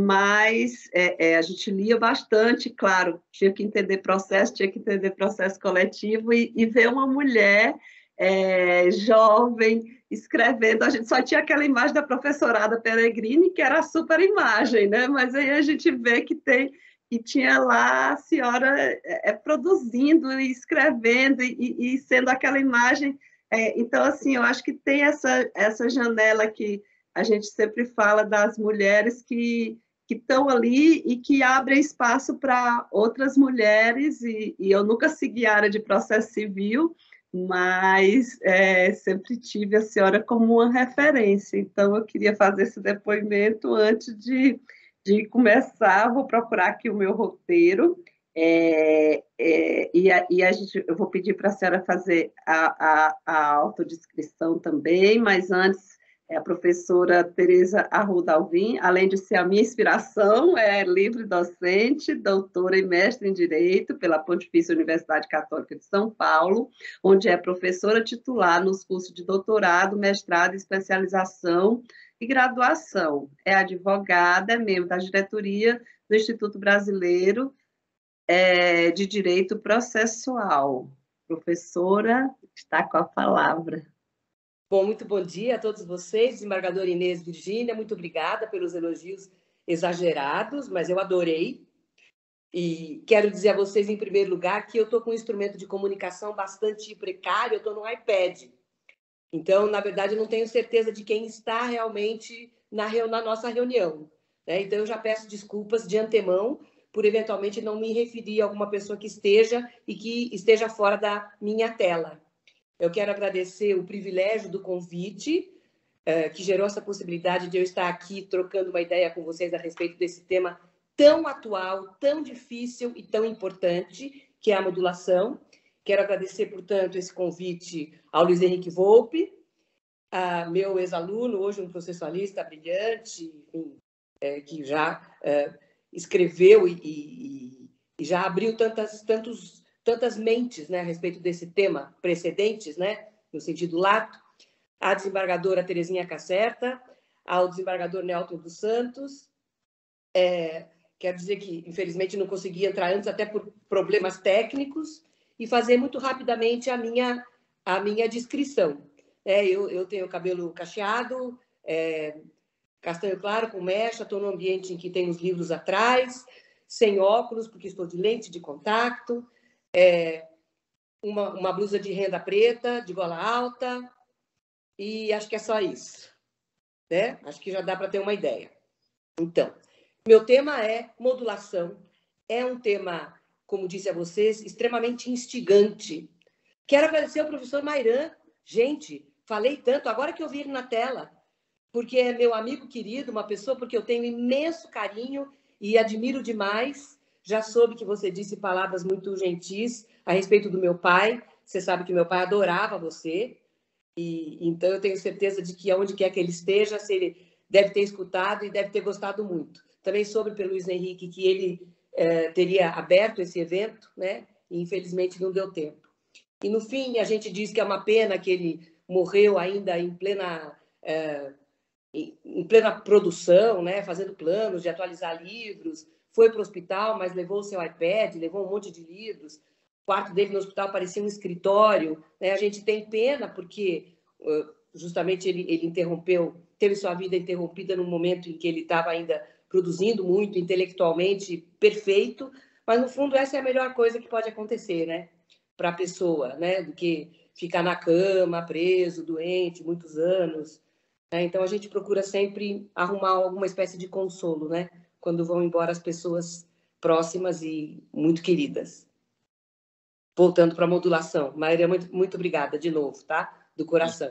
mas é, é, a gente lia bastante, claro, tinha que entender processo, tinha que entender processo coletivo, e, e ver uma mulher é, jovem, escrevendo, a gente só tinha aquela imagem da professorada Peregrini, que era a super imagem, né? Mas aí a gente vê que tem, que tinha lá a senhora é, produzindo e escrevendo e, e sendo aquela imagem. É, então, assim, eu acho que tem essa, essa janela que a gente sempre fala das mulheres que que estão ali e que abrem espaço para outras mulheres, e, e eu nunca segui a área de processo civil, mas é, sempre tive a senhora como uma referência. Então, eu queria fazer esse depoimento antes de, de começar. Vou procurar aqui o meu roteiro, é, é, e, a, e a gente, eu vou pedir para a senhora fazer a, a, a autodescrição também, mas antes, é a professora Tereza Arruda Alvim, além de ser a minha inspiração, é livre docente, doutora e mestre em Direito pela Pontifícia Universidade Católica de São Paulo, onde é professora titular nos cursos de doutorado, mestrado, especialização e graduação. É advogada, é membro da diretoria do Instituto Brasileiro é, de Direito Processual. Professora, está com a palavra. Bom, muito bom dia a todos vocês, desembargadora Inês Virgínia, muito obrigada pelos elogios exagerados, mas eu adorei. E quero dizer a vocês, em primeiro lugar, que eu estou com um instrumento de comunicação bastante precário, eu estou no iPad. Então, na verdade, eu não tenho certeza de quem está realmente na, na nossa reunião, né? Então, eu já peço desculpas de antemão por, eventualmente, não me referir a alguma pessoa que esteja e que esteja fora da minha tela. Eu quero agradecer o privilégio do convite, eh, que gerou essa possibilidade de eu estar aqui trocando uma ideia com vocês a respeito desse tema tão atual, tão difícil e tão importante, que é a modulação. Quero agradecer, portanto, esse convite ao Luiz Henrique Volpe, a meu ex-aluno, hoje um processualista brilhante, enfim, é, que já é, escreveu e, e, e já abriu tantas, tantos... tantas mentes, né, a respeito desse tema, precedentes, né, no sentido lato, a desembargadora Terezinha Caserta, ao desembargador Nelton dos Santos. É, quero dizer que, infelizmente, não consegui entrar antes, até por problemas técnicos, e fazer muito rapidamente a minha, a minha descrição. É, eu, eu tenho cabelo cacheado, é, castanho claro, com mecha, estou num ambiente em que tem os livros atrás, sem óculos, porque estou de lente de contato, É, uma, uma blusa de renda preta, de gola alta, e acho que é só isso, né? Acho que já dá para ter uma ideia. Então, meu tema é modulação. É um tema, como disse a vocês, extremamente instigante. Quero agradecer ao professor Mairan. Gente, falei tanto, agora que eu vi ele na tela, porque é meu amigo querido, uma pessoa porque eu tenho imenso carinho e admiro demais. Já soube que você disse palavras muito gentis a respeito do meu pai. Você sabe que meu pai adorava você. E então eu tenho certeza de que aonde quer que ele esteja, se ele deve ter escutado e deve ter gostado muito. Também soube pelo Luiz Henrique que ele eh, teria aberto esse evento, né? E infelizmente não deu tempo. E no fim a gente diz que é uma pena que ele morreu ainda em plena eh, em plena produção, né? Fazendo planos de atualizar livros. Foi para o hospital, mas levou o seu iPad, levou um monte de livros. O quarto dele no hospital parecia um escritório, né? A gente tem pena porque justamente ele, ele interrompeu, teve sua vida interrompida no momento em que ele estava ainda produzindo muito, intelectualmente perfeito, mas no fundo essa é a melhor coisa que pode acontecer, né? Para a pessoa, né? Do que ficar na cama, preso, doente, muitos anos. Né? Então a gente procura sempre arrumar alguma espécie de consolo, né? Quando vão embora as pessoas próximas e muito queridas. Voltando para a modulação. Maíra, muito, muito obrigada de novo, tá? Do coração.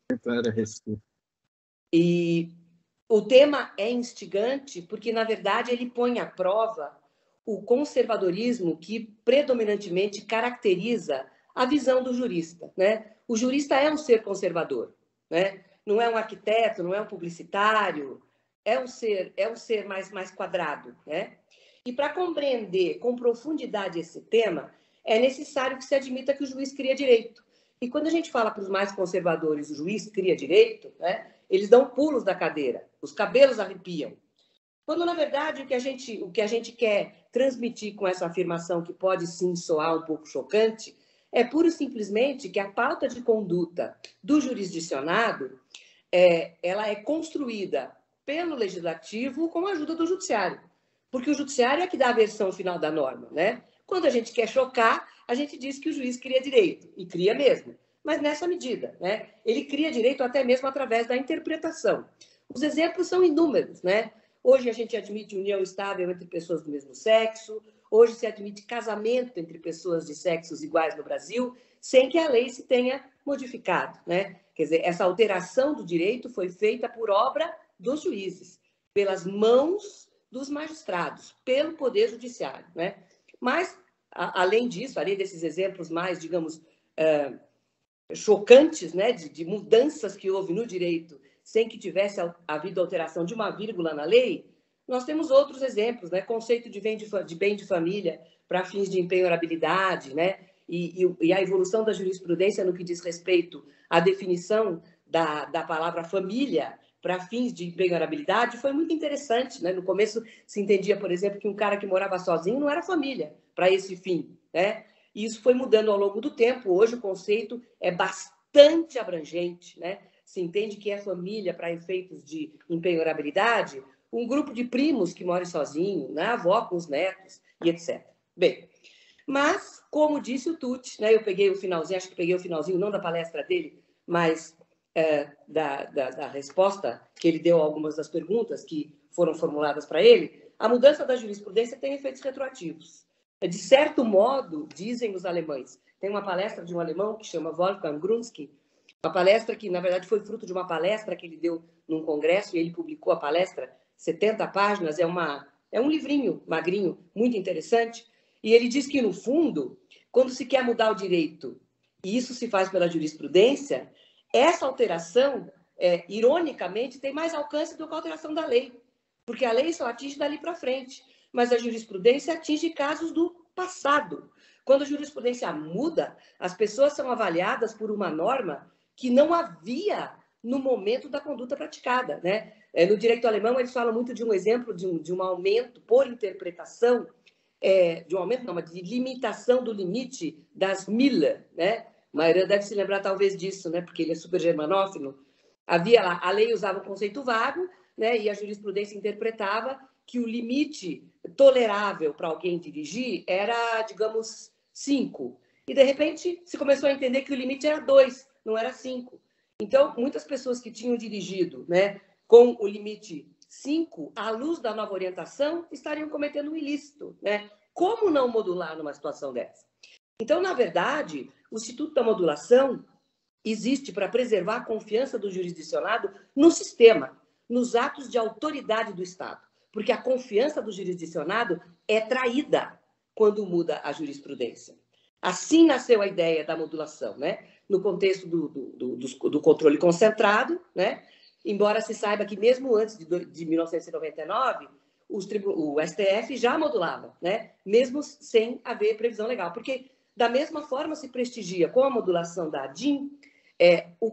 E o tema é instigante porque, na verdade, ele põe à prova o conservadorismo que predominantemente caracteriza a visão do jurista, né? O jurista é um ser conservador, né? Não é um arquiteto, não é um publicitário, é um ser, é um ser mais, mais quadrado, né? E para compreender com profundidade esse tema, é necessário que se admita que o juiz cria direito. E quando a gente fala para os mais conservadores, o juiz cria direito, né, eles dão pulos da cadeira, os cabelos arrepiam. Quando, na verdade, o que, a gente, o que a gente quer transmitir com essa afirmação, que pode sim soar um pouco chocante, é pura e simplesmente que a pauta de conduta do jurisdicionado é, ela é construída pelo legislativo com a ajuda do judiciário. Porque o judiciário é que dá a versão final da norma, né? Quando a gente quer chocar, a gente diz que o juiz cria direito, e cria mesmo, mas nessa medida, né? Ele cria direito até mesmo através da interpretação. Os exemplos são inúmeros, né? Hoje a gente admite união estável entre pessoas do mesmo sexo, hoje se admite casamento entre pessoas de sexos iguais no Brasil, sem que a lei se tenha modificado, né? Quer dizer, essa alteração do direito foi feita por obra dos juízes, pelas mãos dos magistrados, pelo Poder Judiciário, né? Mas, a, além disso, além desses exemplos mais, digamos, é, chocantes, né, de, de mudanças que houve no direito sem que tivesse havido alteração de uma vírgula na lei, nós temos outros exemplos, né? Conceito de bem de, de, bem de família para fins de empenhorabilidade, né? E, e, e a evolução da jurisprudência no que diz respeito à definição da, da palavra família para fins de empenhorabilidade foi muito interessante, né? No começo se entendia, por exemplo, que um cara que morava sozinho não era família para esse fim, né? E isso foi mudando ao longo do tempo. Hoje o conceito é bastante abrangente, né? Se entende que é família para efeitos de empenhorabilidade um grupo de primos que moram sozinho, né? A avó com os netos e etcétera. Bem, mas, como disse o Tucci, né? Eu peguei o finalzinho, acho que peguei o finalzinho não da palestra dele, mas É, da, da, da resposta que ele deu a algumas das perguntas que foram formuladas para ele, a mudança da jurisprudência tem efeitos retroativos. De certo modo, dizem os alemães, tem uma palestra de um alemão que chama Wolfgang Grunsky, uma palestra que, na verdade, foi fruto de uma palestra que ele deu num congresso, e ele publicou a palestra, setenta páginas, é, uma, é um livrinho magrinho, muito interessante, e ele diz que, no fundo, quando se quer mudar o direito, e isso se faz pela jurisprudência, essa alteração, é, ironicamente, tem mais alcance do que a alteração da lei, porque a lei só atinge dali para frente, mas a jurisprudência atinge casos do passado. Quando a jurisprudência muda, as pessoas são avaliadas por uma norma que não havia no momento da conduta praticada, né? É, no direito alemão, eles falam muito de um exemplo de um, de um aumento por interpretação, é, de um aumento, não, mas de limitação do limite das Miller, né? Maíra deve se lembrar talvez disso, né? Porque ele é super germanófilo. Havia lá, a lei usava o conceito vago, né? E a jurisprudência interpretava que o limite tolerável para alguém dirigir era, digamos, cinco. E, de repente, se começou a entender que o limite era dois, não era cinco. Então, muitas pessoas que tinham dirigido, né, com o limite cinco, à luz da nova orientação, estariam cometendo um ilícito, né? Como não modular numa situação dessa? Então, na verdade, o Instituto da Modulação existe para preservar a confiança do jurisdicionado no sistema, nos atos de autoridade do Estado. porque a confiança do jurisdicionado é traída quando muda a jurisprudência. Assim nasceu a ideia da modulação, né? No contexto do, do, do, do controle concentrado, né? Embora se saiba que mesmo antes de, de mil novecentos e noventa e nove, os tribu, o S T F já modulava, né? Mesmo sem haver previsão legal, porque da mesma forma se prestigia com a modulação da A D I M é, o,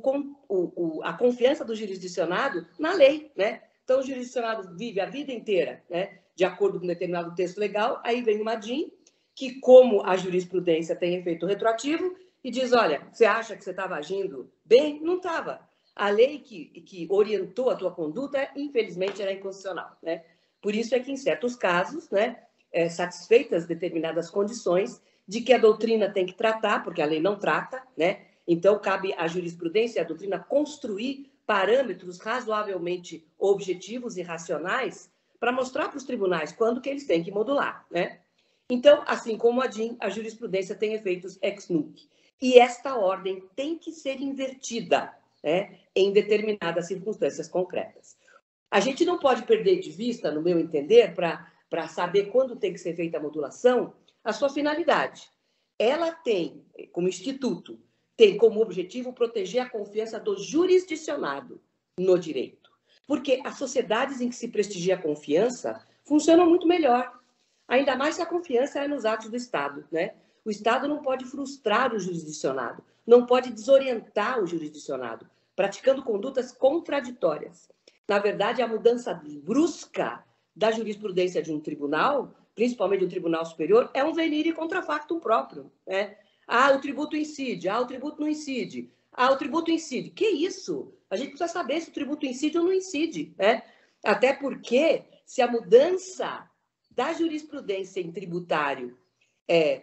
o, a confiança do jurisdicionado na lei, né? Então o jurisdicionado vive a vida inteira, né? De acordo com um determinado texto legal, aí vem uma A D I M que, como a jurisprudência tem efeito retroativo, e diz, olha, você acha que você estava agindo bem? Não estava. A lei que, que orientou a tua conduta, infelizmente, era inconstitucional, né? Por isso é que, em certos casos, né, é, satisfeitas determinadas condições de que a doutrina tem que tratar, porque a lei não trata, né? Então, cabe à jurisprudência e à doutrina construir parâmetros razoavelmente objetivos e racionais para mostrar para os tribunais quando que eles têm que modular, né? Então, assim como a D I M, a jurisprudência tem efeitos ex nunc. E esta ordem tem que ser invertida, né, em determinadas circunstâncias concretas. A gente não pode perder de vista, no meu entender, para saber quando tem que ser feita a modulação, a sua finalidade. Ela tem, como instituto, tem como objetivo proteger a confiança do jurisdicionado no direito. Porque as sociedades em que se prestigia a confiança funcionam muito melhor. Ainda mais se a confiança é nos atos do Estado, né? O Estado não pode frustrar o jurisdicionado, não pode desorientar o jurisdicionado, praticando condutas contraditórias. Na verdade, a mudança brusca da jurisprudência de um tribunal, principalmente de um tribunal superior, é um venire contra factum próprio, né? Ah, o tributo incide, ah, o tributo não incide, ah, o tributo incide. Que isso? A gente precisa saber se o tributo incide ou não incide, né? Até porque, se a mudança da jurisprudência em tributário é,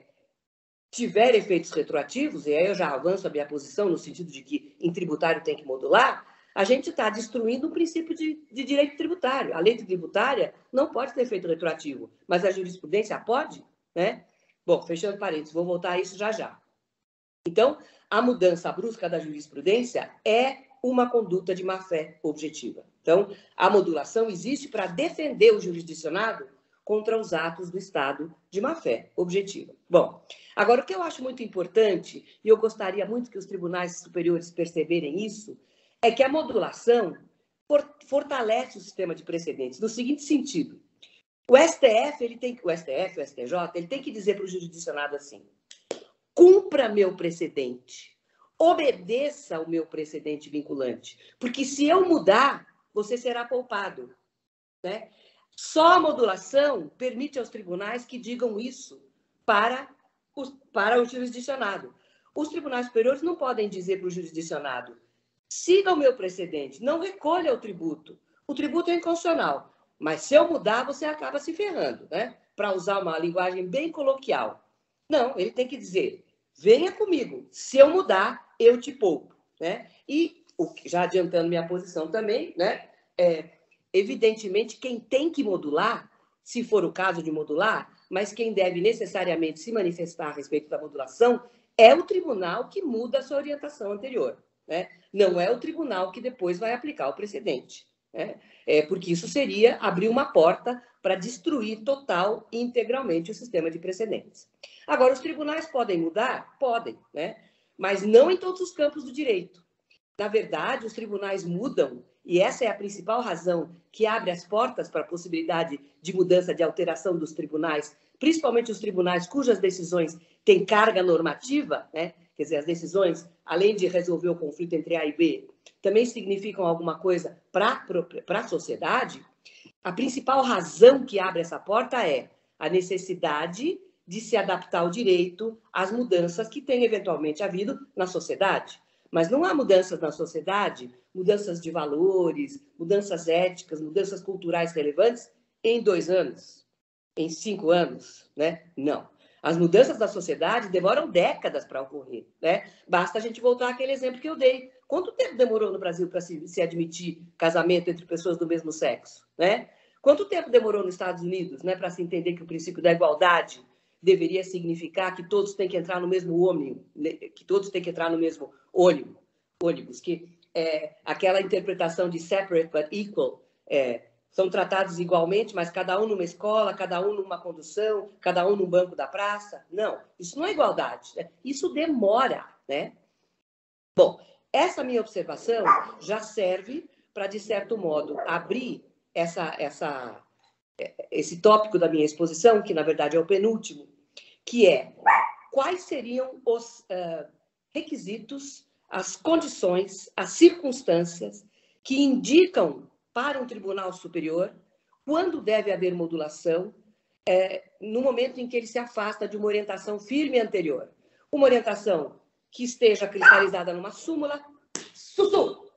tiver efeitos retroativos, e aí eu já avanço a minha posição no sentido de que em tributário tem que modular, a gente está destruindo o princípio de, de direito tributário. A lei tributária não pode ter efeito retroativo, mas a jurisprudência pode, né? Bom, fechando parênteses, vou voltar a isso já já. Então, a mudança brusca da jurisprudência é uma conduta de má-fé objetiva. Então, a modulação existe para defender o jurisdicionado contra os atos do Estado de má-fé objetiva. Bom, agora o que eu acho muito importante, e eu gostaria muito que os tribunais superiores perceberem isso, é que a modulação fortalece o sistema de precedentes, no seguinte sentido: o S T F, ele tem, o S T F, o S T J, ele tem que dizer para o jurisdicionado assim: cumpra meu precedente, obedeça o meu precedente vinculante, porque se eu mudar, você será poupado, né? Só a modulação permite aos tribunais que digam isso para, os, para o jurisdicionado. Os tribunais superiores não podem dizer para o jurisdicionado: siga o meu precedente, não recolha o tributo. O tributo é inconstitucional, mas se eu mudar, você acaba se ferrando, né? Para usar uma linguagem bem coloquial. Não, ele tem que dizer: venha comigo, se eu mudar, eu te poupo, né? E, já adiantando minha posição também, né? É, evidentemente, quem tem que modular, se for o caso de modular, mas quem deve necessariamente se manifestar a respeito da modulação é o tribunal que muda a sua orientação anterior, né? Não é o tribunal que depois vai aplicar o precedente, né? É, porque isso seria abrir uma porta para destruir total e integralmente o sistema de precedentes. Agora, os tribunais podem mudar? Podem, né? Mas não em todos os campos do direito. Na verdade, os tribunais mudam, e essa é a principal razão que abre as portas para a possibilidade de mudança, de alteração dos tribunais, principalmente os tribunais cujas decisões têm carga normativa, né? Quer dizer, as decisões, além de resolver o conflito entre A e B, também significam alguma coisa para a sociedade. A principal razão que abre essa porta é a necessidade de se adaptar ao direito às mudanças que têm eventualmente havido na sociedade. Mas não há mudanças na sociedade, mudanças de valores, mudanças éticas, mudanças culturais relevantes em dois anos, em cinco anos, né? Não. As mudanças da sociedade demoram décadas para ocorrer, né? Basta a gente voltar àquele exemplo que eu dei. Quanto tempo demorou no Brasil para se, se admitir casamento entre pessoas do mesmo sexo, né? Quanto tempo demorou nos Estados Unidos, né, para se entender que o princípio da igualdade deveria significar que todos têm que entrar no mesmo ônibus, que todos têm que entrar no mesmo ônibus, ônibus que é, aquela interpretação de separate but equal é, são tratados igualmente, mas cada um numa escola, cada um numa condução, cada um num banco da praça. Não, isso não é igualdade, né? Isso demora, né? Bom, essa minha observação já serve para, de certo modo, abrir essa, essa, esse tópico da minha exposição, que na verdade é o penúltimo, que é quais seriam os uh, requisitos, as condições, as circunstâncias que indicam para um tribunal superior quando deve haver modulação é, no momento em que ele se afasta de uma orientação firme anterior. Uma orientação que esteja cristalizada numa súmula. Sussu!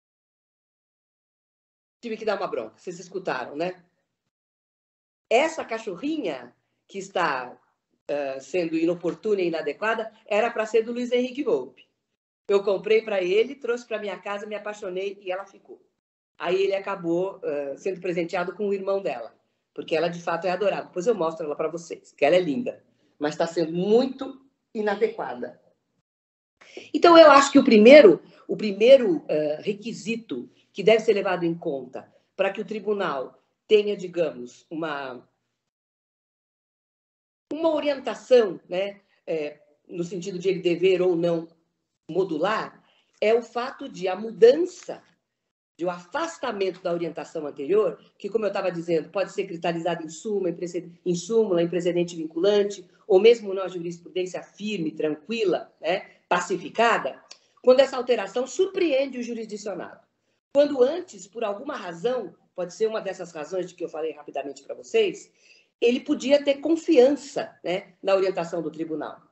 Tive que dar uma bronca, vocês escutaram, né? Essa cachorrinha que está uh, sendo inoportuna e inadequada era para ser do Luiz Henrique Volpe. Eu comprei para ele, trouxe para minha casa, me apaixonei e ela ficou. Aí ele acabou uh, sendo presenteado com o irmão dela, porque ela de fato é adorável. Depois eu mostro ela para vocês, que ela é linda, mas está sendo muito inadequada. Então eu acho que o primeiro, o primeiro uh, requisito que deve ser levado em conta para que o tribunal tenha, digamos, uma, uma orientação, né, é, no sentido de ele dever ou não modular, é o fato de a mudança, de o afastamento da orientação anterior, que, como eu estava dizendo, pode ser cristalizado em súmula, em, precedente, em súmula, em precedente vinculante, ou mesmo numa jurisprudência firme, tranquila, né, pacificada, quando essa alteração surpreende o jurisdicionado. Quando antes, por alguma razão, pode ser uma dessas razões de que eu falei rapidamente para vocês, ele podia ter confiança, né, na orientação do tribunal.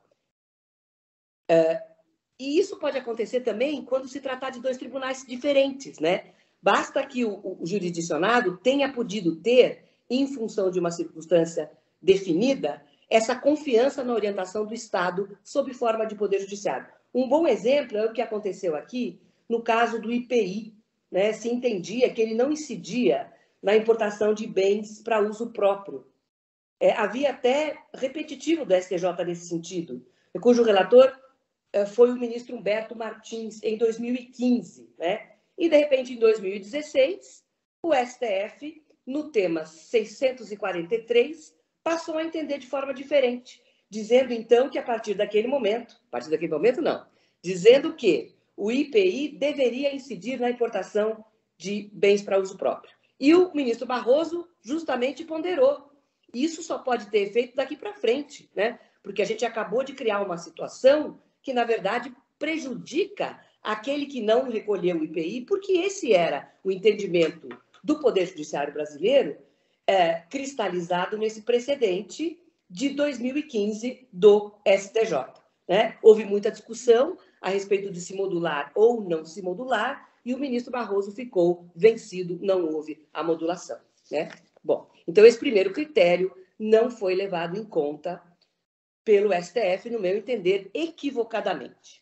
Uh, E isso pode acontecer também quando se tratar de dois tribunais diferentes, né? Basta que o, o jurisdicionado tenha podido ter, em função de uma circunstância definida, essa confiança na orientação do Estado sob forma de poder judiciário. Um bom exemplo é o que aconteceu aqui no caso do I P I, né? Se entendia que ele não incidia na importação de bens para uso próprio. É, havia até repetitivo do S T J nesse sentido, cujo relator foi o ministro Humberto Martins, em dois mil e quinze, né? E, de repente, em dois mil e dezesseis, o S T F, no tema seiscentos e quarenta e três, passou a entender de forma diferente, dizendo, então, que a partir daquele momento, a partir daquele momento, não, dizendo que o I P I deveria incidir na importação de bens para uso próprio. E o ministro Barroso justamente ponderou. Isso só pode ter efeito daqui para frente, né? Porque a gente acabou de criar uma situação que, na verdade, prejudica aquele que não recolheu o I P I, porque esse era o entendimento do Poder Judiciário brasileiro, é, cristalizado nesse precedente de dois mil e quinze do S T J. Né? Houve muita discussão a respeito de se modular ou não se modular, e o ministro Barroso ficou vencido, não houve a modulação. Né? Bom, então esse primeiro critério não foi levado em conta pelo S T F, no meu entender, equivocadamente.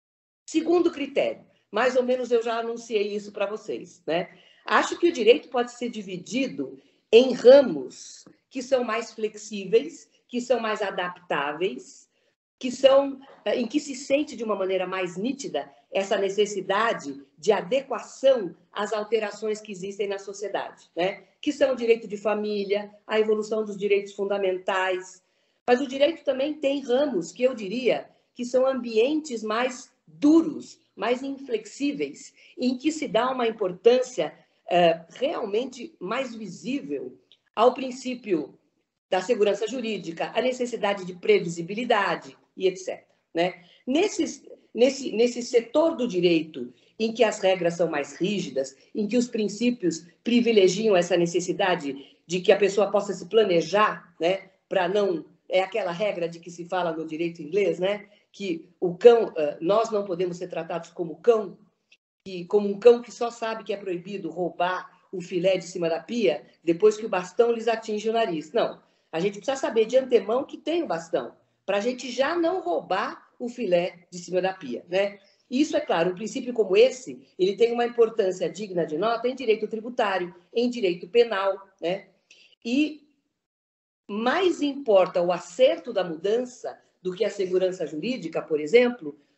Segundo critério, mais ou menos eu já anunciei isso para vocês, né? Acho que o direito pode ser dividido em ramos que são mais flexíveis, que são mais adaptáveis, que são, em que se sente de uma maneira mais nítida essa necessidade de adequação às alterações que existem na sociedade, né? Que são o direito de família, a evolução dos direitos fundamentais. Mas o direito também tem ramos que eu diria que são ambientes mais duros, mais inflexíveis, em que se dá uma importância uh, realmente mais visível ao princípio da segurança jurídica, à necessidade de previsibilidade e etcétera. Né? Nesse, nesse, nesse setor do direito em que as regras são mais rígidas, em que os princípios privilegiam essa necessidade de que a pessoa possa se planejar, né, para não... É aquela regra de que se fala no direito inglês, né? Que o cão, nós não podemos ser tratados como cão, e como um cão que só sabe que é proibido roubar o filé de cima da pia depois que o bastão lhes atinge o nariz. Não, a gente precisa saber de antemão que tem o bastão, para a gente já não roubar o filé de cima da pia, né? Isso, é claro, um princípio como esse, ele tem uma importância digna de nota em direito tributário, em direito penal, né? E mais importa o acerto da mudança do que a segurança jurídica, por exemplo,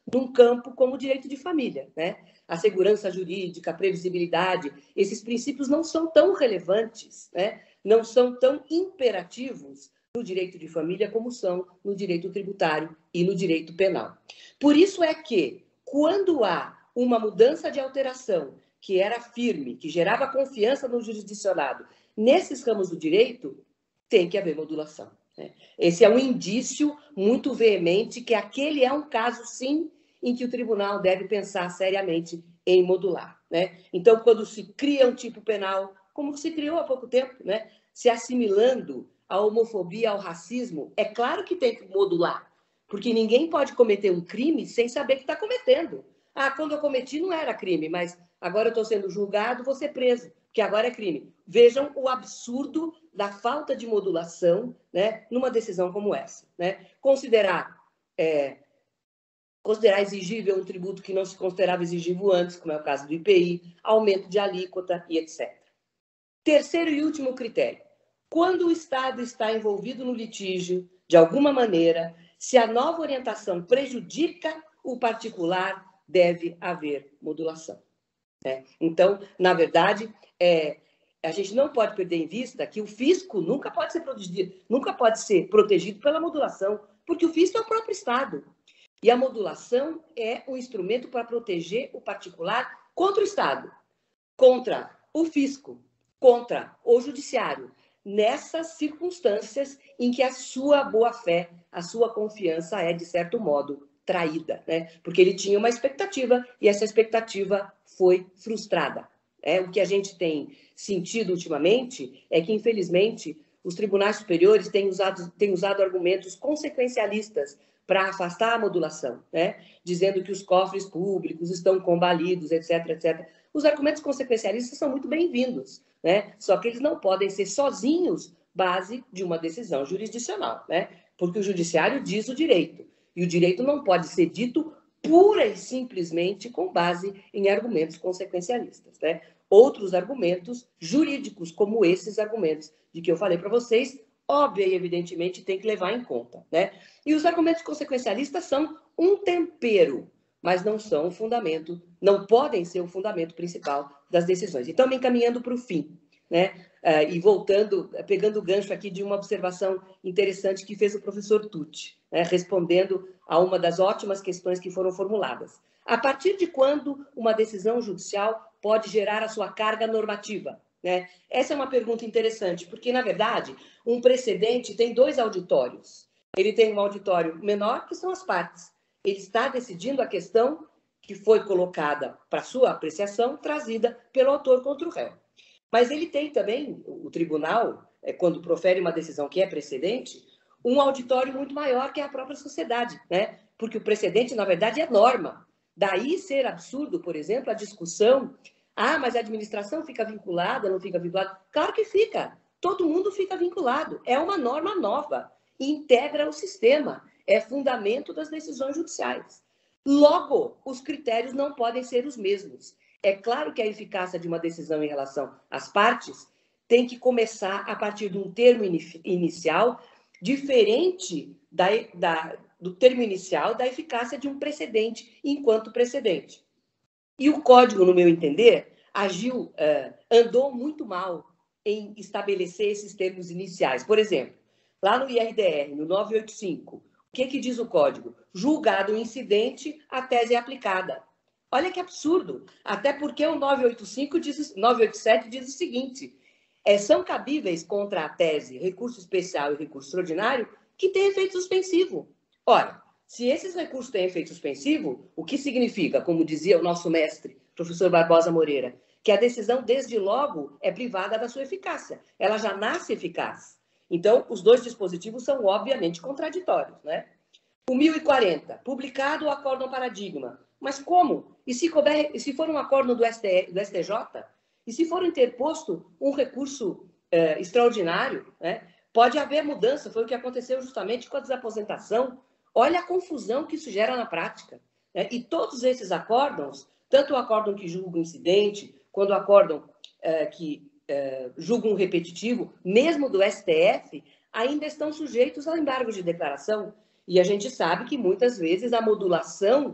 num campo como o direito de família, né? A segurança jurídica, a previsibilidade, esses princípios não são tão relevantes, né? Não são tão imperativos no direito de família como são no direito tributário e no direito penal. Por isso é que, quando há uma mudança de alteração que era firme, que gerava confiança no jurisdicionado, nesses ramos do direito, tem que haver modulação, né? Esse é um indício muito veemente que aquele é um caso, sim, em que o tribunal deve pensar seriamente em modular, né? Então, quando se cria um tipo penal, como se criou há pouco tempo, né? Se assimilando a homofobia ao racismo, é claro que tem que modular, porque ninguém pode cometer um crime sem saber que está cometendo. Ah, quando eu cometi não era crime, mas agora eu estou sendo julgado, vou ser preso, que agora é crime. Vejam o absurdo da falta de modulação, né, numa decisão como essa, né? Considerar, é, considerar exigível um tributo que não se considerava exigível antes, como é o caso do I P I, aumento de alíquota e etcétera. Terceiro e último critério. Quando o Estado está envolvido no litígio, de alguma maneira, se a nova orientação prejudica o particular, deve haver modulação, né? Então, na verdade, é, a gente não pode perder em vista que o fisco nunca pode ser protegido, nunca pode ser protegido pela modulação, porque o fisco é o próprio Estado. E a modulação é um instrumento para proteger o particular contra o Estado, contra o fisco, contra o judiciário, nessas circunstâncias em que a sua boa-fé, a sua confiança é, de certo modo, traída, né? Porque ele tinha uma expectativa e essa expectativa foi frustrada. É, o que a gente tem sentido ultimamente é que, infelizmente, os tribunais superiores têm usado, têm usado argumentos consequencialistas para afastar a modulação, né? Dizendo que os cofres públicos estão combalidos, etc, etcétera. Os argumentos consequencialistas são muito bem-vindos, né? Só que eles não podem ser sozinhos base de uma decisão jurisdicional, né? Porque o judiciário diz o direito, e o direito não pode ser dito pura e simplesmente com base em argumentos consequencialistas, né? Outros argumentos jurídicos, como esses argumentos de que eu falei para vocês, óbvio e evidentemente tem que levar em conta, né? E os argumentos consequencialistas são um tempero, mas não são o fundamento, não podem ser o fundamento principal das decisões. Então, me encaminhando para o fim, né? Uh, e voltando, pegando o gancho aqui de uma observação interessante que fez o professor Tucci, né? Respondendo a uma das ótimas questões que foram formuladas. A partir de quando uma decisão judicial pode gerar a sua carga normativa, né? Essa é uma pergunta interessante, porque, na verdade, um precedente tem dois auditórios. Ele tem um auditório menor, que são as partes. Ele está decidindo a questão que foi colocada para sua apreciação, trazida pelo autor contra o réu. Mas ele tem também, o tribunal, quando profere uma decisão que é precedente, um auditório muito maior que é a própria sociedade, né? Porque o precedente, na verdade, é norma. Daí ser absurdo, por exemplo, a discussão, ah, mas a administração fica vinculada, não fica vinculada? Claro que fica, todo mundo fica vinculado, é uma norma nova, integra o sistema, é fundamento das decisões judiciais. Logo, os critérios não podem ser os mesmos. É claro que a eficácia de uma decisão em relação às partes tem que começar a partir de um termo inicial diferente da, da, do termo inicial da eficácia de um precedente enquanto precedente. E o Código, no meu entender, agiu, uh, andou muito mal em estabelecer esses termos iniciais. Por exemplo, lá no I R D R, no novecentos e oitenta e cinco, o que, que diz o Código? Julgado o incidente, a tese é aplicada. Olha que absurdo, até porque o novecentos e oitenta e cinco diz, novecentos e oitenta e sete diz o seguinte, é, são cabíveis contra a tese recurso especial e recurso extraordinário que tem efeito suspensivo. Ora, se esses recursos têm efeito suspensivo, o que significa, como dizia o nosso mestre, professor Barbosa Moreira, que a decisão, desde logo, é privada da sua eficácia. Ela já nasce eficaz. Então, os dois dispositivos são, obviamente, contraditórios, né? O mil e quarenta, publicado o acórdão paradigma. Mas como? E se, couber, e se for um acórdão do, S T J? E se for interposto um recurso eh, extraordinário? Né? Pode haver mudança, foi o que aconteceu justamente com a desaposentação. Olha a confusão que isso gera na prática, né? E todos esses acórdãos, tanto o acórdão que julga o incidente, quanto o acórdão eh, que eh, julga um repetitivo, mesmo do S T F, ainda estão sujeitos ao embargo de declaração. E a gente sabe que, muitas vezes, a modulação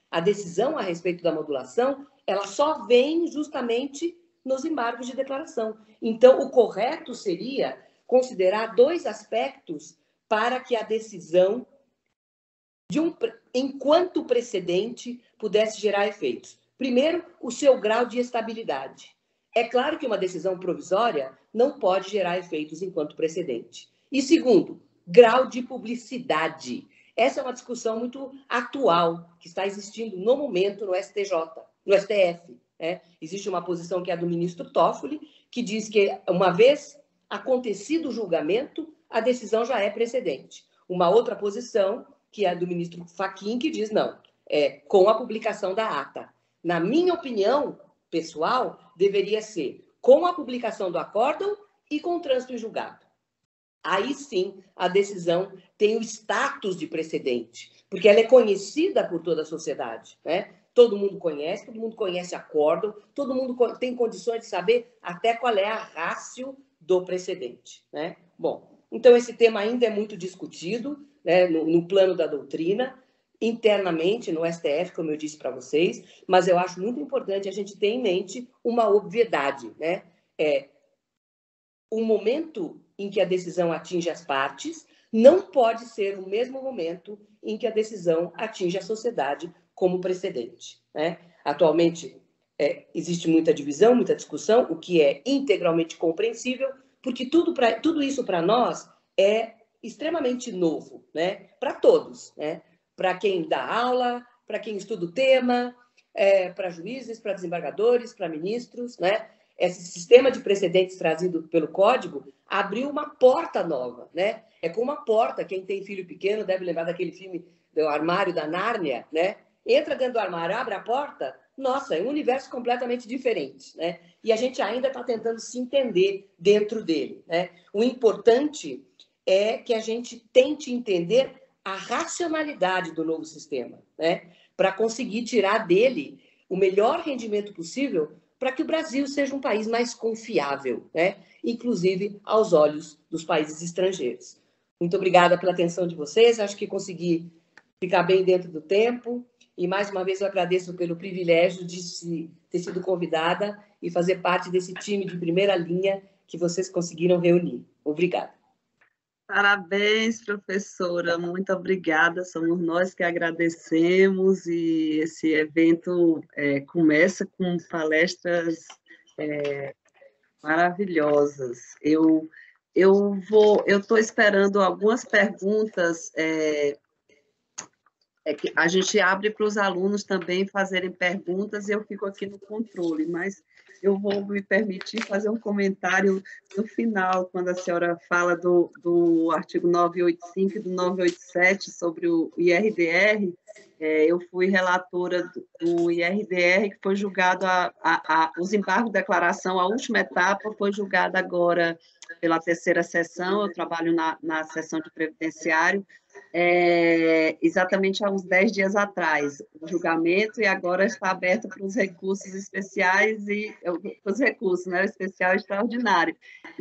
A decisão a respeito da modulação, ela só vem justamente nos embargos de declaração. Então, o correto seria considerar dois aspectos para que a decisão, de um, enquanto precedente, pudesse gerar efeitos. Primeiro, o seu grau de estabilidade. É claro que uma decisão provisória não pode gerar efeitos enquanto precedente. E segundo, grau de publicidade. Essa é uma discussão muito atual, que está existindo no momento no S T J, no S T F. Né? Existe uma posição que é a do ministro Toffoli, que diz que, uma vez acontecido o julgamento, a decisão já é precedente. Uma outra posição, que é a do ministro Fachin, que diz não, é com a publicação da ata. Na minha opinião pessoal, deveria ser com a publicação do acórdão e com o trânsito em julgado. Aí sim a decisão tem o status de precedente, porque ela é conhecida por toda a sociedade, né? Todo mundo conhece, todo mundo conhece acórdão, todo mundo tem condições de saber até qual é a ratio do precedente, né? Bom, então esse tema ainda é muito discutido, né, no, no plano da doutrina, internamente no S T F, como eu disse para vocês, mas eu acho muito importante a gente ter em mente uma obviedade, né? É, o momento em que a decisão atinge as partes não pode ser o mesmo momento em que a decisão atinge a sociedade como precedente, né? Atualmente, é, existe muita divisão, muita discussão, o que é integralmente compreensível, porque tudo, pra, tudo isso para nós é extremamente novo, né? Para todos, né? Para quem dá aula, para quem estuda o tema, é, para juízes, para desembargadores, para ministros, né? Esse sistema de precedentes trazido pelo Código abriu uma porta nova, né? É como uma porta, quem tem filho pequeno deve lembrar daquele filme do armário da Nárnia, né? Entra dentro do armário, abre a porta, nossa, é um universo completamente diferente, né? E a gente ainda está tentando se entender dentro dele, né? O importante é que a gente tente entender a racionalidade do novo sistema, né? Para conseguir tirar dele o melhor rendimento possível para que o Brasil seja um país mais confiável, né? Inclusive aos olhos dos países estrangeiros. Muito obrigada pela atenção de vocês, acho que consegui ficar bem dentro do tempo, e mais uma vez eu agradeço pelo privilégio de se, ter sido convidada e fazer parte desse time de primeira linha que vocês conseguiram reunir. Obrigada. Parabéns, professora, muito obrigada, somos nós que agradecemos, e esse evento é, começa com palestras é, maravilhosas. Eu eu vou, eu estou esperando algumas perguntas, é, é que a gente abre para os alunos também fazerem perguntas, e eu fico aqui no controle, mas eu vou me permitir fazer um comentário no final, quando a senhora fala do, do artigo novecentos e oitenta e cinco e do novecentos e oitenta e sete sobre o I R D R. É, eu fui relatora do, do I R D R, que foi julgado, a, a, a, os embargos de declaração, a última etapa foi julgada agora pela terceira sessão, eu trabalho na, na sessão de previdenciário, é, exatamente há uns dez dias atrás, o julgamento, e agora está aberto para os recursos especiais e para os recursos, né, especial e extraordinário.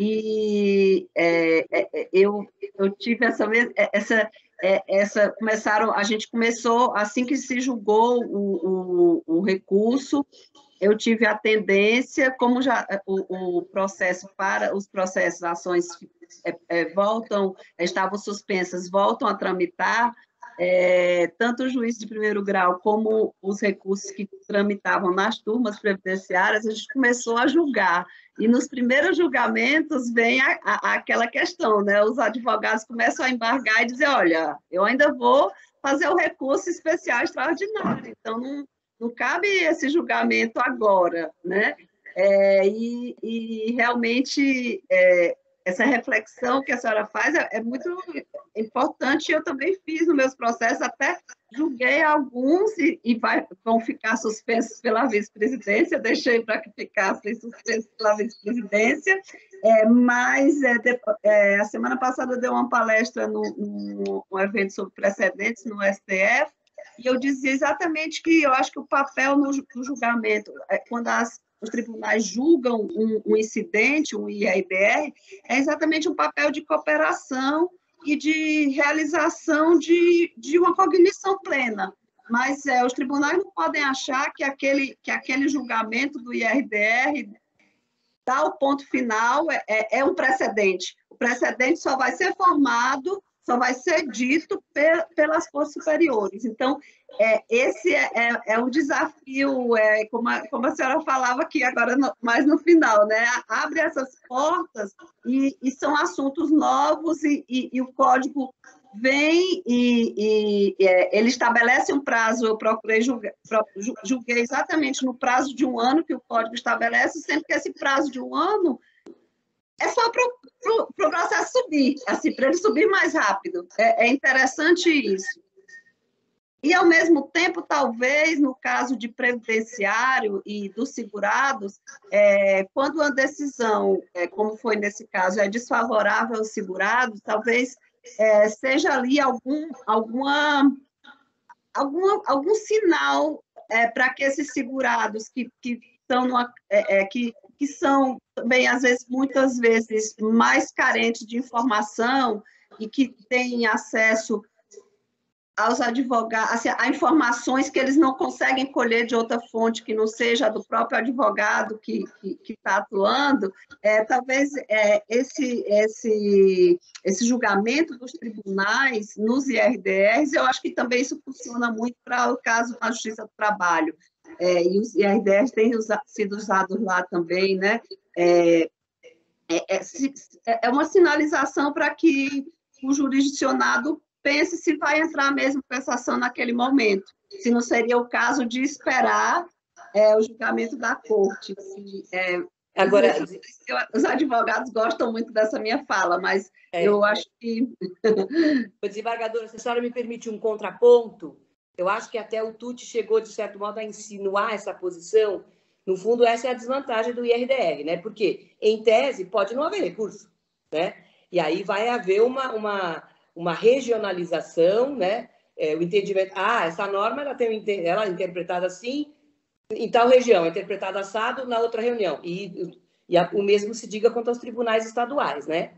E é, é, eu, eu tive essa, essa, essa, começaram, a gente começou, assim que se julgou o, o, o recurso, eu tive a tendência, como já o, o processo para os processos, ações é, é, voltam, estavam suspensas, voltam a tramitar, é, tanto o juiz de primeiro grau como os recursos que tramitavam nas turmas previdenciárias, a gente começou a julgar. E nos primeiros julgamentos vem a, a, aquela questão, né? Os advogados começam a embargar e dizer, olha, eu ainda vou fazer o recurso especial extraordinário, então não Não cabe esse julgamento agora, né? É, e, e realmente é, essa reflexão que a senhora faz é, é muito importante. Eu também fiz nos meus processos, até julguei alguns e, e vai, vão ficar suspensos pela vice-presidência, deixei para que ficassem suspensos pela vice-presidência, é, mas é, de, é, a semana passada eu dei uma palestra no, no, no evento sobre precedentes no S T F, e eu dizia exatamente que eu acho que o papel no, no julgamento, quando as, os tribunais julgam um, um incidente, um I R D R, é exatamente um papel de cooperação e de realização de, de uma cognição plena. mas é, os tribunais não podem achar que aquele, que aquele julgamento do I R D R dá o ponto final, é, é, é um precedente. O precedente só vai ser formado, só vai ser dito pe, pelas forças superiores. Então, é, esse é, é, é um desafio, é, como, a, como a senhora falava aqui agora, no, mais no final, né? Abre essas portas e, e são assuntos novos e, e, e o Código vem e, e é, ele estabelece um prazo, eu procurei julgar, julguei exatamente no prazo de um ano que o Código estabelece, sempre que esse prazo de um ano é só para o pro processo subir, assim, para ele subir mais rápido. É, é interessante isso. E, ao mesmo tempo, talvez, no caso de previdenciário e dos segurados, é, quando uma decisão, é, como foi nesse caso, é desfavorável aos segurados, talvez é, seja ali algum, alguma, alguma, algum sinal é, para que esses segurados que, que, estão numa, é, é, que, que são também, às vezes, muitas vezes, mais carentes de informação e que têm acesso aos advogados, assim, a informações que eles não conseguem colher de outra fonte que não seja do próprio advogado que está atuando, é, talvez é, esse, esse, esse julgamento dos tribunais nos I R D Rs, eu acho que também isso funciona muito para o caso da Justiça do Trabalho, é, e os I R D Rs têm usa, sido usados lá também, né? É, é, é, é uma sinalização para que o jurisdicionado pense se vai entrar mesmo com essa ação naquele momento, se não seria o caso de esperar é, o julgamento da corte. Se, é, Agora, os advogados gostam muito dessa minha fala, mas é, eu acho que... Desembargadora, se a senhora me permite um contraponto, eu acho que até o Tucci chegou, de certo modo, a insinuar essa posição. No fundo, essa é a desvantagem do I R D R, né? Porque, em tese, pode não haver recurso, né? E aí vai haver uma... uma uma regionalização, né? É, o entendimento, ah, essa norma ela tem ela é interpretada assim em tal região, é interpretada assado na outra reunião, e, e a, o mesmo se diga quanto aos tribunais estaduais, né?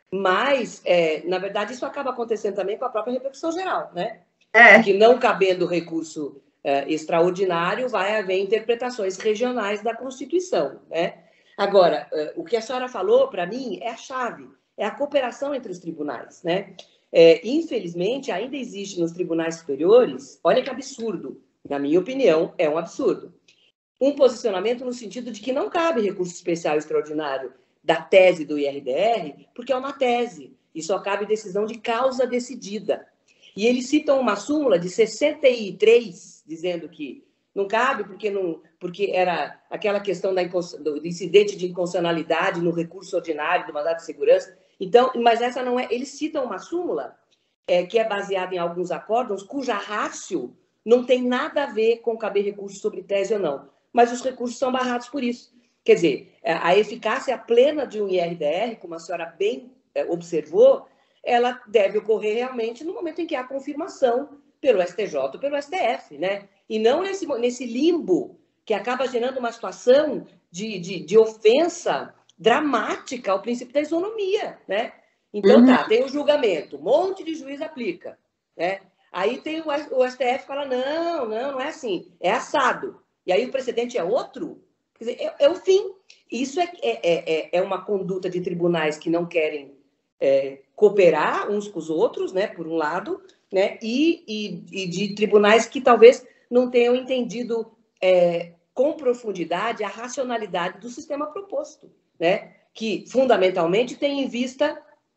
Mas, é, na verdade, isso acaba acontecendo também com a própria repercussão geral, né? É. Que não cabendo recurso é, extraordinário, vai haver interpretações regionais da Constituição, né? Agora, é, o que a senhora falou, para mim, é a chave, é a cooperação entre os tribunais, né? É, infelizmente, ainda existe nos tribunais superiores, olha que absurdo, na minha opinião, é um absurdo, um posicionamento no sentido de que não cabe recurso especial extraordinário da tese do I R D R, porque é uma tese, e só cabe decisão de causa decidida. E eles citam uma súmula de sessenta e três, dizendo que não cabe porque, não, porque era aquela questão da do incidente de inconstitucionalidade no recurso ordinário do mandado de segurança. Então, mas essa não é... Eles citam uma súmula é, que é baseada em alguns acórdãos, cuja rácio não tem nada a ver com caber recurso sobre tese ou não. Mas os recursos são barrados por isso. Quer dizer, a eficácia plena de um I R D R, como a senhora bem é, observou, ela deve ocorrer realmente no momento em que há confirmação pelo S T J ou pelo S T F, né? E não nesse, nesse limbo que acaba gerando uma situação de, de, de ofensa dramática ao princípio da isonomia, né? Então, uhum. tá, tem o julgamento, um monte de juiz aplica, né? Aí tem o, o S T F fala, não, não, não é assim, é assado. E aí o precedente é outro? Quer dizer, é, é o fim. Isso é, é, é, é uma conduta de tribunais que não querem é, cooperar uns com os outros, né, por um lado, né, e, e, e de tribunais que talvez não tenham entendido é, com profundidade a racionalidade do sistema proposto, né, que fundamentalmente tem em vista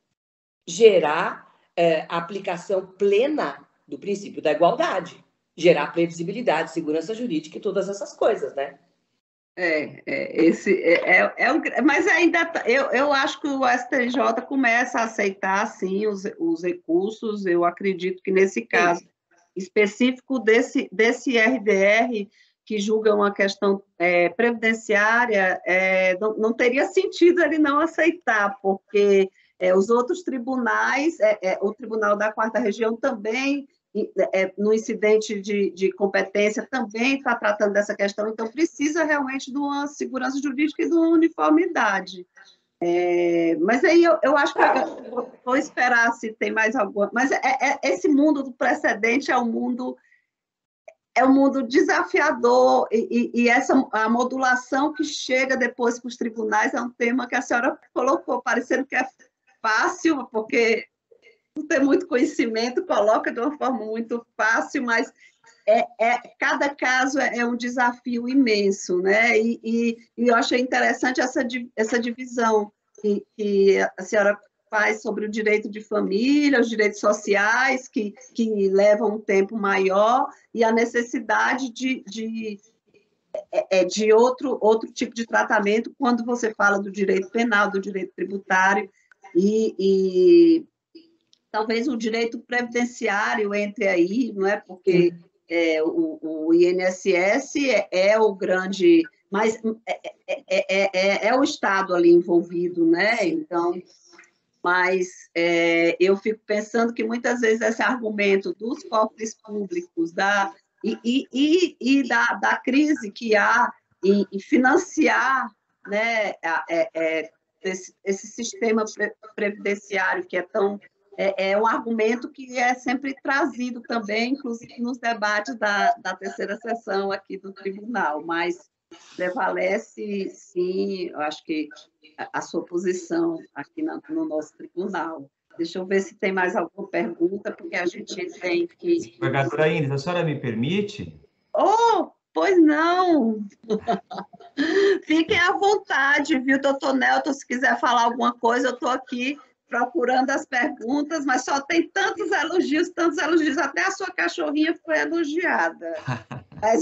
gerar é, a aplicação plena do princípio da igualdade, gerar previsibilidade, segurança jurídica e todas essas coisas, né? É, é, esse é, é, é um, mas ainda eu, eu acho que o S T J começa a aceitar sim os, os recursos. Eu acredito que nesse caso sim. específico desse, desse I R D R que julga uma questão é, previdenciária, é, não, não teria sentido ele não aceitar, porque é, os outros tribunais, é, é, o Tribunal da Quarta Região também, é, no incidente de, de competência, também está tratando dessa questão, então precisa realmente de uma segurança jurídica e de uma uniformidade. É, mas aí eu, eu acho que eu vou, vou esperar se tem mais alguma... Mas é, é, esse mundo do precedente é um mundo... é um mundo desafiador e, e, e essa a modulação que chega depois para os tribunais é um tema que a senhora colocou, parecendo que é fácil, porque não tem muito conhecimento, coloca de uma forma muito fácil, mas é, é, cada caso é, é um desafio imenso, né? E, e, e eu achei interessante essa, essa divisão que, que a senhora faz sobre o direito de família, os direitos sociais, que, que levam um tempo maior, e a necessidade de, de, de outro, outro tipo de tratamento quando você fala do direito penal, do direito tributário, e, e talvez o direito previdenciário entre aí, não é? Porque é, o, o I N S S é, é o grande... Mas é, é, é, é o Estado ali envolvido, né? Então... Mas é, eu fico pensando que muitas vezes esse argumento dos cofres públicos da, e, e, e, e da, da crise que há em, em financiar, né, é, é, esse, esse sistema previdenciário que é tão... É, é um argumento que é sempre trazido também, inclusive nos debates da, da terceira sessão aqui do tribunal, mas prevalece, sim, eu acho que a sua posição aqui no nosso tribunal. Deixa eu ver se tem mais alguma pergunta, porque a gente tem que... Desembargadora Inês, a senhora me permite? Oh, pois não! Fiquem à vontade, viu, doutor Nelton? Se quiser falar alguma coisa, eu estou aqui procurando as perguntas, mas só tem tantos elogios, tantos elogios, até a sua cachorrinha foi elogiada. Mas,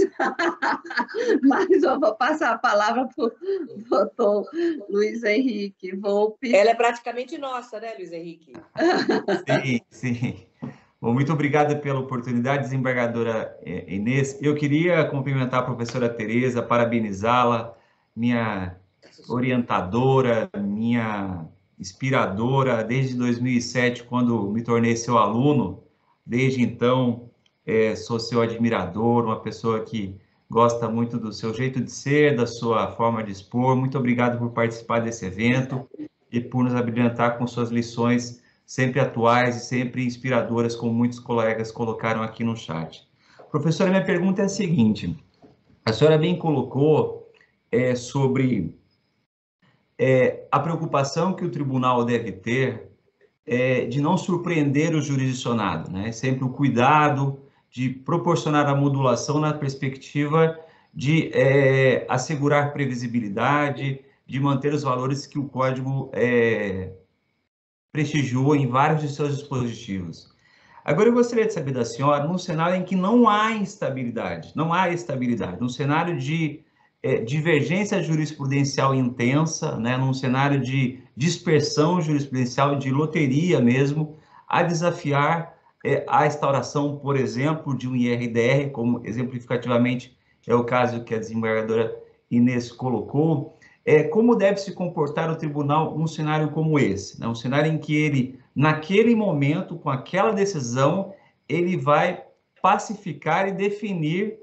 mas eu vou passar a palavra para o doutor Luiz Henrique Volpi. Ela é praticamente nossa, né, Luiz Henrique? Sim, sim. Bom, muito obrigado pela oportunidade, desembargadora Inês. Eu queria cumprimentar a professora Tereza, parabenizá-la, minha orientadora, minha inspiradora desde dois mil e sete, quando me tornei seu aluno. Desde então, é, sou seu admirador, uma pessoa que gosta muito do seu jeito de ser, da sua forma de expor. Muito obrigado por participar desse evento e por nos abrilhantar com suas lições sempre atuais e sempre inspiradoras, como muitos colegas colocaram aqui no chat. Professora, minha pergunta é a seguinte. A senhora bem colocou é, sobre é, a preocupação que o tribunal deve ter é, de não surpreender o jurisdicionado, né? Sempre o cuidado de proporcionar a modulação na perspectiva de é, assegurar previsibilidade, de manter os valores que o Código é, prestigiou em vários de seus dispositivos. Agora, eu gostaria de saber da senhora, num cenário em que não há instabilidade, não há estabilidade, num cenário de é, divergência jurisprudencial intensa, né, num cenário de dispersão jurisprudencial, de loteria mesmo, a desafiar é, a instauração, por exemplo, de um I R D R, como exemplificativamente é o caso que a desembargadora Inês colocou. É, como deve se comportar o tribunal num cenário como esse? Né? Um cenário em que ele, naquele momento, com aquela decisão, ele vai pacificar e definir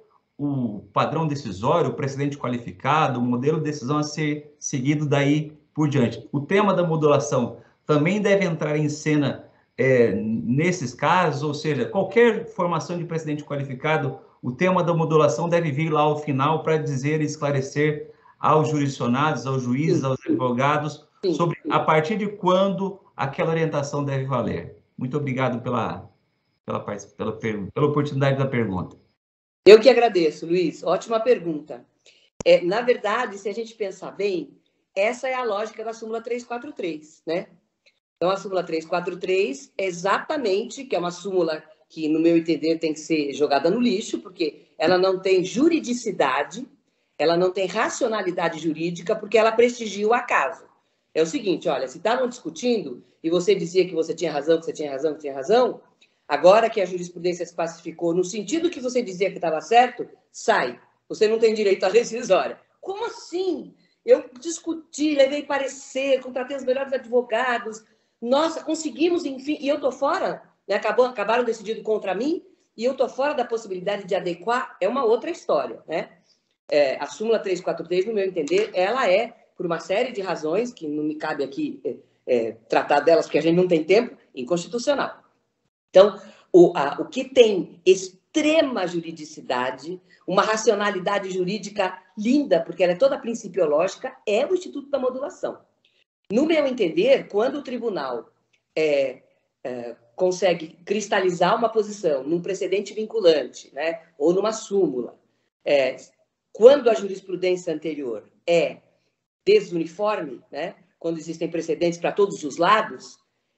o padrão decisório, o precedente qualificado, o modelo de decisão a ser seguido daí por diante. O tema da modulação também deve entrar em cena é, nesses casos, ou seja, qualquer formação de precedente qualificado, o tema da modulação deve vir lá ao final para dizer e esclarecer aos jurisdicionados, aos juízes, aos advogados, sobre a partir de quando aquela orientação deve valer. Muito obrigado pela, pela, pela, pela oportunidade da pergunta. Eu que agradeço, Luiz. Ótima pergunta. É, na verdade, se a gente pensar bem, essa é a lógica da súmula trezentos e quarenta e três, né? Então, a súmula trezentos e quarenta e três é exatamente, que é uma súmula que, no meu entender, tem que ser jogada no lixo, porque ela não tem juridicidade, ela não tem racionalidade jurídica, porque ela prestigia o acaso. É o seguinte, olha, se estavam discutindo e você dizia que você tinha razão, que você tinha razão, que tinha razão, agora que a jurisprudência se pacificou no sentido que você dizia que estava certo, sai. Você não tem direito à rescisória. Como assim? Eu discuti, levei parecer, contratei os melhores advogados. Nossa, conseguimos, enfim, e eu estou fora, né? Acabou, acabaram decidindo contra mim, e eu estou fora da possibilidade de adequar, é uma outra história, né? É, a súmula trezentos e quarenta e três, no meu entender, ela é, por uma série de razões, que não me cabe aqui é, é, tratar delas, porque a gente não tem tempo, inconstitucional. Então, o, a, o que tem es, extrema juridicidade, uma racionalidade jurídica linda, porque ela é toda principiológica, é o Instituto da Modulação. No meu entender, quando o tribunal é, é, consegue cristalizar uma posição num precedente vinculante, né, ou numa súmula, é, quando a jurisprudência anterior é desuniforme, né, quando existem precedentes para todos os lados,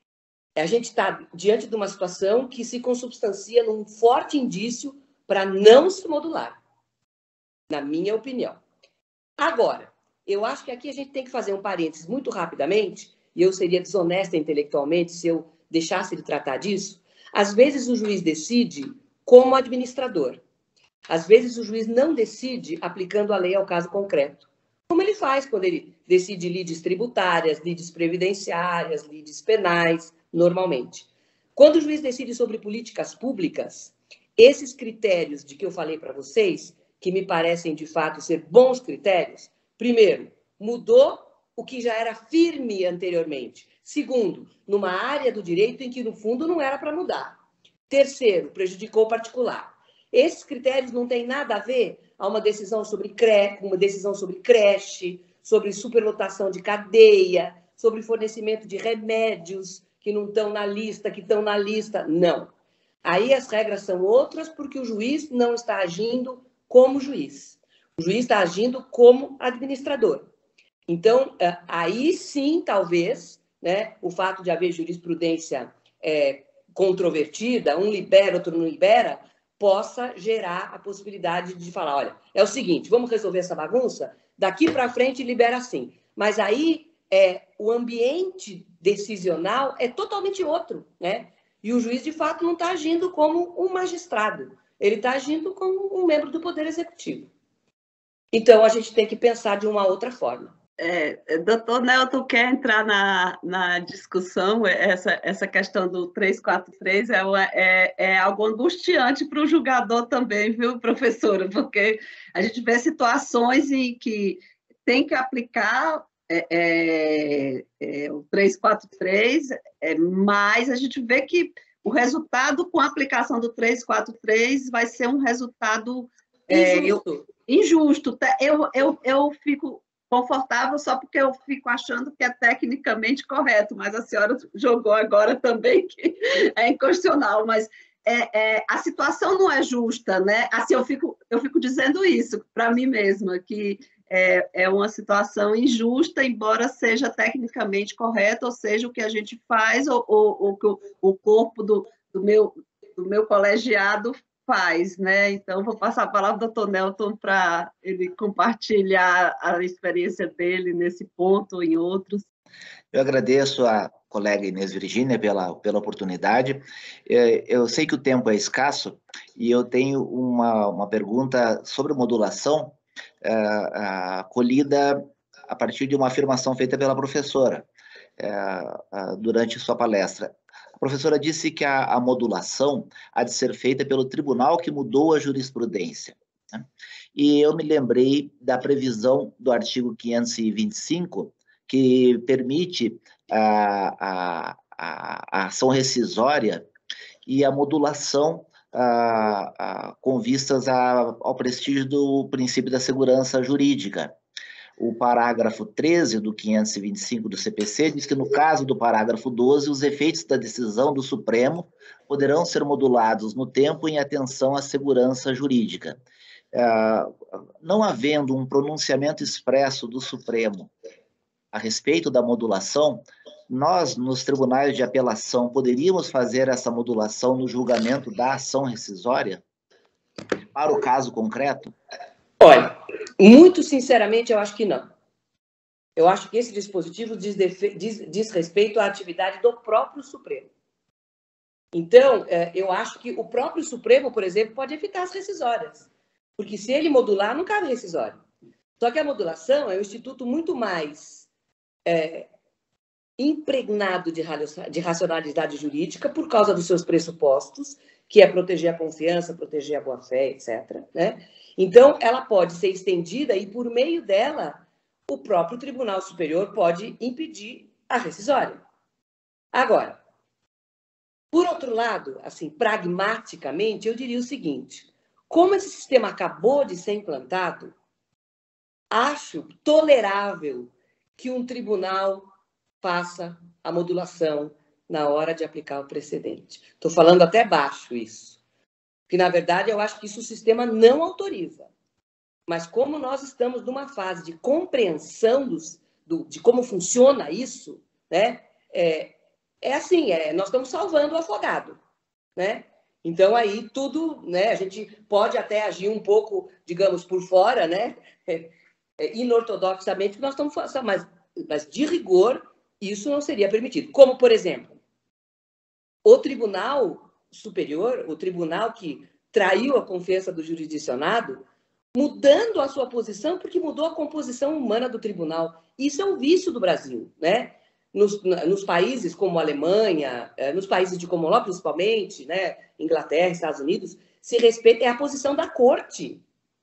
a gente está diante de uma situação que se consubstancia num forte indício para não se modular, na minha opinião. Agora, eu acho que aqui a gente tem que fazer um parênteses muito rapidamente, e eu seria desonesta intelectualmente se eu deixasse de tratar disso. Às vezes o juiz decide como administrador. Às vezes o juiz não decide aplicando a lei ao caso concreto. Como ele faz quando ele decide lides tributárias, lides previdenciárias, lides penais, normalmente. Quando o juiz decide sobre políticas públicas, esses critérios de que eu falei para vocês, que me parecem de fato ser bons critérios, primeiro, mudou o que já era firme anteriormente. Segundo, numa área do direito em que, no fundo, não era para mudar. Terceiro, prejudicou o particular. Esses critérios não têm nada a ver a uma decisão sobre cre... uma decisão sobre creche, sobre superlotação de cadeia, sobre fornecimento de remédios que não estão na lista, que estão na lista. Não. Aí as regras são outras porque o juiz não está agindo como juiz. O juiz está agindo como administrador. Então, aí sim, talvez, né, o fato de haver jurisprudência é, controvertida, um libera, outro não libera, possa gerar a possibilidade de falar, olha, é o seguinte, vamos resolver essa bagunça? Daqui para frente libera assim. Mas aí é, o ambiente decisional é totalmente outro, né? E o juiz, de fato, não está agindo como um magistrado. Ele está agindo como um membro do Poder Executivo. Então, a gente tem que pensar de uma outra forma. É, doutor Nelton quer entrar na, na discussão, essa, essa questão do trezentos e quarenta e três é, uma, é, é algo angustiante para o julgador também, viu, professora? Porque a gente vê situações em que tem que aplicar é, é, é, o trezentos e quarenta e três, é, mas a gente vê que o resultado com a aplicação do trezentos e quarenta e três vai ser um resultado é, injusto. Eu, injusto. Eu, eu, eu fico confortável só porque eu fico achando que é tecnicamente correto, mas a senhora jogou agora também que é inconstitucional, mas é, é, a situação não é justa, né? Assim, eu fico, eu fico dizendo isso para mim mesma, que é, é uma situação injusta, embora seja tecnicamente correta, ou seja, o que a gente faz, ou, ou, ou que o, o corpo do, do, meu, do meu colegiado faz, né? Então, vou passar a palavra ao doutor Nelton para ele compartilhar a experiência dele nesse ponto ou em outros. Eu agradeço a colega Inês Virgínia pela, pela oportunidade. Eu sei que o tempo é escasso e eu tenho uma, uma pergunta sobre modulação uh, uh, colhida a partir de uma afirmação feita pela professora uh, uh, durante sua palestra. A professora disse que a, a modulação há de ser feita pelo tribunal que mudou a jurisprudência, né? E eu me lembrei da previsão do artigo quinhentos e vinte e cinco, que permite a, a, a, a ação rescisória e a modulação a, a, com vistas a, ao prestígio do princípio da segurança jurídica. O parágrafo treze do quinhentos e vinte e cinco do C P C diz que, no caso do parágrafo doze, os efeitos da decisão do Supremo poderão ser modulados no tempo em atenção à segurança jurídica. Uh, não havendo um pronunciamento expresso do Supremo a respeito da modulação, nós, nos tribunais de apelação, poderíamos fazer essa modulação no julgamento da ação rescisória para o caso concreto? Olha, muito sinceramente, eu acho que não. Eu acho que esse dispositivo diz, diz, diz respeito à atividade do próprio Supremo. Então, eu acho que o próprio Supremo, por exemplo, pode evitar as rescisórias. Porque se ele modular, não cabe rescisória. Só que a modulação é um instituto muito mais é, impregnado de, de racionalidade jurídica por causa dos seus pressupostos, que é proteger a confiança, proteger a boa-fé, etcétera, né? Então, ela pode ser estendida e, por meio dela, o próprio Tribunal Superior pode impedir a rescisória. Agora, Por outro lado, assim, pragmaticamente, eu diria o seguinte: como esse sistema acabou de ser implantado, acho tolerável que um tribunal faça a modulação na hora de aplicar o precedente. Estou falando até baixo isso, porque, na verdade, eu acho que isso o sistema não autoriza. Mas como nós estamos numa fase de compreensão dos, do, de como funciona isso, né, é, é assim, é, nós estamos salvando o afogado, né? Então, aí, tudo, né, a gente pode até agir um pouco, digamos, por fora, né, é, é, inortodoxamente, nós estamos fazendo, mas, mas, de rigor, isso não seria permitido. Como, por exemplo, o Tribunal Superior, o tribunal que traiu a confiança do jurisdicionado, mudando a sua posição, porque mudou a composição humana do tribunal. Isso é um vício do Brasil, né? Nos, nos países como a Alemanha, nos países de Common Law, principalmente, né? Inglaterra, Estados Unidos, se respeita, é a posição da corte,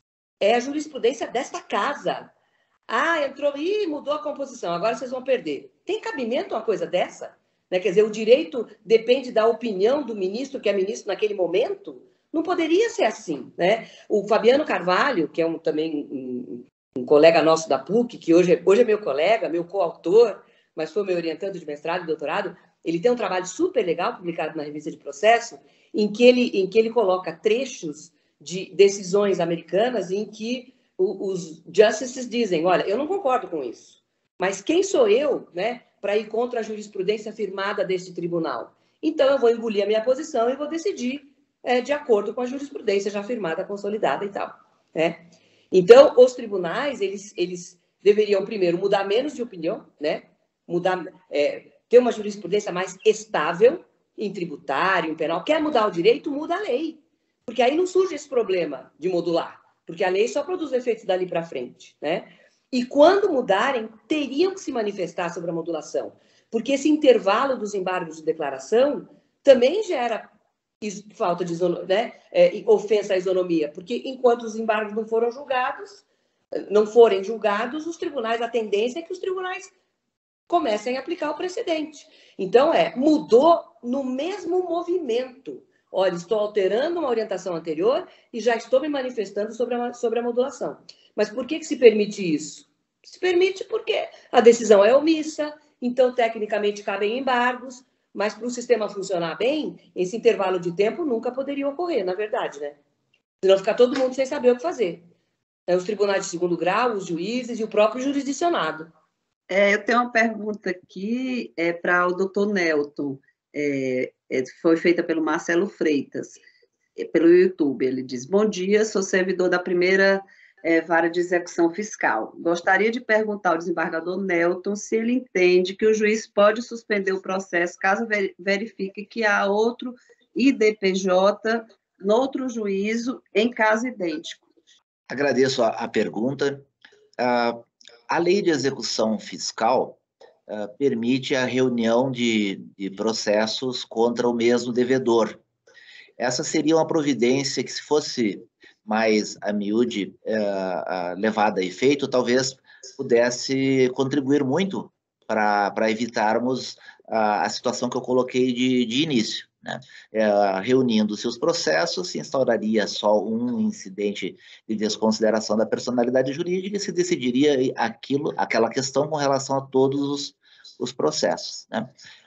é a jurisprudência desta casa. Ah, entrou e mudou a composição, agora vocês vão perder. Tem cabimento uma coisa dessa? Né? Quer dizer, o direito depende da opinião do ministro, que é ministro naquele momento? Não poderia ser assim, né? O Fabiano Carvalho, que é um, também um, um colega nosso da P U C, que hoje é, hoje é meu colega, meu coautor, mas foi meu orientando de mestrado e doutorado, ele tem um trabalho super legal publicado na Revista de Processo, em que ele, em que ele coloca trechos de decisões americanas em que o, os justices dizem, olha, eu não concordo com isso, mas quem sou eu, né, para ir contra a jurisprudência firmada deste tribunal? Então eu vou engolir a minha posição e vou decidir É, de acordo com a jurisprudência já firmada, consolidada e tal, né? Então, os tribunais, eles, eles deveriam, primeiro, mudar menos de opinião, né? Mudar, é, ter uma jurisprudência mais estável em tributário, em penal. Quer mudar o direito, muda a lei. Porque aí não surge esse problema de modular, porque a lei só produz efeitos dali para frente, né? E quando mudarem, teriam que se manifestar sobre a modulação, porque esse intervalo dos embargos de declaração também gera falta de né, é, ofensa à isonomia, porque enquanto os embargos não foram julgados, não forem julgados, os tribunais, a tendência é que os tribunais comecem a aplicar o precedente. Então, é, mudou no mesmo movimento. Olha, estou alterando uma orientação anterior e já estou me manifestando sobre a, sobre a modulação. Mas por que que se permite isso? Se permite porque a decisão é omissa, então, tecnicamente, cabem embargos, mas para o sistema funcionar bem, esse intervalo de tempo nunca poderia ocorrer, na verdade, né? Senão ficar todo mundo sem saber o que fazer. É, os tribunais de segundo grau, os juízes e o próprio jurisdicionado. É, eu tenho uma pergunta aqui é, para o doutor Nelton. É, é, foi feita pelo Marcelo Freitas, é, pelo YouTube. Ele diz, bom dia, sou servidor da primeira é, vara de execução fiscal. Gostaria de perguntar ao desembargador Nelton se ele entende que o juiz pode suspender o processo caso verifique que há outro I D P J no outro juízo em caso idêntico. Agradeço a, a pergunta. Uh, a lei de execução fiscal uh, permite a reunião de, de processos contra o mesmo devedor. Essa seria uma providência que, se fosse mais a miúde uh, uh, levada a efeito, talvez pudesse contribuir muito para evitarmos uh, a situação que eu coloquei de, de início. Né? Uh, reunindo seus processos, se instauraria só um incidente de desconsideração da personalidade jurídica e se decidiria aquilo, aquela questão com relação a todos os, os processos. Né?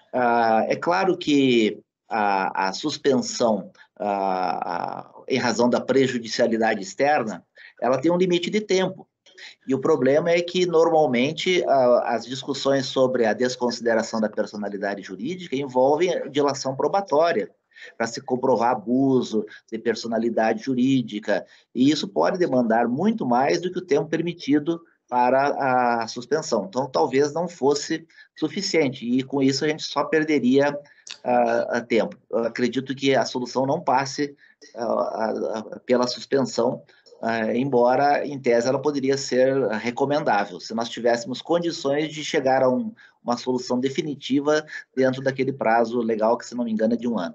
Uh, é claro que a, a suspensão a, a, em razão da prejudicialidade externa, ela tem um limite de tempo. E o problema é que, normalmente, a, as discussões sobre a desconsideração da personalidade jurídica envolvem dilação probatória, para se comprovar abuso de personalidade jurídica, e isso pode demandar muito mais do que o tempo permitido para a suspensão. Então, talvez não fosse suficiente, e com isso a gente só perderia uh, tempo. Eu acredito que a solução não passe uh, uh, pela suspensão, uh, embora, em tese, ela poderia ser recomendável, se nós tivéssemos condições de chegar a um, uma solução definitiva dentro daquele prazo legal, que, se não me engano, é de um ano.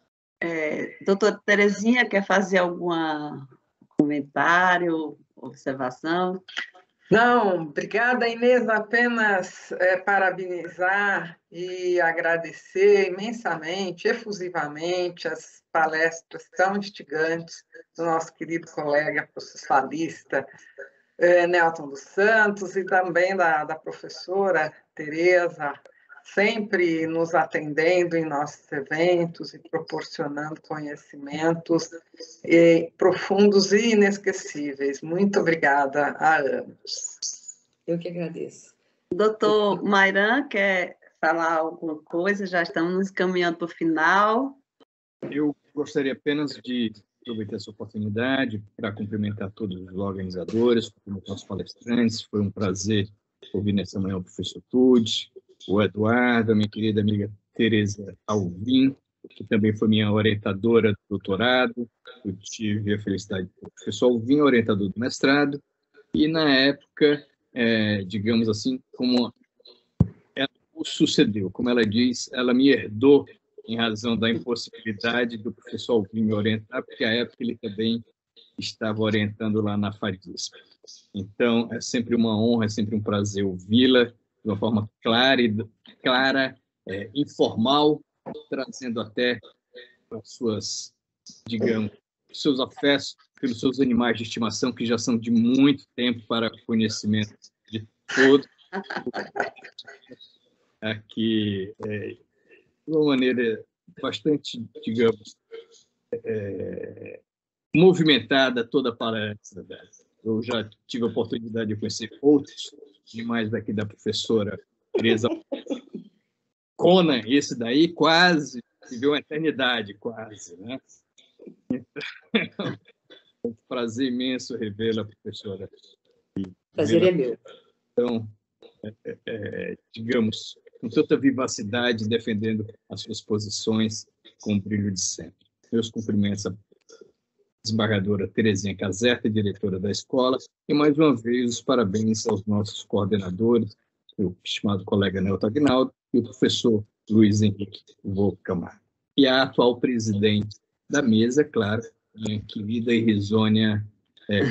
É, doutora Terezinha, quer fazer algum comentário, observação? Não, obrigada, Inês. Apenas é, parabenizar e agradecer imensamente, efusivamente, as palestras tão instigantes do nosso querido colega processualista é, Nelton dos Santos e também da, da professora Tereza, sempre nos atendendo em nossos eventos e proporcionando conhecimentos e, profundos e inesquecíveis. Muito obrigada a ambos. Eu que agradeço. Doutor Mairan, quer falar alguma coisa? Já estamos nos caminhando para o final. Eu gostaria apenas de aproveitar essa oportunidade para cumprimentar todos os organizadores, cumprimentar os palestrantes. Foi um prazer ouvir nessa manhã o professor Tude, o Eduardo, a minha querida amiga Tereza Alvim, que também foi minha orientadora do doutorado. Eu tive a felicidade do professor Alvim, orientador do mestrado, e na época, é, digamos assim, como ela o sucedeu, como ela diz, ela me herdou em razão da impossibilidade do professor Alvim me orientar, porque à época ele também estava orientando lá na FADISP. Então, é sempre uma honra, é sempre um prazer ouvi-la de uma forma clara, e, clara é, informal, trazendo até as suas, digamos, seus afetos pelos seus animais de estimação, que já são de muito tempo para conhecimento de todos. Aqui, é, de uma maneira bastante, digamos, é, movimentada toda a palestra dela. Eu já tive a oportunidade de conhecer outros demais daqui da professora Tereza. Conan, esse daí, quase viveu uma eternidade, quase, né? Então, é um prazer imenso revê-la, professora. Prazer é meu. Então, é, é, digamos, com tanta vivacidade, defendendo as suas posições com o brilho de sempre. Meus cumprimentos à desembargadora Terezinha Caserta, diretora da escola, e mais uma vez os parabéns aos nossos coordenadores, o estimado colega Nelton Aguinaldo e o professor Luiz Henrique Volpe Camargo. E a atual presidente da mesa, claro, minha querida e risonha... É,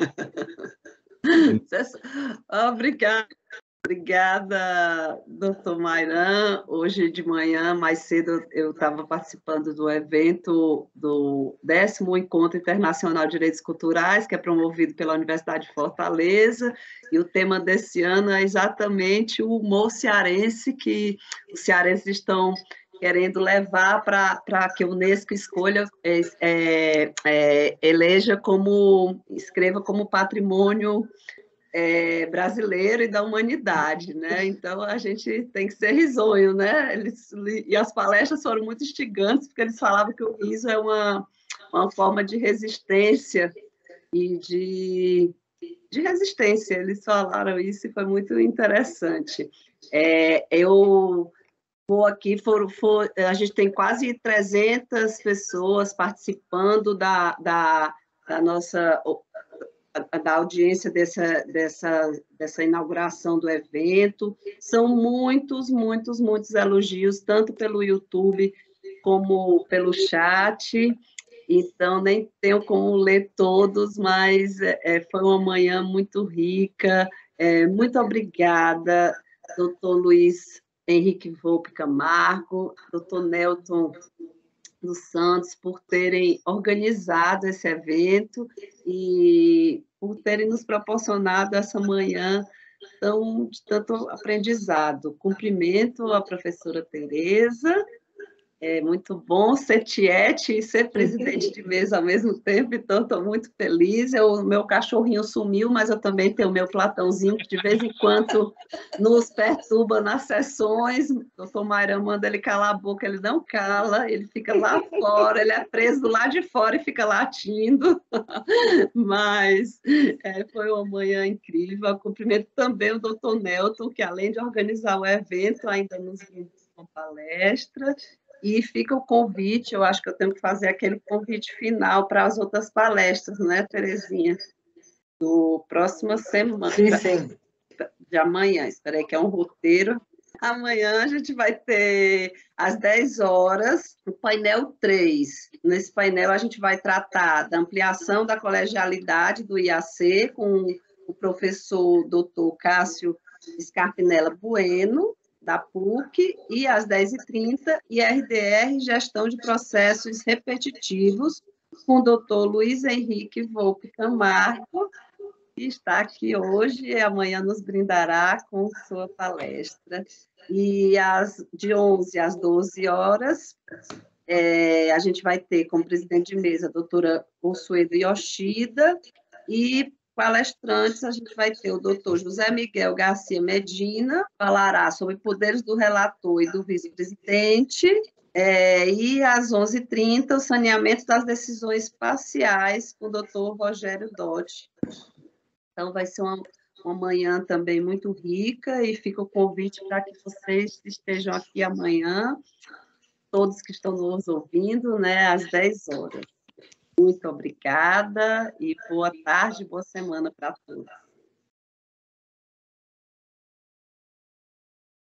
Obrigada. Obrigada, doutor Mairan. Hoje de manhã, mais cedo, eu estava participando do evento do décimo Encontro Internacional de Direitos Culturais, que é promovido pela Universidade de Fortaleza, e o tema desse ano é exatamente o humor cearense, que os cearenses estão querendo levar para que a Unesco escolha, é, é, é, eleja como, escreva como patrimônio É, brasileiro e da humanidade, né? Então, a gente tem que ser risonho, né? Eles, e as palestras foram muito instigantes, porque eles falavam que o riso é uma, uma forma de resistência e de, de resistência. Eles falaram isso e foi muito interessante. É, eu vou aqui, for, for, a gente tem quase trezentas pessoas participando da, da, da nossa... da audiência dessa, dessa, dessa inauguração do evento. São muitos, muitos, muitos elogios, tanto pelo YouTube como pelo chat, então nem tenho como ler todos, mas é, foi uma manhã muito rica. É, muito obrigada, doutor Luiz Henrique Volpe Camargo, doutor Nelton dos Santos, por terem organizado esse evento e por terem nos proporcionado essa manhã tão, de tanto aprendizado. Cumprimento a professora Tereza. É muito bom ser tiete e ser presidente de mesa ao mesmo tempo, então estou muito feliz. O meu cachorrinho sumiu, mas eu também tenho o meu Platãozinho, que de vez em quando nos perturba nas sessões. O doutor Mairan manda ele calar a boca, ele não cala, ele fica lá fora, ele é preso do lado de fora e fica latindo. Mas é, foi uma manhã incrível. Eu cumprimento também o doutor Nelton, que além de organizar o evento, ainda nos brindou com palestra. E fica o convite, eu acho que eu tenho que fazer aquele convite final para as outras palestras, né, Terezinha? Do próxima semana. Sim, sim. De amanhã, espera aí, que é um roteiro. Amanhã a gente vai ter, às dez horas, o painel três. Nesse painel a gente vai tratar da ampliação da colegialidade do I A C, com o professor doutor Cássio Scarpinella Bueno, da P U C, e às dez e trinta, I R D R, Gestão de Processos Repetitivos, com o doutor Luiz Henrique Volpe Camargo, que está aqui hoje e amanhã nos brindará com sua palestra. E às, de onze às doze horas, é, a gente vai ter como presidente de mesa a doutora Consuelo Yoshida, e palestrantes, a gente vai ter o doutor José Miguel Garcia Medina, falará sobre poderes do relator e do vice-presidente, é, e às onze e trinta, o saneamento das decisões parciais, com o doutor Rogério Dotti. Então, vai ser uma, uma manhã também muito rica, e fica o convite para que vocês estejam aqui amanhã, todos que estão nos ouvindo, né, às dez horas. Muito obrigada e boa tarde, boa semana para todos.